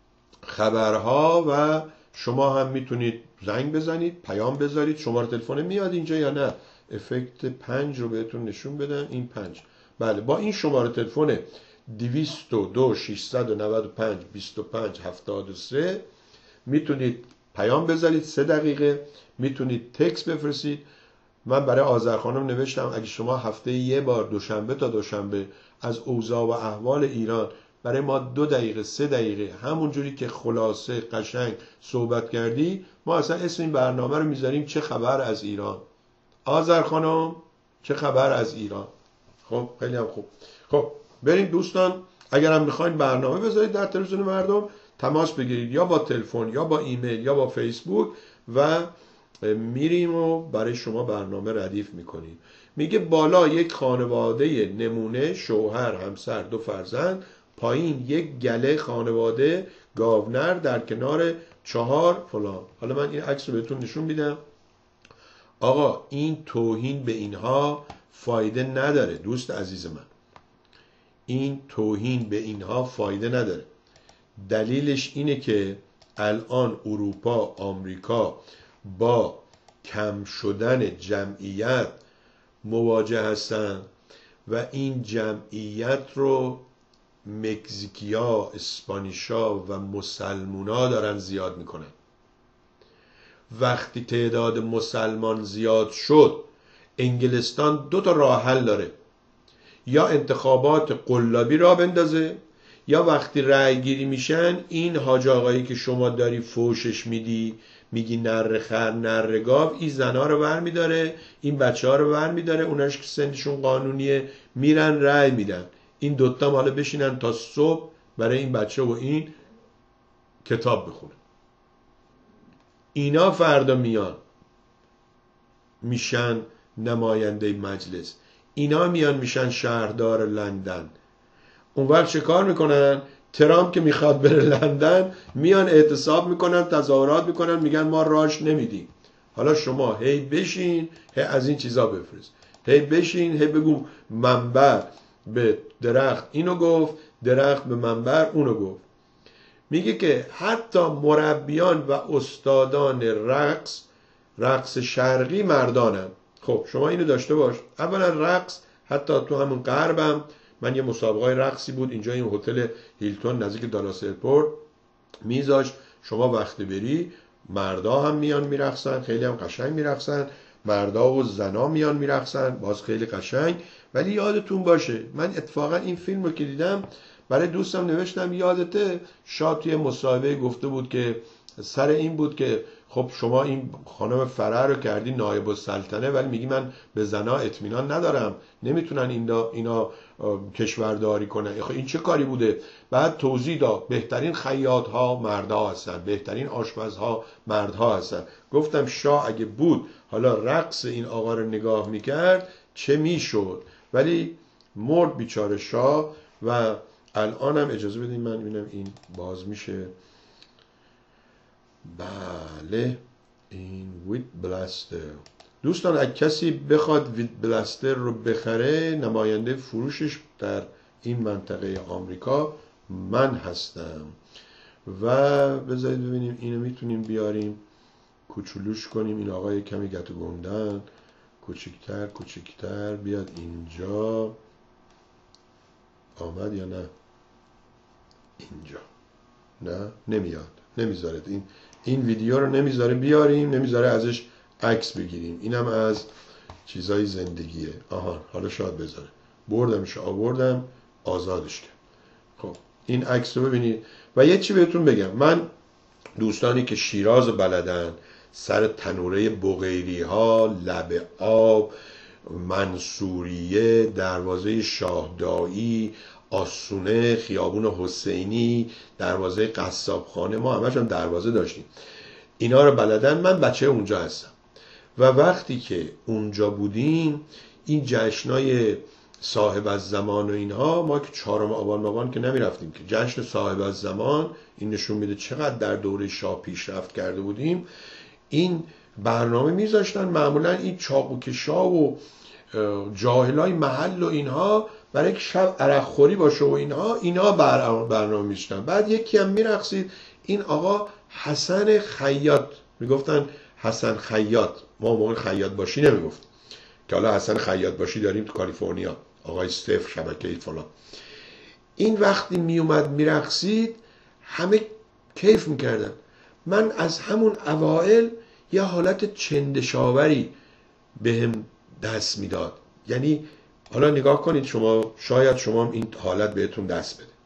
خبرها و شما هم میتونید زنگ بزنید، پیام بذارید. شماره تلفن میاد اینجا یا نه؟ افکت پنج رو بهتون نشون بدم. این پنج، بله، با این شماره تلفن دویست و دو ششصد و نود و پنج بیست و پنج هفتاد و سه میتونید پیام بذارید، سه دقیقه. میتونید تکست بفرستید. من برای آذر خانم نوشتم اگه شما هفته یه بار دوشنبه تا دوشنبه از اوضاع و احوال ایران برای ما دو دقیقه سه دقیقه همون جوری که خلاصه قشنگ صحبت کردی، ما اصلا اسم این برنامه رو میذاریم چه خبر از ایران. آذر خانم چه خبر از ایران. خب خیلی هم خوب. خب بریم دوستان، اگر هم میخواین برنامه بذارید در تلویزیون مردم، تماس بگیرید یا با تلفن یا با ایمیل یا با فیسبوک و میریم و برای شما برنامه ردیف میکنیم. میگه بالا یک خانواده نمونه، شوهر، همسر، دو فرزند، پایین یک گله خانواده گاونر در کنار چهار فلان. حالا من این عکس رو بهتون نشون میدم. آقا این توهین به اینها فایده نداره دوست عزیز من، این توهین به اینها فایده نداره. دلیلش اینه که الان اروپا، آمریکا با کم شدن جمعیت مواجه هستن و این جمعیت رو مکزیکیا، اسپانیشا و مسلمونا دارن زیاد میکنن. وقتی تعداد مسلمان زیاد شد، انگلستان دو تا راه حل داره، یا انتخابات قلابی را بندازه، یا وقتی رأی گیری میشن این حاج آقایی که شما داری فوشش میدی، میگی نره خر نره گاو، این زنا رو ور میداره، این بچه ها رو ور میداره، اوناش که سنشون قانونیه میرن رأی میدن. این دوتا حالا بشینن تا صبح برای این بچه و این کتاب بخونه. اینا فردا میان میشن نماینده مجلس، اینا میان میشن شهردار لندن. اون وقت چه کار میکنن؟ ترامپ که میخواد بره لندن میان اعتصاب میکنن، تظاهرات میکنن، میگن ما راش نمیدیم. حالا شما هی بشین هی از این چیزا بفرست، هی بشین هی بگو منبر به درخت اینو گفت، درخت به منبر اونو گفت. میگه که حتی مربیان و استادان رقص، رقص شرقی مردانن. خب شما اینو داشته باش. اولا رقص حتی تو همون غربم، من یه مسابقه رقصی بود اینجا این هتل هیلتون نزدیک دالاس ایرپورت میذاش، شما وقتی بری مردا هم میان میرقصن، خیلی هم قشنگ میرقصن، مردا و زنا میان میرقصن، باز خیلی قشنگ. ولی یادتون باشه، من اتفاقا این فیلم رو که دیدم برای دوستم نوشتم، یادته شاه توی مصاحبه گفته بود که سر این بود که خب شما این خانم فرح رو کردی نایب السلطنه ولی میگی من به زنا اطمینان ندارم، نمیتونن اینا اینا کشورداری کنن. خب این چه کاری بوده؟ بعد توضیح داد بهترین خیاط ها مردها هستن، بهترین آشپزها مردها هستن. گفتم شاه اگه بود حالا رقص این آقا رو نگاه میکرد چه میشد؟ ولی مرد بیچاره شاه. و الان هم اجازه بدین من ببینم این باز میشه. بله این ویت بلاستر. دوستان اگه کسی بخواد ویت بلاستر رو بخره، نماینده فروشش در این منطقه آمریکا من هستم. و بذارید ببینیم اینو میتونیم بیاریم کوچولوش کنیم. این آقای کمی گتو گندن، کوچکتر کوچکتر بیاد اینجا. آمد یا نه؟ اینجا نه نمیاد، نمیذاره این این ویدیو رو نمیذاره بیاریم، نمیذاره ازش عکس بگیریم. اینم از چیزای زندگیه. آها حالا شاید بذاره. بردمش آوردم آزادش کرد. خب این عکس رو ببینید. و یه چی بهتون بگم، من دوستانی که شیراز بلدن، سر تنوره بغیری ها، لب آب، منصوریه، دروازه شاهدایی، آسونه، خیابون حسینی، دروازه قصابخانه، ما همش هم دروازه داشتیم. اینا رو بلدن. من بچه اونجا هستم و وقتی که اونجا بودیم این جشنای صاحب از زمان و اینها، ما که چهارم آبان مابان که نمی رفتیم که جشن صاحب از زمان، این نشون میده چقدر در دوره شاه پیشرفت کرده بودیم. این برنامه میذاشتن معمولا این چاقوکشا و جاهلای محل و اینها برای یک شب عرق خوری باشه و اینها اینا برنامه میذاشتن. بعد یکی هم میرقصید، این آقا حسن خیاط، میگفتن حسن خیاط، ما موقع خیاط باشی نمیگفت که حالا حسن خیاط باشی داریم تو کالیفرنیا، آقای صفر شبکه فلان. این وقتی میومد میرقصید همه کیف میکردن. من از همون اوائل یه حالت چندشاوری بهم دست میداد. یعنی حالا نگاه کنید شما، شاید شما هم این حالت بهتون دست بده.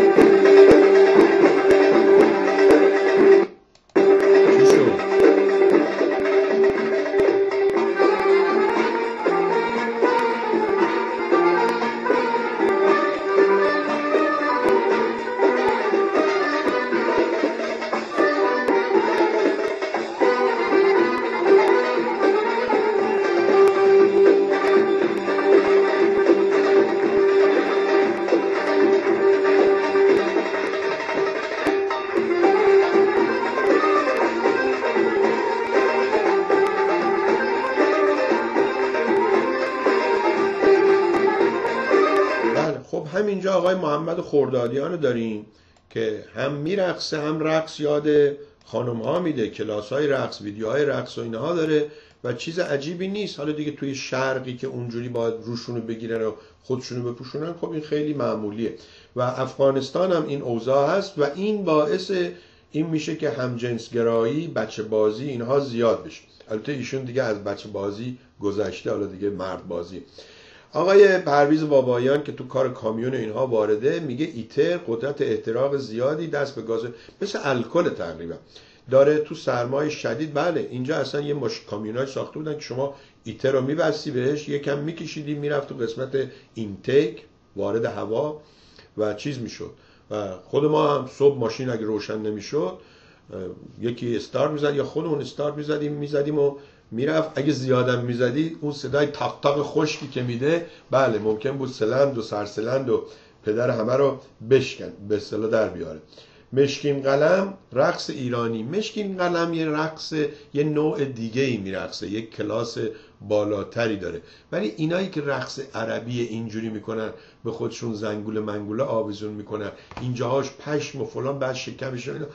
همینجا آقای محمد خردادیان رو داریم که هم میرقصه هم رقص یاد خانم ها میده، کلاس های رقص، ویدیوهای رقص و اینها داره و چیز عجیبی نیست. حالا دیگه توی شرقی که اونجوری باید روشونو بگیرن و خودشونو بپوشونن، خب این خیلی معمولیه. و افغانستان هم این اوضاع هست و این باعث این میشه که همجنسگرایی، بچه بازی اینها زیاد بشه. البته ایشون دیگه از بچه بازی گذشته، حالا دیگه مرد بازی. آقای پرویز بابایان که تو کار کامیون اینها وارده، میگه ایتر قدرت احتراق زیادی، دست به گاز، مثل الکل تقریبا داره تو سرمای شدید. بله اینجا اصلا یه مش کامیونای ساخته بودن که شما ایتر رو میبستی بهش، یکم میکشیدی میرفت تو قسمت اینتیک، وارد هوا و چیز میشد. و خود ما هم صبح ماشین اگه روشن نمیشد یکی استارت میزد یا خودمون استارت میزدیم میزدیم و میرفت. اگه زیادم میزدی اون صدای تاق تاق خشکی که میده، بله ممکن بود سلند و سرسلند و پدر همه رو بشکن، به اصطلاح در بیاره. مشکین قلم رقص ایرانی. مشکین قلم یه رقص یه نوع دیگه ای میرقصه، یک کلاس بالاتری داره. ولی اینایی که رقص عربی اینجوری میکنن، به خودشون زنگول منگوله آویزون میکنن، اینجاهاش پشم و فلان، بعد شکمش اینا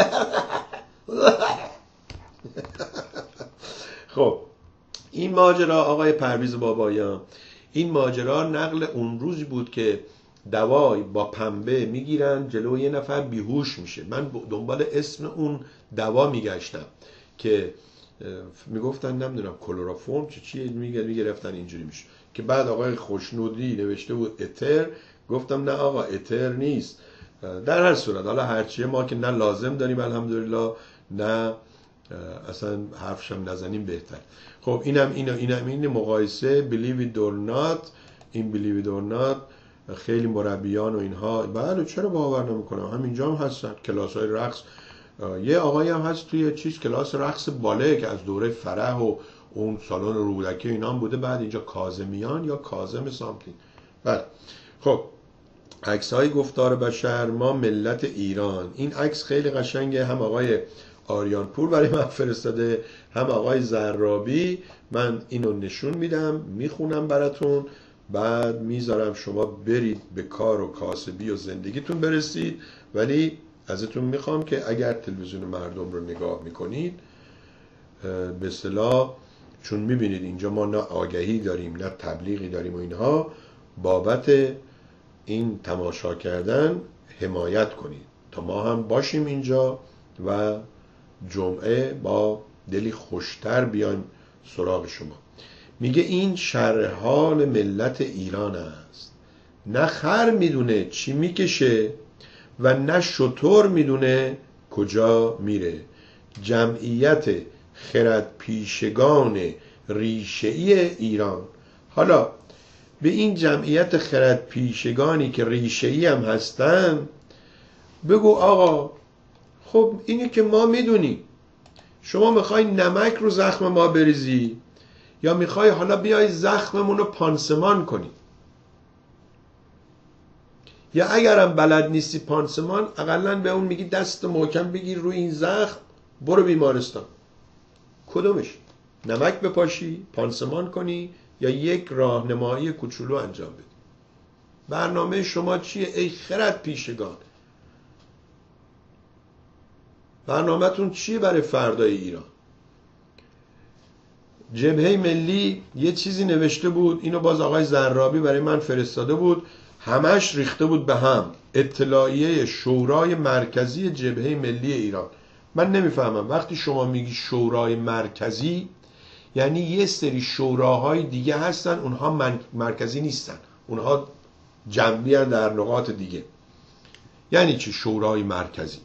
خب این ماجرا آقای پرویز بابایان، این ماجرا نقل اون روزی بود که دوای با پنبه میگیرن جلو یه نفر بیهوش میشه. من دنبال اسم اون دوا میگشتم که میگفتن نمیدونم کلروفورم چه چیه، میگرفتن اینجوری میشه، که بعد آقای خوشنودی نوشته بود اتر. گفتم نه آقا اتر نیست. در هر صورت حالا هرچیه، ما که نه لازم داریم الحمدلله، نه اصلا حرفشم نزنیم بهتر. خب اینم اینو اینم این مقایسه believe it or not، این believe it or not خیلی مربیان و اینها بله چرا باور نمیکنم، همینجا هم هستن کلاس‌های رقص. یه آقایی هم هست توی چیز کلاس رقص باله که از دوره فرح و اون سالن رودکی اینا هم بوده، بعد اینجا کاظمیان یا کاظم سامتینگ. بله خب عکس‌های گفتار بشر، ما ملت ایران. این عکس خیلی قشنگه، هم آقای آریانپور برای من فرستاده، هم آقای زرابی. من اینو نشون میدم، میخونم براتون، بعد میذارم شما برید به کار و کاسبی و زندگیتون برسید. ولی ازتون میخوام که اگر تلویزیون مردم رو نگاه میکنید، به اصطلاح چون میبینید اینجا ما نه آگهی داریم نه تبلیغی داریم و اینها، بابت این تماشا کردن حمایت کنید تا ما هم باشیم اینجا و جمعه با دلی خوشتر بیان سراغ شما. میگه این شرح حال ملت ایران است، نه خر میدونه چی میکشه و نه شتر میدونه کجا میره. جمعیت خرد پیشگان ریشه‌ای ایران حالا به این جمعیت خرد پیشگانی که ریشه‌ای هم هستن بگو آقا خب اینی که ما میدونیم، شما میخوای نمک رو زخم ما بریزی یا میخوای حالا بیای زخممون رو پانسمان کنی، یا اگرم بلد نیستی پانسمان، اقلن به اون میگی دست محکم بگیر روی این زخم برو بیمارستان. کدومش؟ نمک بپاشی پانسمان کنی یا یک راهنمایی کوچولو انجام بدی؟ برنامه شما چیه ای خرد پیشگان؟ برنامه‌تون چیه برای فردای ایران؟ جبهه ملی یه چیزی نوشته بود، اینو باز آقای زرابی برای من فرستاده بود، همش ریخته بود به هم. اطلاعیه شورای مرکزی جبهه ملی ایران. من نمیفهمم وقتی شما میگی شورای مرکزی یعنی یه سری شوراهای دیگه هستن اونها مرکزی نیستن، اونها جنبی هستن در نقاط دیگه. یعنی چی شورای مرکزی؟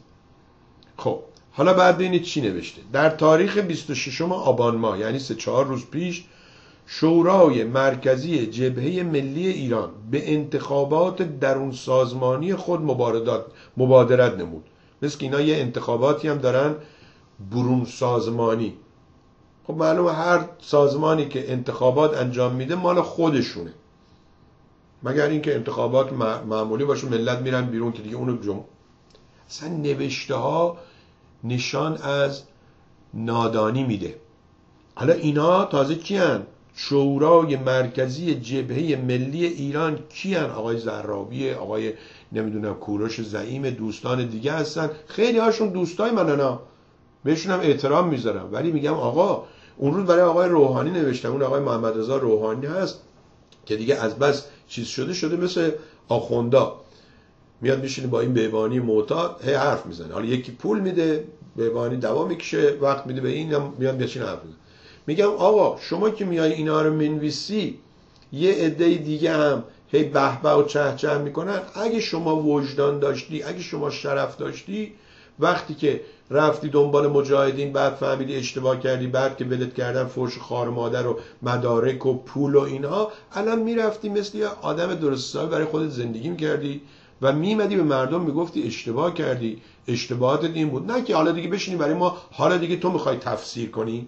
خب حالا بعد ببینید چی نوشته. در تاریخ بیست و ششم آبان ماه یعنی سه چهار روز پیش شورای مرکزی جبهه ملی ایران به انتخابات درون سازمانی خود مبادرت نمود. مثل که اینا یه انتخاباتی هم دارن برون سازمانی. خب معلومه هر سازمانی که انتخابات انجام میده مال خودشونه، مگر اینکه انتخابات معمولی باشه ملت میرن بیرون که دیگه اونو جمع. اصلا نوشته ها نشان از نادانی میده. حالا اینا تازه کیان؟ شورای مرکزی جبهه ملی ایران کیان؟ آقای زرابی، آقای نمیدونم کوروش زعیم، دوستان دیگه هستن. خیلی هاشون دوستای منن، بهشون هم احترام میذارم، ولی میگم آقا اون روز برای آقای روحانی نوشتم، اون آقای محمد رضا روحانی هست که دیگه از بس چیز شده شده مثل آخوندا، میاد میشینه با این بیبانی معتاد هی حرف میزنه. حالا یکی پول میده بیبانی دوا میکشه، وقت میده به این میاد بشین حرف میزنه. میگم آقا شما که میای اینا رو منویسی یه عده دیگه هم هی به به و چه چه میکنن. اگه شما وجدان داشتی، اگه شما شرف داشتی، وقتی که رفتی دنبال مجاهدین بعد فهمیدی اشتباه کردی، بعد که ولت کردن فوش خار مادر و مدارک و پول و اینها، الان میرفتی مثل یه آدم درست حسابی برای خودت زندگی میکردی و میمدی به مردم میگفتی اشتباه کردی، اشتباهات این بود. نه که حالا دیگه بشینی برای ما حالا دیگه تو میخوای تفسیر کنی.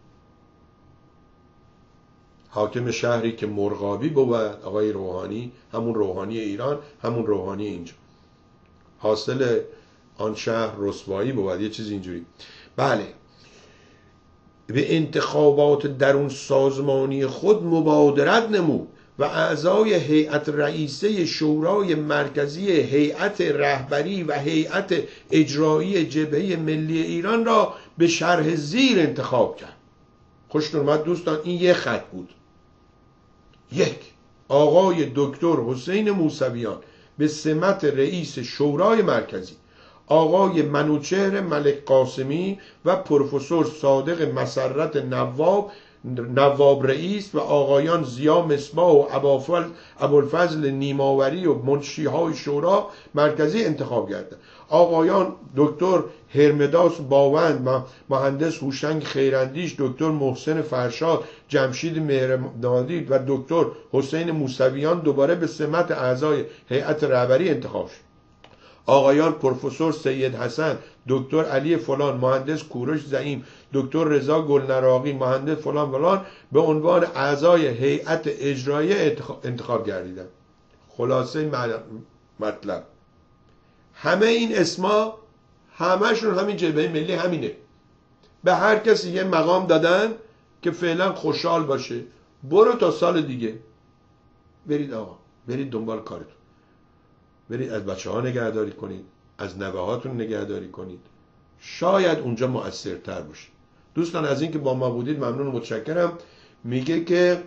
حاکم شهری که مرغابی بود آقای روحانی، همون روحانی ایران، همون روحانی اینجا، حاصل آن شهر رسوایی بود، یه چیز اینجوری. بله، به انتخابات درون سازمانی خود مبادرت نمود و اعضای هیئت رئیسه شورای مرکزی، هیئت رهبری و هیئت اجرایی جبهه ملی ایران را به شرح زیر انتخاب کرد. خوشتون اومد دوستان؟ این یه خط بود. یک، آقای دکتر حسین موسویان به سمت رئیس شورای مرکزی، آقای منوچهر ملک قاسمی و پروفسور صادق مسرت نواب نواب رئیس و آقایان زیا مصباح و ابوالفضل نیماوری و منشیهای شورا مرکزی انتخاب گردند. آقایان دکتر هرمداس باوند، مهندس هوشنگ خیراندیش، دکتر محسن فرشاد، جمشید مهرنادی و دکتر حسین موسویان دوباره به سمت اعضای هیئت رهبری انتخاب شد. آقایان پروفسور سید حسن، دکتر علی فلان، مهندس کوروش زعیم، دکتر رضا گلنراقی، مهندس فلان فلان به عنوان اعضای هیئت اجرایی انتخاب گردیدند. خلاصه مطلب همه این اسما همشون همین جبهه ملی همینه. به هر کسی یه مقام دادن که فعلا خوشحال باشه، برو تا سال دیگه برید آقا، برید دنبال کارتون، برید از بچه ها نگهداری کنید، از نوه هاتون نگهداری کنید، شاید اونجا مؤثرتر باشه. دوستان از اینکه با ما بودید ممنون و متشکرم. میگه که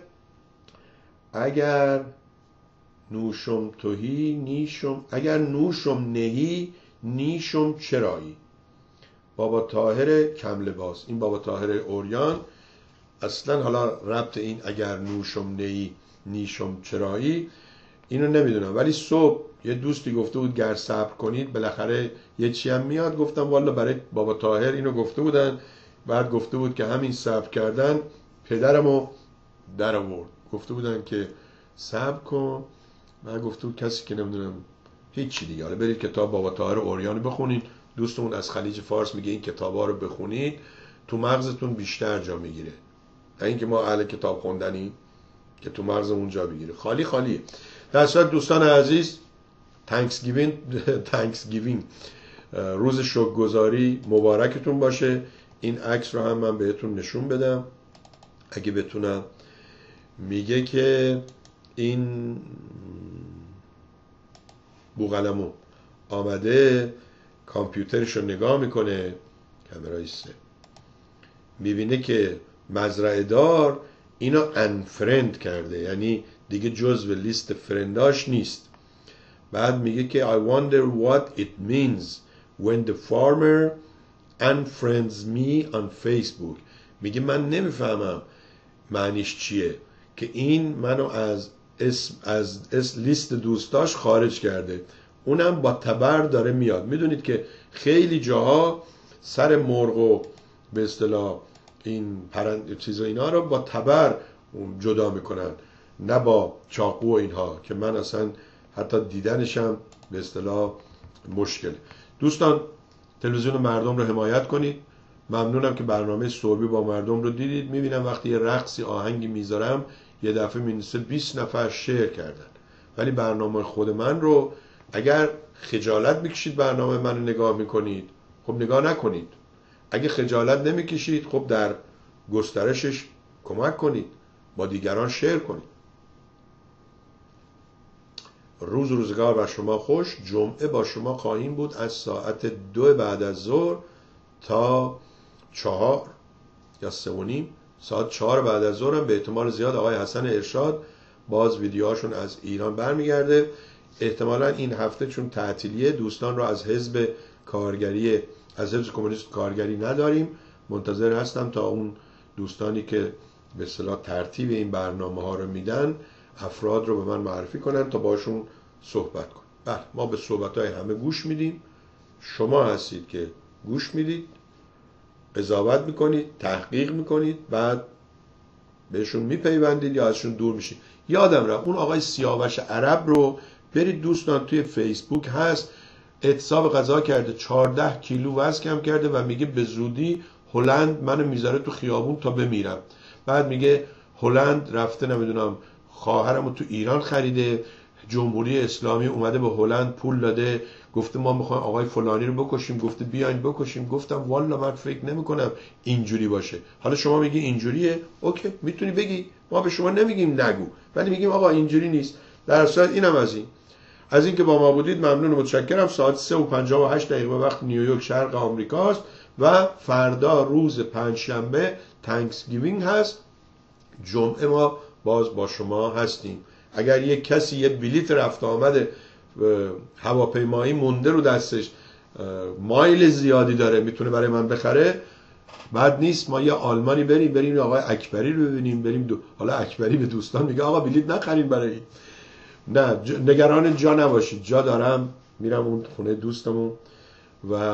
اگر نوشم توهی نیشم، اگر نوشم نهی نیشم چرایی. بابا طاهر کم لباس. این بابا طاهر اوریان اصلا حالا ربط این اگر نوشم نهی نیشم چرایی اینو نمیدونم، ولی صبح یه دوستی گفته بود گر صبر کنید بالاخره یه چی هم میاد. گفتم والا برای بابا طاهر اینو گفته بودن، بعد گفته بود که همین صبر کردن پدرمو در آورد. گفته بودن که صبر کن، من گفته بود کسی که نمیدونم هیچی دیگه، حالا برید کتاب بابا طاهر اوریانی بخونید. دوستمون از خلیج فارس میگه این کتابا رو بخونید تو مغزتون بیشتر جا میگیره، نه اینکه ما اهل کتاب خوندنی که تو مغزمون جا بگیره، خالی خالیه. در صورت دوستان عزیز، تانکسگیوینگ تانکسگیوینگ روز شکرگزاری مبارکتون باشه. این عکس رو هم من بهتون نشون بدم اگه بتونم. میگه که این بوقلمون آمده کامپیوترش رو نگاه میکنه، کامرای سه، میبینه که مزرعه دار اینو انفرند کرده، یعنی دیگه جزو لیست فرنداش نیست. بعد میگه که I wonder what it means when the farmer unfriends me on Facebook. میگه من نمیفهمم معنیش چیه که این منو از اسم از اسم لیست دوستاش خارج کرده، اونم با تبر داره میاد. میدونید که خیلی جاها سر مرغ و به اصطلاح این پرند چیزا اینا رو با تبر جدا میکنن، نه با چاقو و اینها، که من اصلا حتی دیدنشم به اصطلاح مشکل. دوستان تلویزیون مردم رو حمایت کنید. ممنونم که برنامه سوربی با مردم رو دیدید. میبینم وقتی یه رقصی آهنگی میذارم یه دفعه مینویسه بیست نفر شیر کردن، ولی برنامه خود من رو اگر خجالت میکشید برنامه من رو نگاه میکنید، خب نگاه نکنید. اگه خجالت نمیکشید، خب در گسترشش کمک کنید، با دیگران شیر کنید. روز روزگار بر شما خوش. جمعه با شما خواهیم بود از ساعت دو بعد از ظهر تا چهار یا سه و نیم. ساعت چهار بعد از ظهر هم به احتمال زیاد آقای حسن ارشاد باز ویدیوهاشون از ایران برمیگرده. احتمالا این هفته چون تعطیلیه دوستان رو از حزب کارگری از حزب کمونیست کارگری نداریم. منتظر هستم تا اون دوستانی که به اصطلاح ترتیب این برنامه ها رو میدن افراد رو به من معرفی کنن تا باشون صحبت کنم. بله، ما به صحبت های همه گوش میدیم. شما هستید که گوش میدید، قضاوت میکنید، تحقیق میکنید، بعد بهشون میپیوندید یا ازشون دور میشید. یادم رفت اون آقای سیاوش عرب رو برید دوستان، توی فیسبوک هست، اعتصاب غذا کرده، چهارده کیلو وزن کم کرده و میگه به زودی هلند منو میذاره تو خیابون تا بمیرم. بعد میگه هلند رفته نمیدونم خواهرمو تو ایران خریده، جمهوری اسلامی اومده به هلند پول داده، گفته ما میخوایم آقای فلانی رو بکشیم، گفته بیاین بکشیم. گفتم والا من فکر نمیکنم اینجوری باشه. حالا شما میگی اینجوریه، اوکی، میتونی بگی، ما به شما نمیگیم نگو، ولی میگیم آقا اینجوری نیست. در صورت اینم از این از اینکه با ما بودید ممنون و متشکرم. ساعت سه و پنجاه و هشت دقیقه وقت نیویورک شرق آمریکاست و فردا روز پنجشنبه تانکسگیوینگ هست. جمعه ما باز با شما هستیم. اگر یک کسی یه بلیت رفت آمد هواپیمایی مونده رو دستش، مایل زیادی داره، میتونه برای من بخره، بعد نیست ما یه آلمانی بریم بریم آقای اکبری رو ببینیم، بریم دو... حالا اکبری به دوستان میگه آقا بلیت نخرین برای این. نه ج... نگران جا نباشید، جا دارم، میرم اون خونه دوستمون و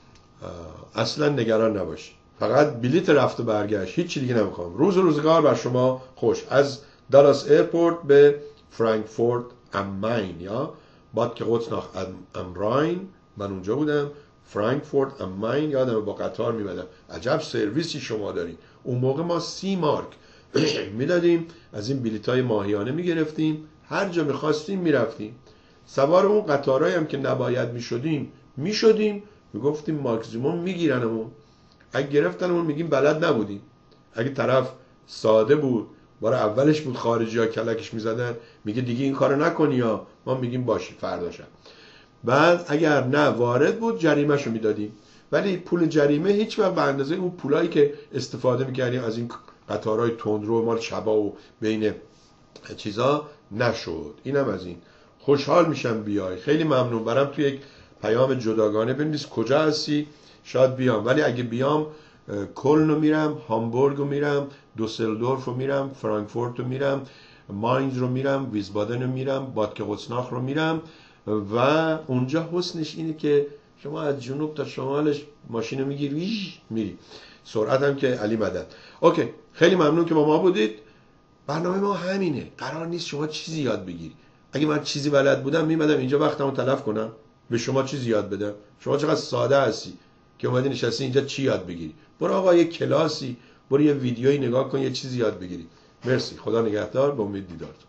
اصلا نگران نباشید، فقط بلیت رفت و برگشت، هیچ چیز دیگه نمیخوام. روز روزگار بر شما خوش. از دالاس ایرپورت به فرانکفورت ام ماین یا باد که قدس ناخ ام راین، من اونجا بودم. فرانکفورت ام ماین یادم با قطار میمدم. عجب سرویسی شما دارین. اون موقع ما سی مارک میدادیم، از این بلیط های ماهیانه میگرفتیم، هر جا میخواستیم میرفتیم. سوار اون قطارهایی هم که نباید میشدیم میشدیم، میگفتیم ماکسیموم میگیرنمون. اگه گرفتنمون میگیم بلد نبودیم. اگه طرف ساده بود، بار اولش بود، خارجی ها کلکش میزدن، میگه دیگه این کارو نکنی، یا ما میگیم باشی فرداشم. بعد اگر نه وارد بود جریمهشو میدادیم، ولی پول جریمه هیچ وقت به اندازه اون پولایی که استفاده میکردیم از این قطارهای تندرو مال شبا و بین چیزا نشد. اینم از این. خوشحال میشم بیای، خیلی ممنون. برام توی یک پیام جداگانه بنویس کجا هستی، شاید بیام. ولی اگه بیام کلن رو میرم، هامبورگ رو میرم، دوسلدورف رو میرم، فرانکفورت رو میرم، ماینز رو میرم، ویسبادن رو میرم، باد قزناق رو میرم. و اونجا حسنش اینه که شما از جنوب تا شمالش ماشین رو میگیری میری، سرعت هم که علی مدد. اوکی، خیلی ممنون که با ما بودید. برنامه ما همینه. قرار نیست شما چیزی یاد بگیری. اگه من چیزی بلد بودم میمدم اینجا وقتمو تلف کنم به شما چیزی یاد بدم؟ شما چقدر ساده هستی که اومدی نشستی اینجا چی یاد بگیری؟ برو آقا یه کلاسی، برو یه ویدیویی نگاه کن، یه چیزی یاد بگیری. مرسی، خدا نگهدار، به امید دیدارتون.